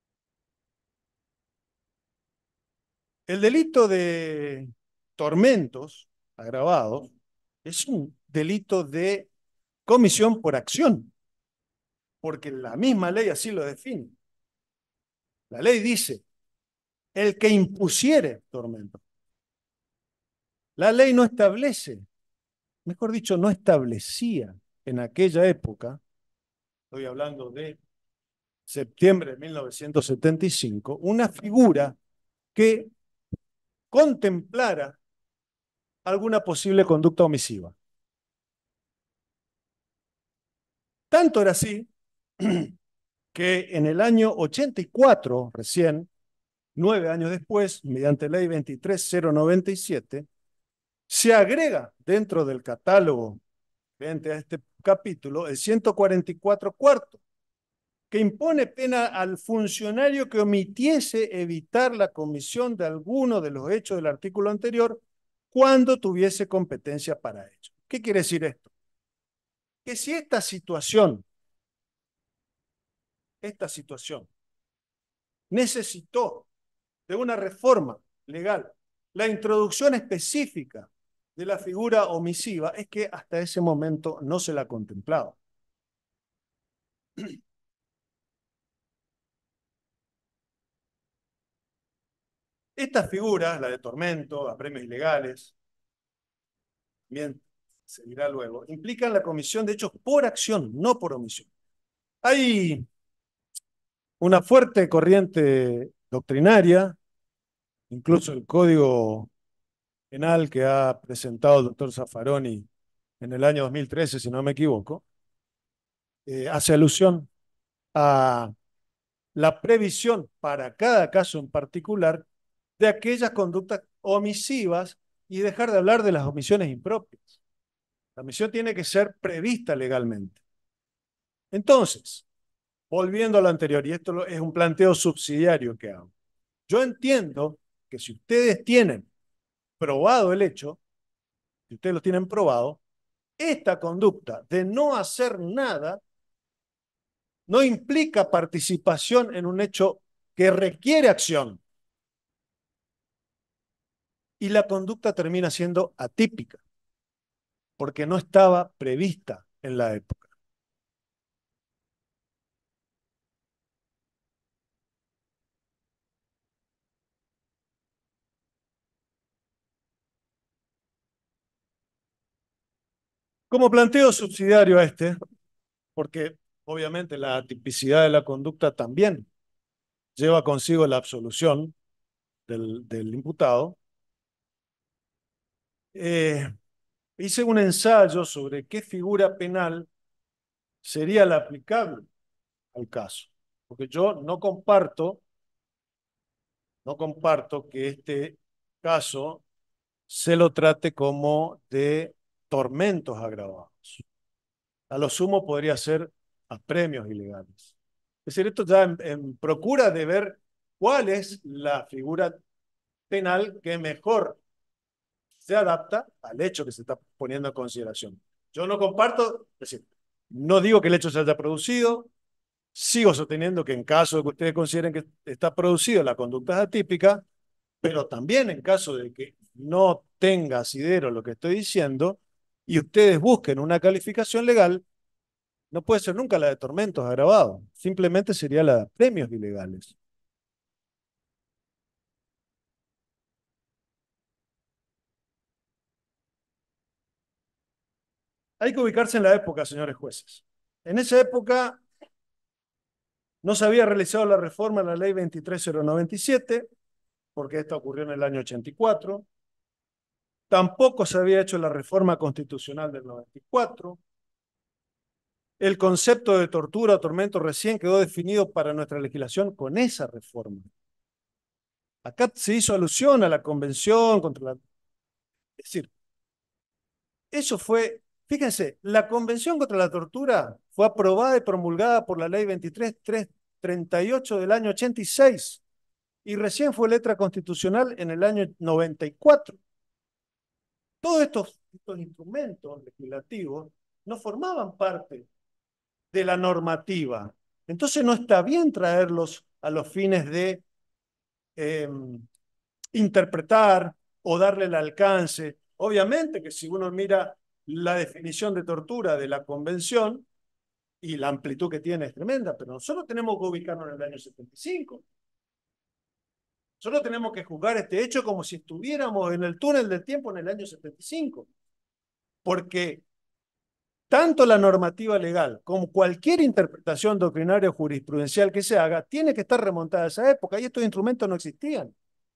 El delito de tormentos agravados es un delito de comisión por acción, porque la misma ley así lo define. La ley dice, el que impusiere tormento. La ley no establece, mejor dicho, no establecía en aquella época, estoy hablando de septiembre de 1975, una figura que contemplara alguna posible conducta omisiva. Tanto era así que en el año 84, recién, 9 años después, mediante ley 23097, se agrega dentro del catálogo frente a este capítulo el 144 cuarto, que impone pena al funcionario que omitiese evitar la comisión de alguno de los hechos del artículo anterior cuando tuviese competencia para ello. ¿Qué quiere decir esto? Que si esta situación necesitó de una reforma legal, la introducción específica de la figura omisiva, es que hasta ese momento no se la contemplaba. Estas figuras, la de tormento, apremios ilegales, bien, se dirá luego, implican la comisión de hechos por acción, no por omisión. Hay una fuerte corriente doctrinaria, incluso el Código Penal que ha presentado el doctor Zaffaroni en el año 2013, si no me equivoco, hace alusión a la previsión para cada caso en particular de aquellas conductas omisivas y dejar de hablar de las omisiones impropias. La omisión tiene que ser prevista legalmente. Entonces, volviendo a lo anterior, y esto es un planteo subsidiario que hago, yo entiendo que si ustedes tienen probado el hecho, si ustedes lo tienen probado, esta conducta de no hacer nada no implica participación en un hecho que requiere acción. Y la conducta termina siendo atípica, porque no estaba prevista en la época. Como planteo subsidiario a este, porque obviamente la atipicidad de la conducta también lleva consigo la absolución del imputado, hice un ensayo sobre qué figura penal sería la aplicable al caso, porque yo no comparto que este caso se lo trate como de tormentos agravados. A lo sumo podría ser apremios ilegales. Es decir, esto ya en procura de ver cuál es la figura penal que mejor se adapta al hecho que se está poniendo en consideración. Yo no comparto, es decir, no digo que el hecho se haya producido, sigo sosteniendo que en caso de que ustedes consideren que está producido la conducta es atípica, pero también en caso de que no tenga asidero lo que estoy diciendo y ustedes busquen una calificación legal, no puede ser nunca la de tormentos agravados, simplemente sería la de premios ilegales. Hay que ubicarse en la época, señores jueces. En esa época no se había realizado la reforma de la ley 23097, porque esta ocurrió en el año 84. Tampoco se había hecho la reforma constitucional del 94. El concepto de tortura o tormento recién quedó definido para nuestra legislación con esa reforma. Acá se hizo alusión a la Convención contra la... Es decir, eso fue, fíjense, la Convención contra la Tortura fue aprobada y promulgada por la Ley 2338 del año 86 y recién fue letra constitucional en el año 94. Todos estos instrumentos legislativos no formaban parte de la normativa. Entonces no está bien traerlos a los fines de interpretar o darle el alcance. Obviamente que si uno mira la definición de tortura de la Convención, y la amplitud que tiene es tremenda, pero nosotros tenemos que ubicarnos en el año 75. Nosotros tenemos que juzgar este hecho como si estuviéramos en el túnel del tiempo en el año 75. Porque tanto la normativa legal como cualquier interpretación doctrinaria o jurisprudencial que se haga tiene que estar remontada a esa época y estos instrumentos no existían.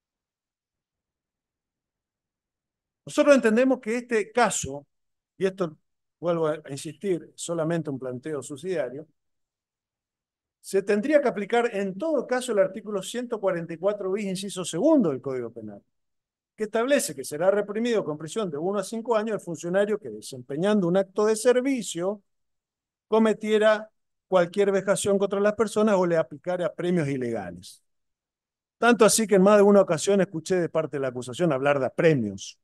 Nosotros entendemos que este caso, y esto vuelvo a insistir, solamente un planteo subsidiario, se tendría que aplicar en todo caso el artículo 144 bis, inciso segundo del Código Penal, que establece que será reprimido con prisión de 1 a 5 años el funcionario que, desempeñando un acto de servicio, cometiera cualquier vejación contra las personas o le aplicara premios ilegales. Tanto así que en más de una ocasión escuché de parte de la acusación hablar de premios.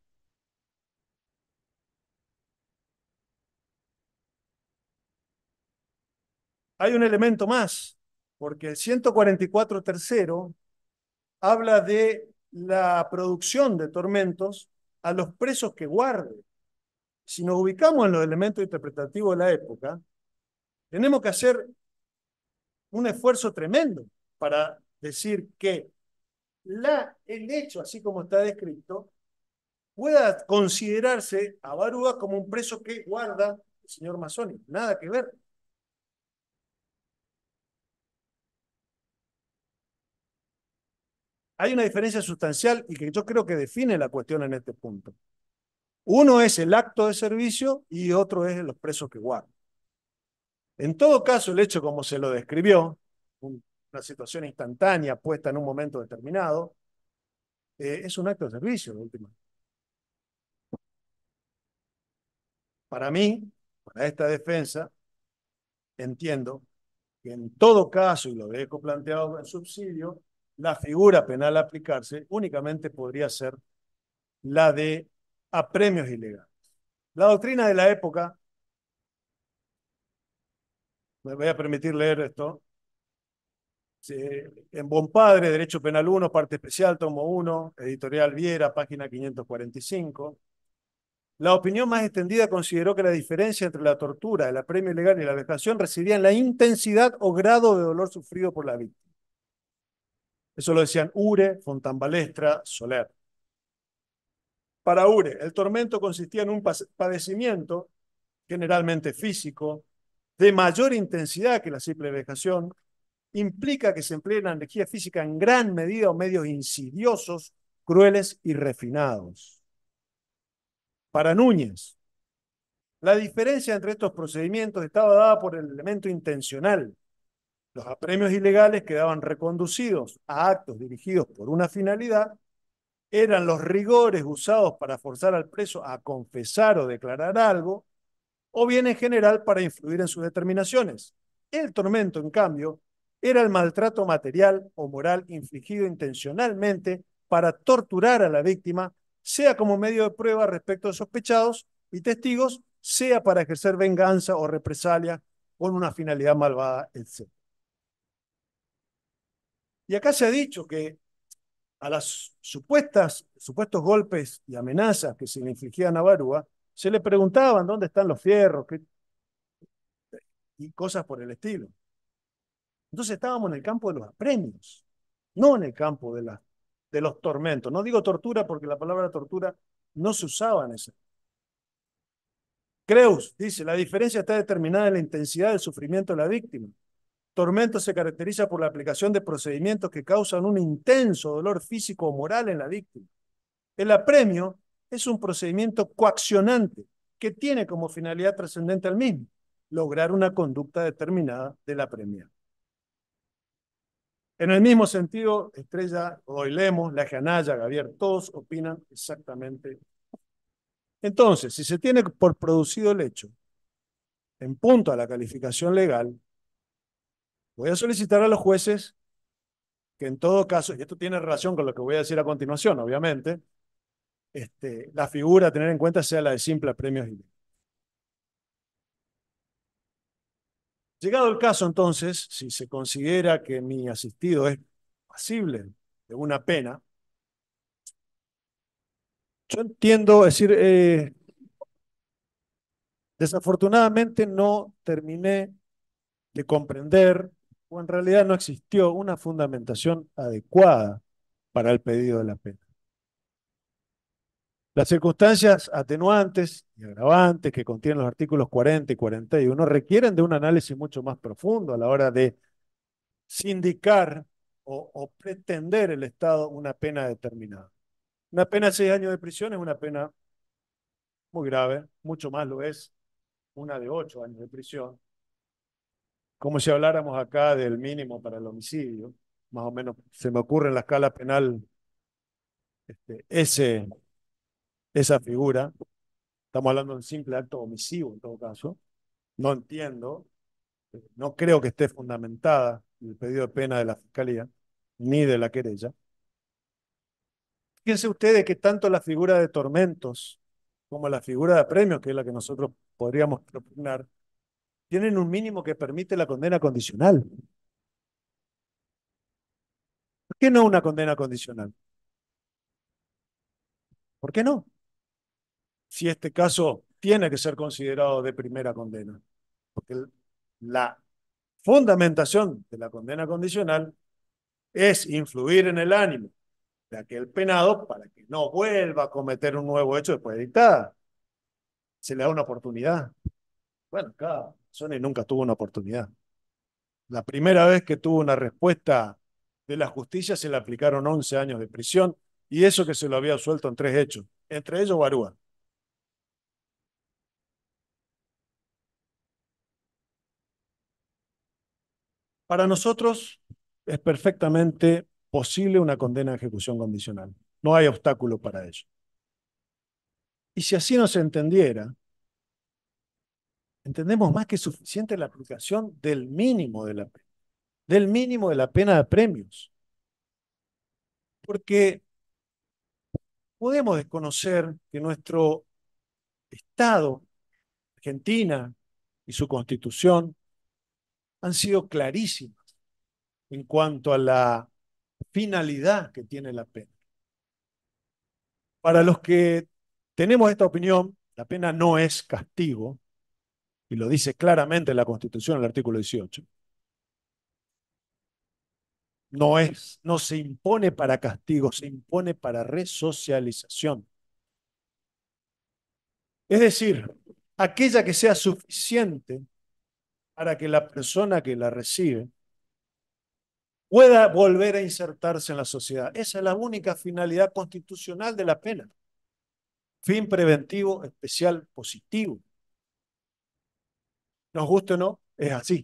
Hay un elemento más, porque el 144 tercero habla de la producción de tormentos a los presos que guarden. Si nos ubicamos en los elementos interpretativos de la época, tenemos que hacer un esfuerzo tremendo para decir que el hecho, así como está descrito, pueda considerarse a Barúa como un preso que guarda el señor Mazzoni. Nada que ver. Hay una diferencia sustancial y que yo creo que define la cuestión en este punto. Uno es el acto de servicio y otro es los presos que guardan. En todo caso, el hecho como se lo describió, una situación instantánea puesta en un momento determinado, es un acto de servicio, de última. Para mí, para esta defensa, entiendo que en todo caso, y lo dejo planteado en subsidio, la figura penal a aplicarse únicamente podría ser la de apremios ilegales. La doctrina de la época, me voy a permitir leer esto, en Bonpadre, Derecho Penal 1, parte especial, tomo 1, editorial Viera, página 545. La opinión más extendida consideró que la diferencia entre la tortura, el apremio ilegal y la vejación residía en la intensidad o grado de dolor sufrido por la víctima. Eso lo decían Ure, Fontambalestra, Soler. Para Ure, el tormento consistía en un padecimiento, generalmente físico, de mayor intensidad que la simple vejación, implica que se emplee la energía física en gran medida o medios insidiosos, crueles y refinados. Para Núñez, la diferencia entre estos procedimientos estaba dada por el elemento intencional. Los apremios ilegales quedaban reconducidos a actos dirigidos por una finalidad, eran los rigores usados para forzar al preso a confesar o declarar algo, o bien en general para influir en sus determinaciones. El tormento, en cambio, era el maltrato material o moral infligido intencionalmente para torturar a la víctima, sea como medio de prueba respecto de sospechados y testigos, sea para ejercer venganza o represalia con una finalidad malvada, etc. Y acá se ha dicho que a las supuestos golpes y amenazas que se le infligían a Barúa, se le preguntaban dónde están los fierros y cosas por el estilo. Entonces estábamos en el campo de los apremios, no en el campo de los tormentos. No digo tortura porque la palabra tortura no se usaba en ese. Creus dice, la diferencia está determinada en la intensidad del sufrimiento de la víctima. Tormento se caracteriza por la aplicación de procedimientos que causan un intenso dolor físico o moral en la víctima. El apremio es un procedimiento coaccionante que tiene como finalidad trascendente al mismo, lograr una conducta determinada del apremiado. En el mismo sentido, Estrella, Godoy Lemos, La Janaya, Gavier, todos opinan exactamente. Entonces, si se tiene por producido el hecho, en punto a la calificación legal, voy a solicitar a los jueces que en todo caso, y esto tiene relación con lo que voy a decir a continuación, obviamente, la figura a tener en cuenta sea la de simple apremio. Llegado el caso, entonces, si se considera que mi asistido es pasible de una pena, yo entiendo, es decir, desafortunadamente no terminé de comprender, o en realidad no existió una fundamentación adecuada para el pedido de la pena. Las circunstancias atenuantes y agravantes que contienen los artículos 40 y 41 requieren de un análisis mucho más profundo a la hora de sindicar o pretender el Estado una pena determinada. Una pena de 6 años de prisión es una pena muy grave, mucho más lo es una de 8 años de prisión, como si habláramos acá del mínimo para el homicidio, más o menos se me ocurre en la escala penal esa figura. Estamos hablando de un simple acto omisivo en todo caso. No entiendo, no creo que esté fundamentada el pedido de pena de la Fiscalía, ni de la querella. Fíjense ustedes que tanto la figura de tormentos como la figura de apremios, que es la que nosotros podríamos propugnar, tienen un mínimo que permite la condena condicional. ¿Por qué no una condena condicional? ¿Por qué no? Si este caso tiene que ser considerado de primera condena. Porque la fundamentación de la condena condicional es influir en el ánimo de aquel penado para que no vuelva a cometer un nuevo hecho después de dictada. Se le da una oportunidad. Bueno, cada persona nunca tuvo una oportunidad. La primera vez que tuvo una respuesta de la justicia se le aplicaron 11 años de prisión y eso que se lo había suelto en 3 hechos, entre ellos Barúa. Para nosotros es perfectamente posible una condena a ejecución condicional. No hay obstáculo para ello. Y si así no se entendiera, entendemos más que suficiente la aplicación del mínimo de la pena de premios. Porque podemos desconocer que nuestro Estado, Argentina y su Constitución han sido clarísimas en cuanto a la finalidad que tiene la pena. Para los que tenemos esta opinión, la pena no es castigo, y lo dice claramente la Constitución, el artículo 18. No se impone para castigo, se impone para resocialización. Es decir, aquella que sea suficiente para que la persona que la recibe pueda volver a insertarse en la sociedad. Esa es la única finalidad constitucional de la pena. Fin preventivo especial positivo. Nos guste o no, es así.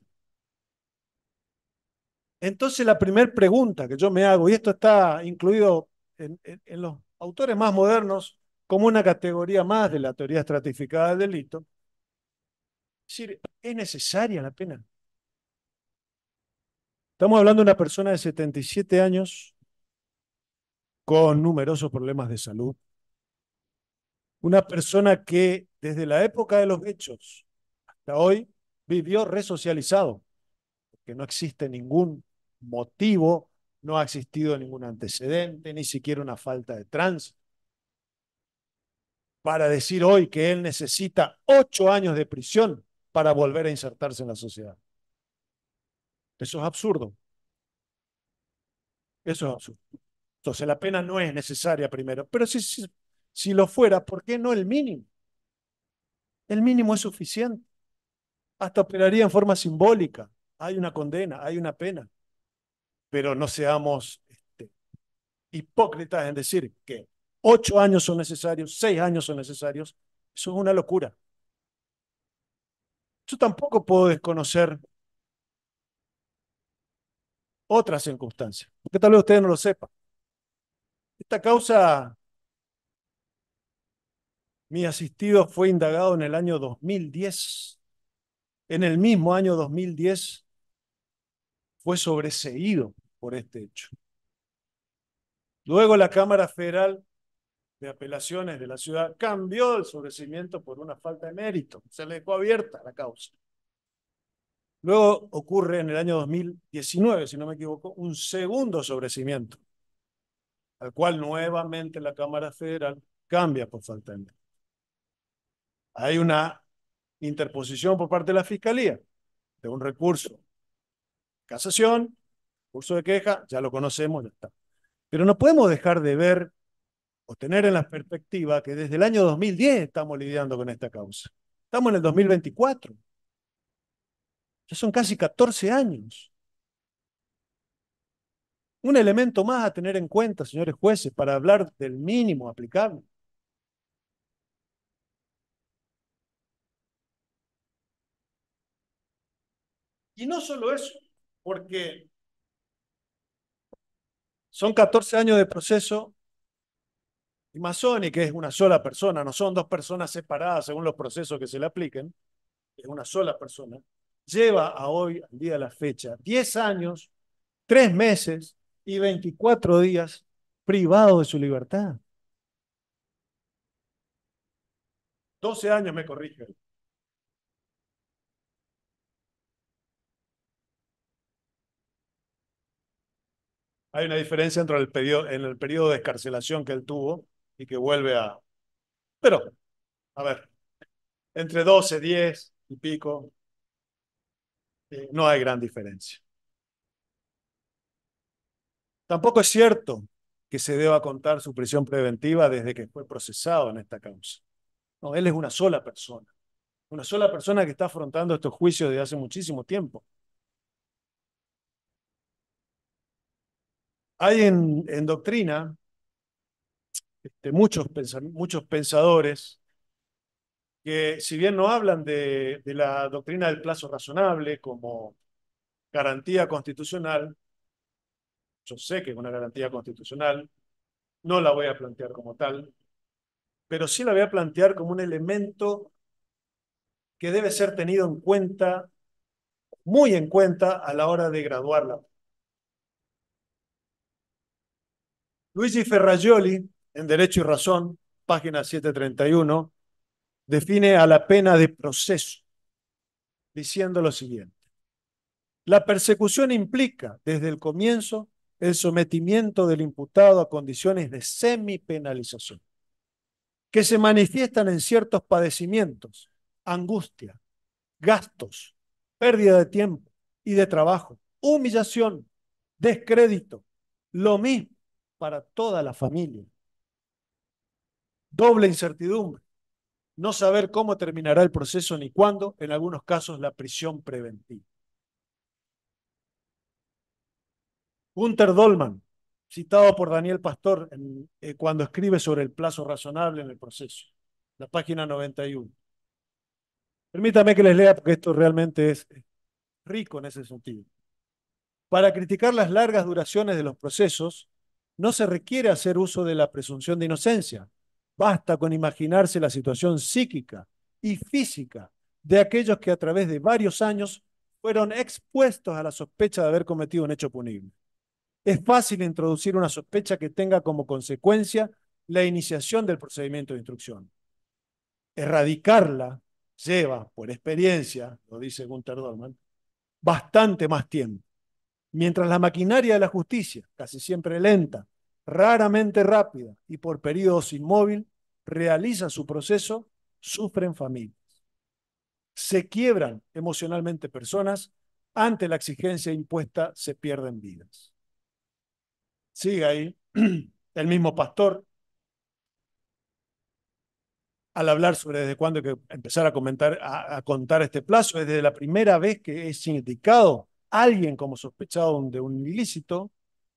Entonces la primera pregunta que yo me hago, y esto está incluido en los autores más modernos como una categoría más de la teoría estratificada del delito, es decir, ¿es necesaria la pena? Estamos hablando de una persona de 77 años con numerosos problemas de salud. Una persona que desde la época de los hechos hasta hoy vivió resocializado, porque no existe ningún motivo, no ha existido ningún antecedente, ni siquiera una falta de tránsito, para decir hoy que él necesita 8 años de prisión para volver a insertarse en la sociedad. Eso es absurdo. Eso es absurdo. Entonces la pena no es necesaria primero, pero si lo fuera, ¿por qué no el mínimo? El mínimo es suficiente. Hasta operaría en forma simbólica. Hay una condena, hay una pena. Pero no seamos hipócritas en decir que 8 años son necesarios, 6 años son necesarios. Eso es una locura. Yo tampoco puedo desconocer otras circunstancias, porque tal vez ustedes no lo sepan. Esta causa, mi asistido fue indagado en el año 2010. En el mismo año 2010 fue sobreseído por este hecho. Luego la Cámara Federal de Apelaciones de la ciudad cambió el sobreseimiento por una falta de mérito. Se le dejó abierta la causa. Luego ocurre en el año 2019, si no me equivoco, un segundo sobreseimiento, al cual nuevamente la Cámara Federal cambia por falta de mérito. Hay una interposición por parte de la Fiscalía de un recurso casación, curso de queja, ya lo conocemos, ya está. Pero no podemos dejar de ver o tener en la perspectiva que desde el año 2010 estamos lidiando con esta causa. Estamos en el 2024. Ya son casi 14 años. Un elemento más a tener en cuenta, señores jueces, para hablar del mínimo aplicable. Y no solo eso, porque son 14 años de proceso y Mazzoni, que es una sola persona, no son dos personas separadas según los procesos que se le apliquen, es una sola persona, lleva a hoy, al día de la fecha, 10 años, 3 meses y 24 días privado de su libertad. 12 años me corrige. Hay una diferencia entre en el periodo de escarcelación que él tuvo y que vuelve a... Pero, a ver, entre 12, 10 y pico, no hay gran diferencia. Tampoco es cierto que se deba contar su prisión preventiva desde que fue procesado en esta causa. No, él es una sola persona que está afrontando estos juicios desde hace muchísimo tiempo. Hay en doctrina muchos pensadores que, si bien no hablan de la doctrina del plazo razonable como garantía constitucional, yo sé que es una garantía constitucional, no la voy a plantear como tal, pero sí la voy a plantear como un elemento que debe ser tenido en cuenta, muy en cuenta, a la hora de graduarla. Luigi Ferrajoli, en Derecho y Razón, página 731, define a la pena de proceso, diciendo lo siguiente. La persecución implica, desde el comienzo, el sometimiento del imputado a condiciones de semipenalización, que se manifiestan en ciertos padecimientos, angustia, gastos, pérdida de tiempo y de trabajo, humillación, descrédito, lo mismo para toda la familia. Doble incertidumbre, no saber cómo terminará el proceso ni cuándo, en algunos casos la prisión preventiva. Gunther Dolman, citado por Daniel Pastor cuando escribe sobre el plazo razonable en el proceso, la página 91. Permítame que les lea porque esto realmente es rico en ese sentido. Para criticar las largas duraciones de los procesos, no se requiere hacer uso de la presunción de inocencia. Basta con imaginarse la situación psíquica y física de aquellos que a través de varios años fueron expuestos a la sospecha de haber cometido un hecho punible. Es fácil introducir una sospecha que tenga como consecuencia la iniciación del procedimiento de instrucción. Erradicarla lleva, por experiencia, lo dice Gunther Dolman, bastante más tiempo. Mientras la maquinaria de la justicia, casi siempre lenta, raramente rápida y por periodos inmóvil, realiza su proceso, sufren familias. Se quiebran emocionalmente personas, ante la exigencia impuesta se pierden vidas. Sigue ahí, el mismo Pastor. al hablar sobre desde cuándo hay que empezar a contar este plazo, es desde la primera vez que es indicado alguien como sospechado de un ilícito.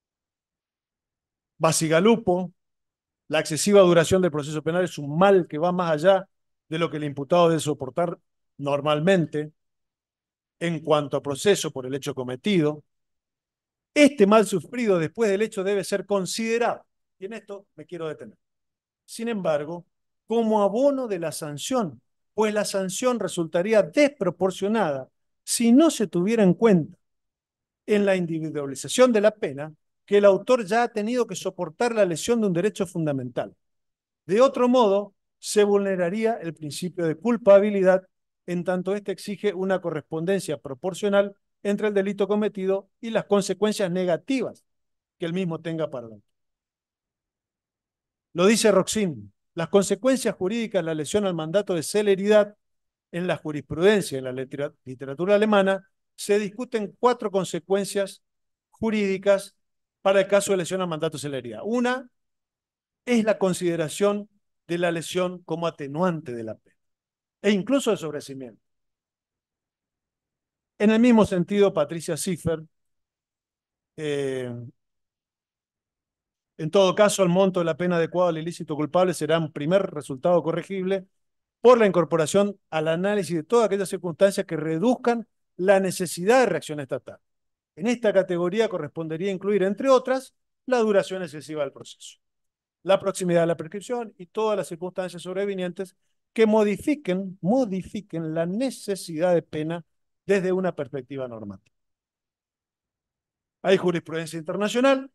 Basigalupo, la excesiva duración del proceso penal es un mal que va más allá de lo que el imputado debe soportar normalmente en cuanto a proceso por el hecho cometido. Este mal sufrido después del hecho debe ser considerado, y en esto me quiero detener. Sin embargo, como abono de la sanción, pues la sanción resultaría desproporcionada si no se tuviera en cuenta en la individualización de la pena que el autor ya ha tenido que soportar la lesión de un derecho fundamental. De otro modo, se vulneraría el principio de culpabilidad, en tanto éste exige una correspondencia proporcional entre el delito cometido y las consecuencias negativas que el mismo tenga para el autor. Lo dice Roxin, las consecuencias jurídicas de la lesión al mandato de celeridad en la jurisprudencia, en la literatura alemana, se discuten 4 consecuencias jurídicas para el caso de lesión al mandato de celeridad. Una es la consideración de la lesión como atenuante de la pena, e incluso de sobreseimiento. En el mismo sentido, Patricia Ziffer, en todo caso, el monto de la pena adecuada al ilícito culpable será un primer resultado corregible por la incorporación al análisis de todas aquellas circunstancias que reduzcan la necesidad de reacción estatal. En esta categoría correspondería incluir, entre otras, la duración excesiva del proceso, la proximidad de la prescripción y todas las circunstancias sobrevinientes que modifiquen la necesidad de pena desde una perspectiva normativa. Hay jurisprudencia internacional,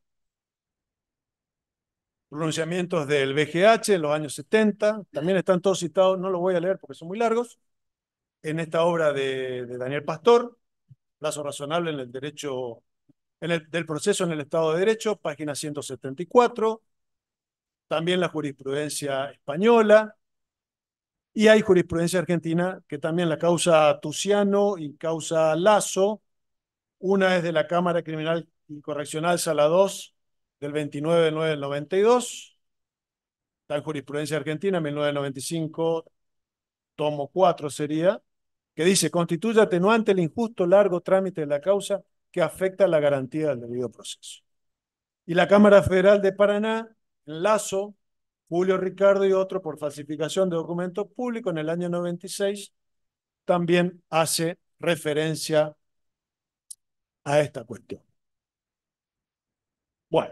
pronunciamientos del BGH en los años 70, también están todos citados, no los voy a leer porque son muy largos, en esta obra de Daniel Pastor, Plazo razonable en el derecho, del proceso en el Estado de Derecho, página 174, también la jurisprudencia española, y hay jurisprudencia argentina, que también la causa Tuciano y causa Lazo, una es de la Cámara Criminal y Correccional Sala 2, del 29 de 9 del 92, está en jurisprudencia argentina, 1995, tomo 4 sería, que dice, constituye atenuante el injusto largo trámite de la causa que afecta la garantía del debido proceso. Y la Cámara Federal de Paraná, en Lazo, Julio Ricardo y otro por falsificación de documentos públicos en el año 96, también hace referencia a esta cuestión. Bueno.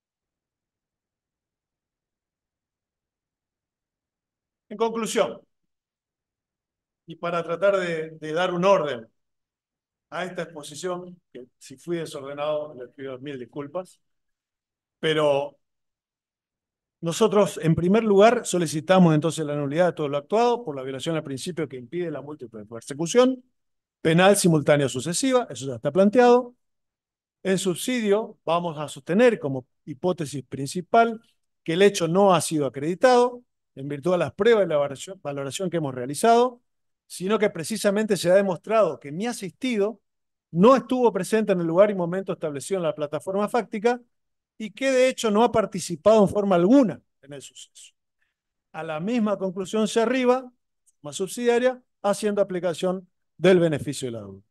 En conclusión, y para tratar de dar un orden a esta exposición, que si fui desordenado les pido 1000 disculpas, pero nosotros en primer lugar solicitamos entonces la nulidad de todo lo actuado por la violación al principio que impide la múltiple persecución, penal simultánea o sucesiva, eso ya está planteado. En subsidio vamos a sostener como hipótesis principal que el hecho no ha sido acreditado en virtud de las pruebas y la valoración que hemos realizado, sino que precisamente se ha demostrado que mi asistido no estuvo presente en el lugar y momento establecido en la plataforma fáctica y que de hecho no ha participado en forma alguna en el suceso. A la misma conclusión se arriba, más subsidiaria, haciendo aplicación del beneficio de la duda.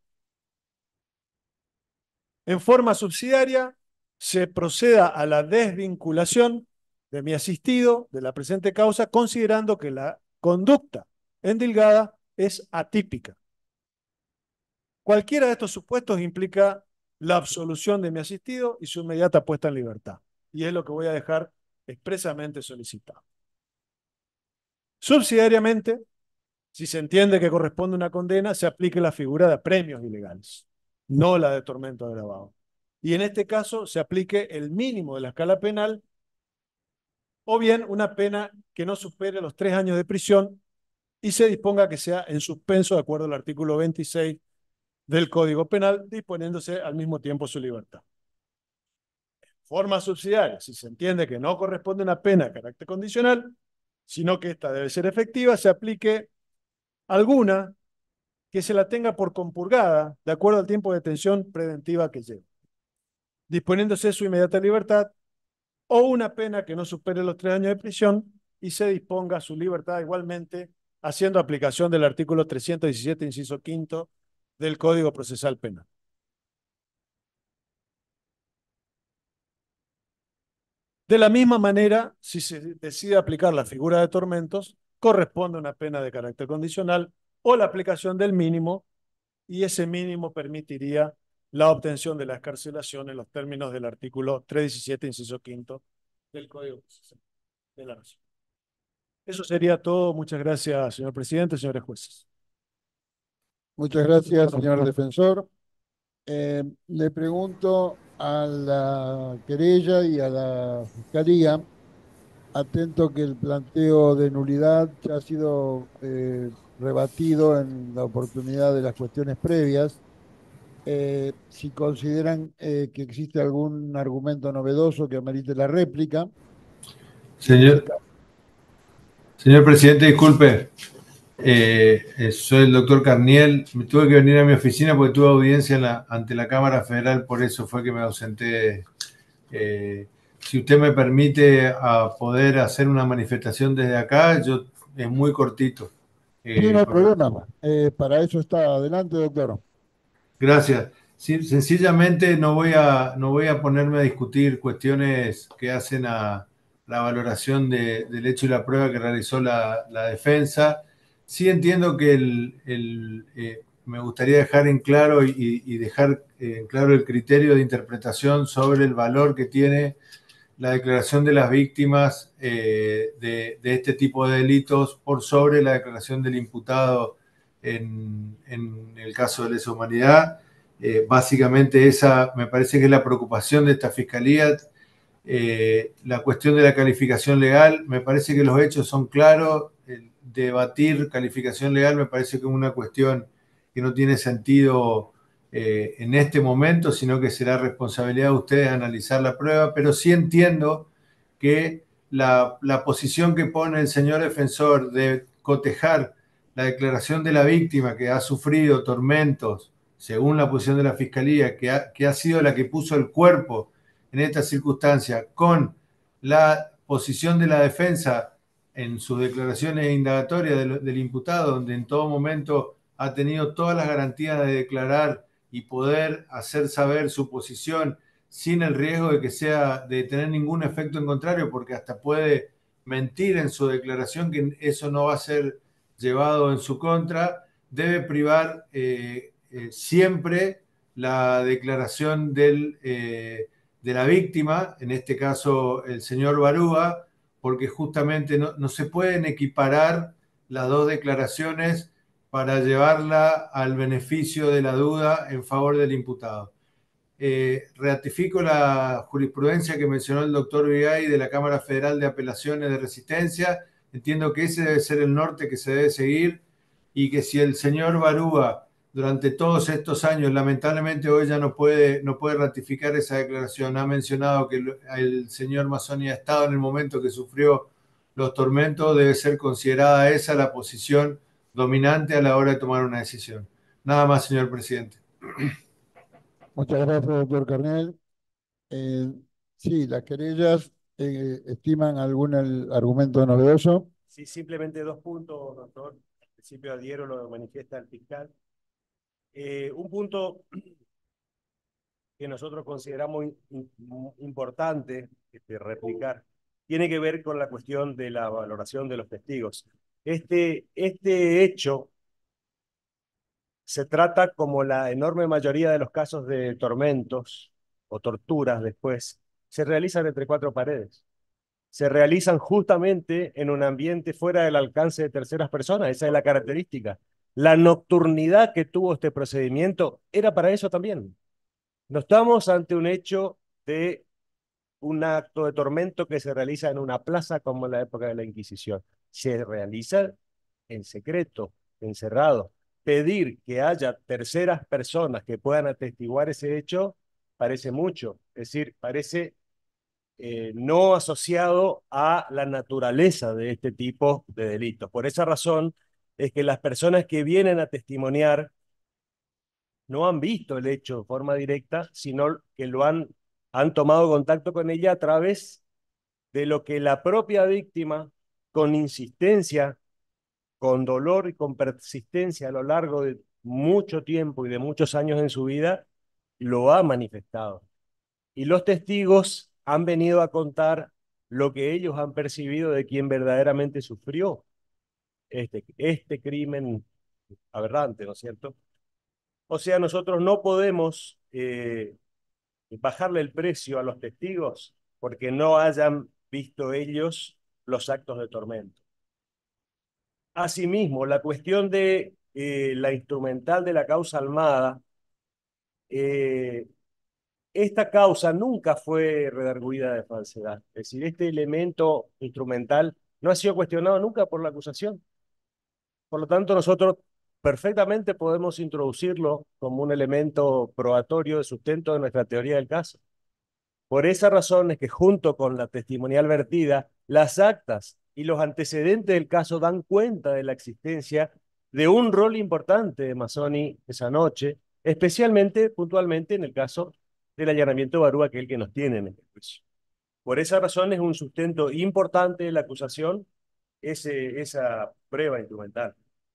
En forma subsidiaria, se proceda a la desvinculación de mi asistido de la presente causa, considerando que la conducta endilgada es atípica. Cualquiera de estos supuestos implica la absolución de mi asistido y su inmediata puesta en libertad. Y es lo que voy a dejar expresamente solicitado. Subsidiariamente, si se entiende que corresponde una condena, se aplique la figura de apremios ilegales, no la de tormento agravado. Y en este caso se aplique el mínimo de la escala penal o bien una pena que no supere los 3 años de prisión y se disponga que sea en suspenso de acuerdo al artículo 26 del Código Penal, disponiéndose al mismo tiempo su libertad. Forma subsidiaria, si se entiende que no corresponde una pena de carácter condicional, sino que esta debe ser efectiva, se aplique alguna que se la tenga por compurgada de acuerdo al tiempo de detención preventiva que lleve, disponiéndose su inmediata libertad, o una pena que no supere los 3 años de prisión y se disponga su libertad igualmente, haciendo aplicación del artículo 317, inciso quinto del Código Procesal Penal. De la misma manera, si se decide aplicar la figura de tormentos, corresponde una pena de carácter condicional o la aplicación del mínimo, y ese mínimo permitiría la obtención de la excarcelación en los términos del artículo 317, inciso quinto del Código Procesal de la Nación. Eso sería todo. Muchas gracias, señor presidente, señores jueces. Muchas gracias, señor defensor. Le pregunto a la querella y a la fiscalía, atento que el planteo de nulidad ya ha sido rebatido en la oportunidad de las cuestiones previas. Si consideran que existe algún argumento novedoso que amerite la réplica. Señor presidente, disculpe. Soy el doctor Carniel. Me tuve que venir a mi oficina porque tuve audiencia ante la Cámara Federal, por eso fue que me ausenté. Si usted me permite a poder hacer una manifestación desde acá, es muy cortito. Sí, no hay problema. Para eso está. Adelante, doctor. Gracias. Sí, sencillamente no voy a ponerme a discutir cuestiones que hacen a la valoración del hecho y la prueba que realizó la defensa. Sí entiendo que me gustaría dejar en claro y dejar en claro el criterio de interpretación sobre el valor que tiene la declaración de las víctimas de este tipo de delitos por sobre la declaración del imputado en el caso de lesa humanidad. Básicamente esa me parece que es la preocupación de esta fiscalía. La cuestión de la calificación legal, me parece que los hechos son claros. Debatir calificación legal me parece que es una cuestión que no tiene sentido en este momento, sino que será responsabilidad de ustedes analizar la prueba, pero sí entiendo que la posición que pone el señor defensor de cotejar la declaración de la víctima que ha sufrido tormentos, según la posición de la Fiscalía, que ha sido la que puso el cuerpo en esta circunstancia, con la posición de la defensa en sus declaraciones indagatorias del imputado, donde en todo momento ha tenido todas las garantías de declarar y poder hacer saber su posición sin el riesgo de tener ningún efecto en contrario, porque hasta puede mentir en su declaración que eso no va a ser llevado en su contra, debe privar siempre la declaración de la víctima, en este caso el señor Barúa, porque justamente no se pueden equiparar las dos declaraciones para llevarla al beneficio de la duda en favor del imputado. Ratifico la jurisprudencia que mencionó el doctor Vigay de la Cámara Federal de Apelaciones de Resistencia. Entiendo que ese debe ser el norte que se debe seguir y que si el señor Barúa durante todos estos años, lamentablemente hoy ya no puede ratificar esa declaración, ha mencionado que el señor Mazzoni ha estado en el momento que sufrió los tormentos, debe ser considerada esa la posición dominante a la hora de tomar una decisión. Nada más, señor presidente. Muchas gracias, doctor Carnel. Sí, las querellas estiman algún argumento novedoso. Sí, simplemente 2 puntos, doctor. Al principio adhiero lo que manifiesta el fiscal. Un punto que nosotros consideramos importante replicar tiene que ver con la cuestión de la valoración de los testigos. Este hecho se trata, como la enorme mayoría de los casos de tormentos o torturas después, se realizan entre 4 paredes. Se realizan justamente en un ambiente fuera del alcance de terceras personas. Esa es la característica. La nocturnidad que tuvo este procedimiento era para eso también. No estamos ante un hecho de un acto de tormento que se realiza en una plaza como en la época de la Inquisición. Se realiza en secreto, encerrado. Pedir que haya terceras personas que puedan atestiguar ese hecho parece mucho. Es decir, parece no asociado a la naturaleza de este tipo de delitos. Por esa razón es que las personas que vienen a testimoniar no han visto el hecho de forma directa, sino que han tomado contacto con ella a través de lo que la propia víctima con insistencia, con dolor y con persistencia a lo largo de mucho tiempo y de muchos años en su vida, lo ha manifestado. Y los testigos han venido a contar lo que ellos han percibido de quien verdaderamente sufrió este crimen aberrante, ¿no es cierto? O sea, nosotros no podemos bajarle el precio a los testigos porque no hayan visto ellos los actos de tormento. Asimismo, la cuestión de la instrumental de la causa Almada, eh, esta causa nunca fue redarguida de falsedad. Es decir, este elemento instrumental no ha sido cuestionado nunca por la acusación. Por lo tanto, nosotros perfectamente podemos introducirlo como un elemento probatorio de sustento de nuestra teoría del caso. Por esa razón es que junto con la testimonial vertida, las actas y los antecedentes del caso dan cuenta de la existencia de un rol importante de Mazzoni esa noche, especialmente puntualmente en el caso del allanamiento de Barúa, aquel que nos tiene en este juicio. Por esa razón es un sustento importante de la acusación esa prueba instrumental.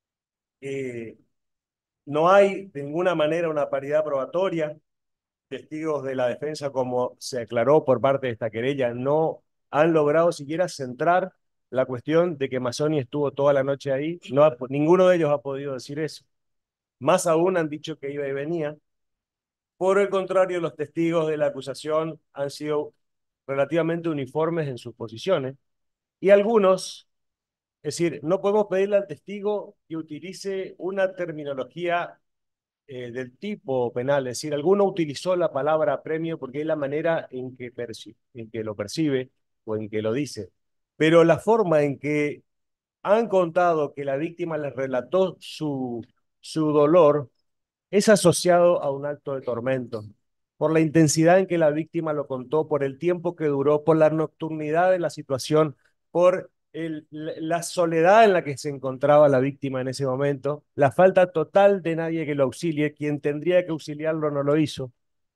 No hay de ninguna manera una paridad probatoria. Testigos de la defensa, como se aclaró por parte de esta querella, no han logrado siquiera centrar la cuestión de que Mazzoni estuvo toda la noche ahí. Ninguno de ellos ha podido decir eso. Más aún han dicho que iba y venía. Por el contrario, los testigos de la acusación han sido relativamente uniformes en sus posiciones y algunos, es decir, no podemos pedirle al testigo que utilice una terminología del tipo penal, es decir, alguno utilizó la palabra premio porque es la manera en que lo percibe o en que lo dice, pero la forma en que han contado que la víctima les relató su dolor es asociado a un acto de tormento, por la intensidad en que la víctima lo contó, por el tiempo que duró, por la nocturnidad de la situación, por la soledad en la que se encontraba la víctima en ese momento, la falta total de nadie que lo auxilie, quien tendría que auxiliarlo no lo hizo,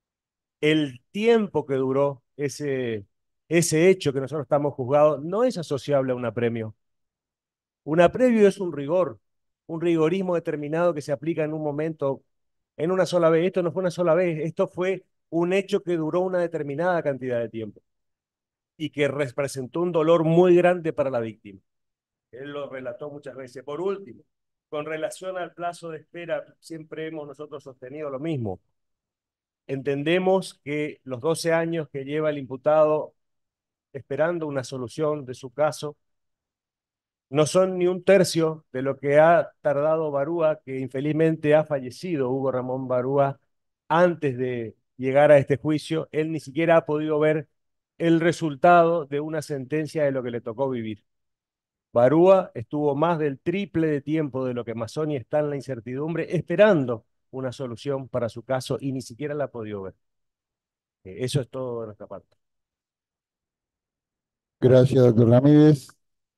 el tiempo que duró ese hecho que nosotros estamos juzgados no es asociable a un apremio. Un apremio es un rigorismo determinado que se aplica en un momento, en una sola vez. Esto no fue una sola vez, esto fue un hecho que duró una determinada cantidad de tiempo y que representó un dolor muy grande para la víctima. Él lo relató muchas veces. Por último, con relación al plazo de espera, siempre hemos nosotros sostenido lo mismo. Entendemos que los 12 años que lleva el imputado esperando una solución de su caso no son ni un tercio de lo que ha tardado Barúa, que infelizmente ha fallecido Hugo Ramón Barúa antes de llegar a este juicio. Él ni siquiera ha podido ver el resultado de una sentencia de lo que le tocó vivir. Barúa estuvo más del triple de tiempo de lo que Mazzoni está en la incertidumbre esperando una solución para su caso y ni siquiera la ha podido ver. Eso es todo de nuestra parte. Gracias, doctor Ramírez.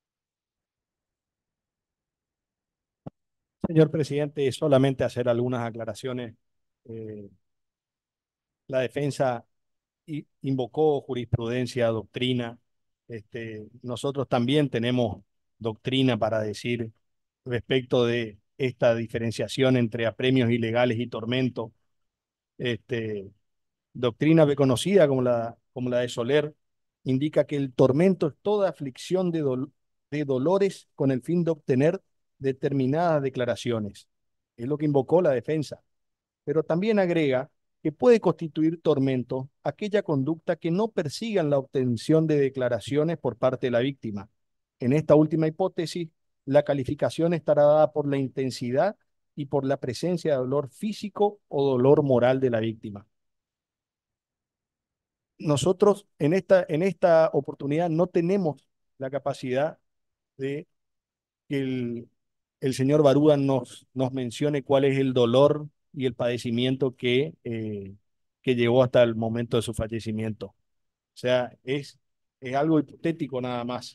Señor presidente, solamente hacer algunas aclaraciones. Eh, la defensa invocó jurisprudencia, doctrina. Nosotros también tenemos doctrina para decir respecto de esta diferenciación entre apremios ilegales y tormento. Doctrina reconocida como la de Soler indica que el tormento es toda aflicción de dolores con el fin de obtener determinadas declaraciones. Es lo que invocó la defensa. Pero también agrega que puede constituir tormento aquella conducta que no persiga la obtención de declaraciones por parte de la víctima. En esta última hipótesis, la calificación estará dada por la intensidad y por la presencia de dolor físico o dolor moral de la víctima. Nosotros en esta oportunidad no tenemos la capacidad de que el señor Barúa nos mencione cuál es el dolor y el padecimiento que llevó hasta el momento de su fallecimiento. O sea, es algo hipotético nada más.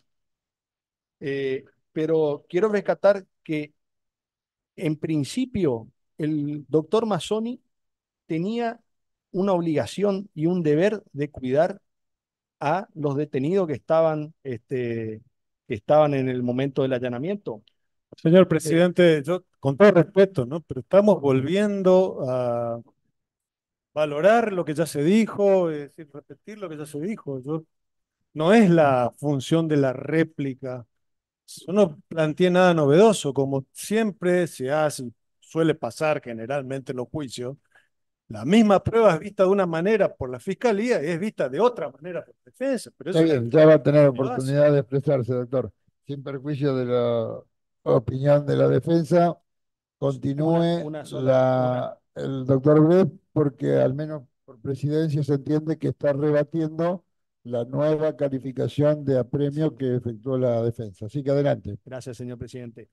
Pero quiero rescatar que en principio el doctor Mazzoni tenía una obligación y un deber de cuidar a los detenidos que estaban que estaban en el momento del allanamiento. Señor presidente, yo con todo respeto, ¿no? Pero estamos volviendo a valorar lo que ya se dijo, es decir, repetir lo que ya se dijo. No es la función de la réplica. Yo no planteé nada novedoso, como siempre se hace, suele pasar generalmente en los juicios. La misma prueba es vista de una manera por la fiscalía y es vista de otra manera por la defensa. Pero Está eso bien, ya va a tener lo hace. oportunidad de expresarse, doctor. Sin perjuicio de la opinión de la defensa, continúe el doctor Brett, porque al menos por presidencia se entiende que está rebatiendo la nueva calificación de apremio que efectuó la defensa. Así que adelante. Gracias, señor presidente.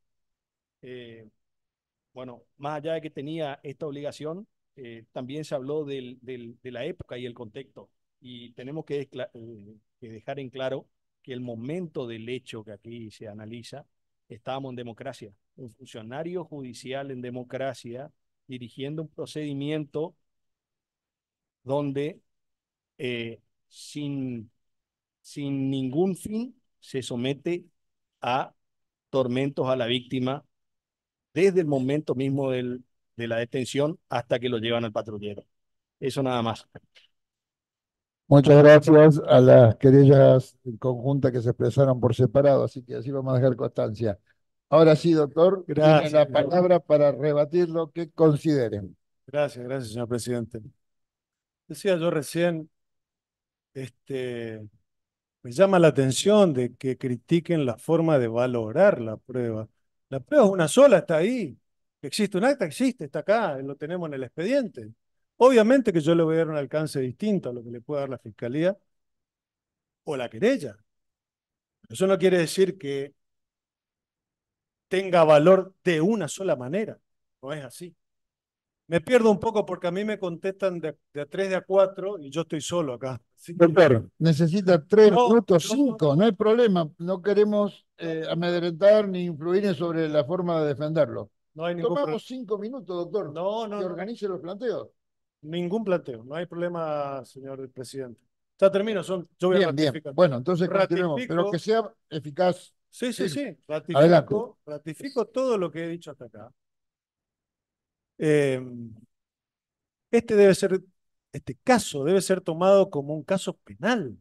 Bueno, más allá de que tenía esta obligación, también se habló de la época y el contexto. Y tenemos que dejar en claro que el momento del hecho que aquí se analiza, estábamos en democracia. Un funcionario judicial en democracia dirigiendo un procedimiento donde sin ningún fin se somete a tormentos a la víctima desde el momento mismo de la detención hasta que lo llevan al patrullero. Eso nada más. Muchas gracias a las querellas conjuntas que se expresaron por separado, así que así vamos a dejar constancia. Ahora sí, doctor, tiene la palabra para rebatir lo que consideren. Gracias, señor presidente. Decía yo recién, me llama la atención de que critiquen la forma de valorar la prueba. La prueba es una sola, está ahí. Existe un acta, existe, está acá, lo tenemos en el expediente. Obviamente que yo le voy a dar un alcance distinto a lo que le puede dar la fiscalía o la querella. Eso no quiere decir que tenga valor de una sola manera. No es así. Me pierdo un poco porque a mí me contestan de a 3, de a 4 y yo estoy solo acá. Doctor, necesita 3 minutos, 5, no hay problema. No queremos amedrentar ni influir sobre la forma de defenderlo. No hay ningún Tomamos 5 minutos, doctor. No, que organice los planteos. Ningún planteo, no hay problema, señor presidente. Ya termino, yo voy a ratificar. Bien. Bueno, entonces continuemos, pero que sea eficaz. Sí. Adelante. Ratifico todo lo que he dicho hasta acá. Este caso debe ser tomado como un caso penal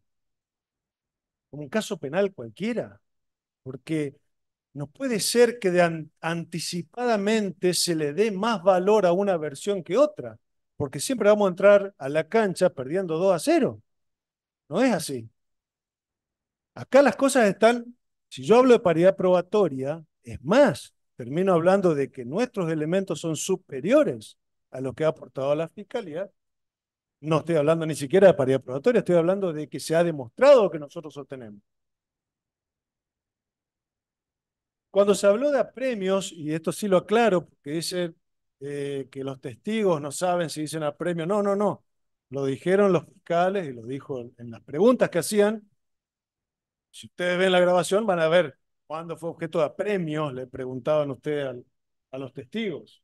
cualquiera, porque no puede ser que anticipadamente se le dé más valor a una versión que otra, porque siempre vamos a entrar a la cancha perdiendo 2-0. No es así. Acá las cosas están, si yo hablo de paridad probatoria, es más, termino hablando de que nuestros elementos son superiores a lo que ha aportado la Fiscalía. No estoy hablando ni siquiera de paridad probatoria, estoy hablando de que se ha demostrado lo que nosotros obtenemos. Cuando se habló de apremios, y esto sí lo aclaro, porque dice que los testigos no saben si dicen apremio. No. Lo dijeron los fiscales y lo dijo en las preguntas que hacían. Si ustedes ven la grabación, van a ver cuándo fue objeto de apremios, le preguntaban ustedes a los testigos.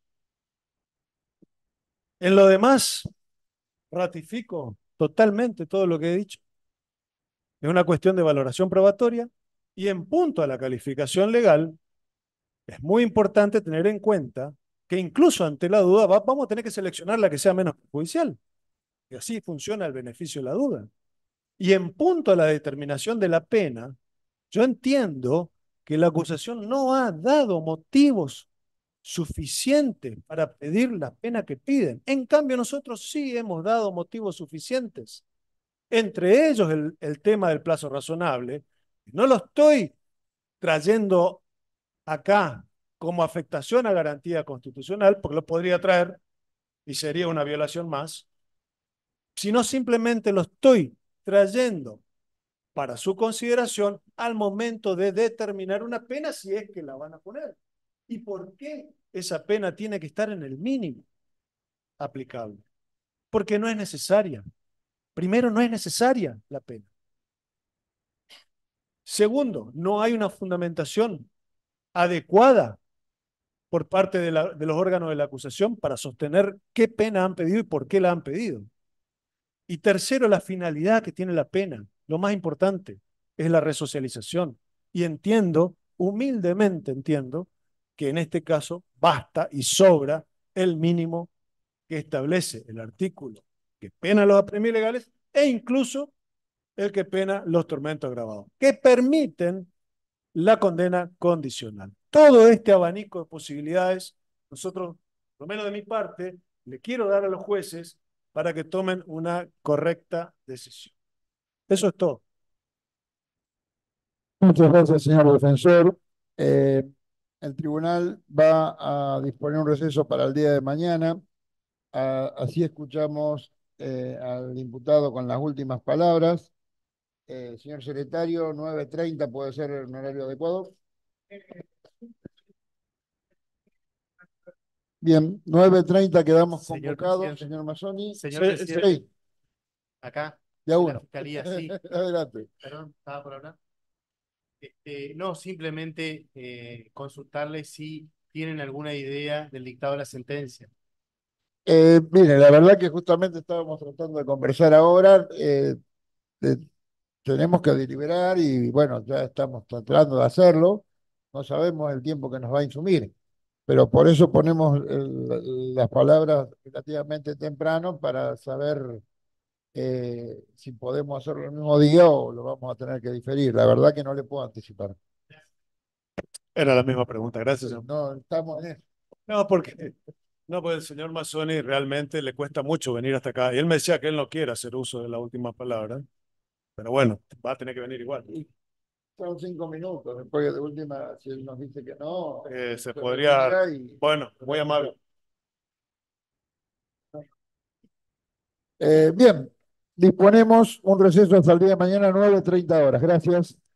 En lo demás, ratifico totalmente todo lo que he dicho. Es una cuestión de valoración probatoria y en punto a la calificación legal, es muy importante tener en cuenta que incluso ante la duda vamos a tener que seleccionar la que sea menos perjudicial. Y así funciona el beneficio de la duda. Y en punto a la determinación de la pena, yo entiendo que la acusación no ha dado motivos suficientes para pedir la pena que piden. En cambio, nosotros sí hemos dado motivos suficientes. Entre ellos el tema del plazo razonable. No lo estoy trayendo acá como afectación a garantía constitucional, porque lo podría traer y sería una violación más, sino simplemente lo estoy trayendo para su consideración al momento de determinar una pena si es que la van a poner. ¿Y por qué esa pena tiene que estar en el mínimo aplicable? Porque no es necesaria. Primero, no es necesaria la pena. Segundo, no hay una fundamentación adecuada por parte de los órganos de la acusación para sostener qué pena han pedido y por qué la han pedido. Y tercero, la finalidad que tiene la pena, lo más importante, es la resocialización. Y entiendo, humildemente entiendo, que en este caso basta y sobra el mínimo que establece el artículo que pena los apremios ilegales e incluso el que pena los tormentos agravados, que permiten la condena condicional. Todo este abanico de posibilidades, nosotros, por lo menos de mi parte, le quiero dar a los jueces para que tomen una correcta decisión. Eso es todo. Muchas gracias, señor defensor. El tribunal va a disponer un receso para el día de mañana. Así escuchamos al imputado con las últimas palabras. Señor secretario, 9:30 puede ser un horario adecuado. Bien, 9:30 quedamos Señor convocados, presidente. señor Mazzoni. Señor Sí, presidente. sí, Acá, de a de uno. la Fiscalía, sí. Adelante. Perdón, estaba por hablar. No, simplemente consultarle si tienen alguna idea del dictado de la sentencia. Mire, la verdad que justamente estábamos tratando de conversar ahora. De- Tenemos que deliberar y bueno, ya estamos tratando de hacerlo. No sabemos el tiempo que nos va a insumir, pero por eso ponemos las palabras relativamente temprano para saber si podemos hacerlo el mismo día o lo vamos a tener que diferir. La verdad que no le puedo anticipar. Era la misma pregunta, gracias. Señor. No, estamos en eso. No, porque el señor Mazzoni realmente le cuesta mucho venir hasta acá. Y él me decía que él no quiere hacer uso de la última palabra, pero bueno, va a tener que venir igual. Son 5 minutos. Después de última, si él nos dice que no, Se podría, retira y... bueno, muy amable. Bien, disponemos un receso hasta el día de mañana, 9:30 horas. Gracias.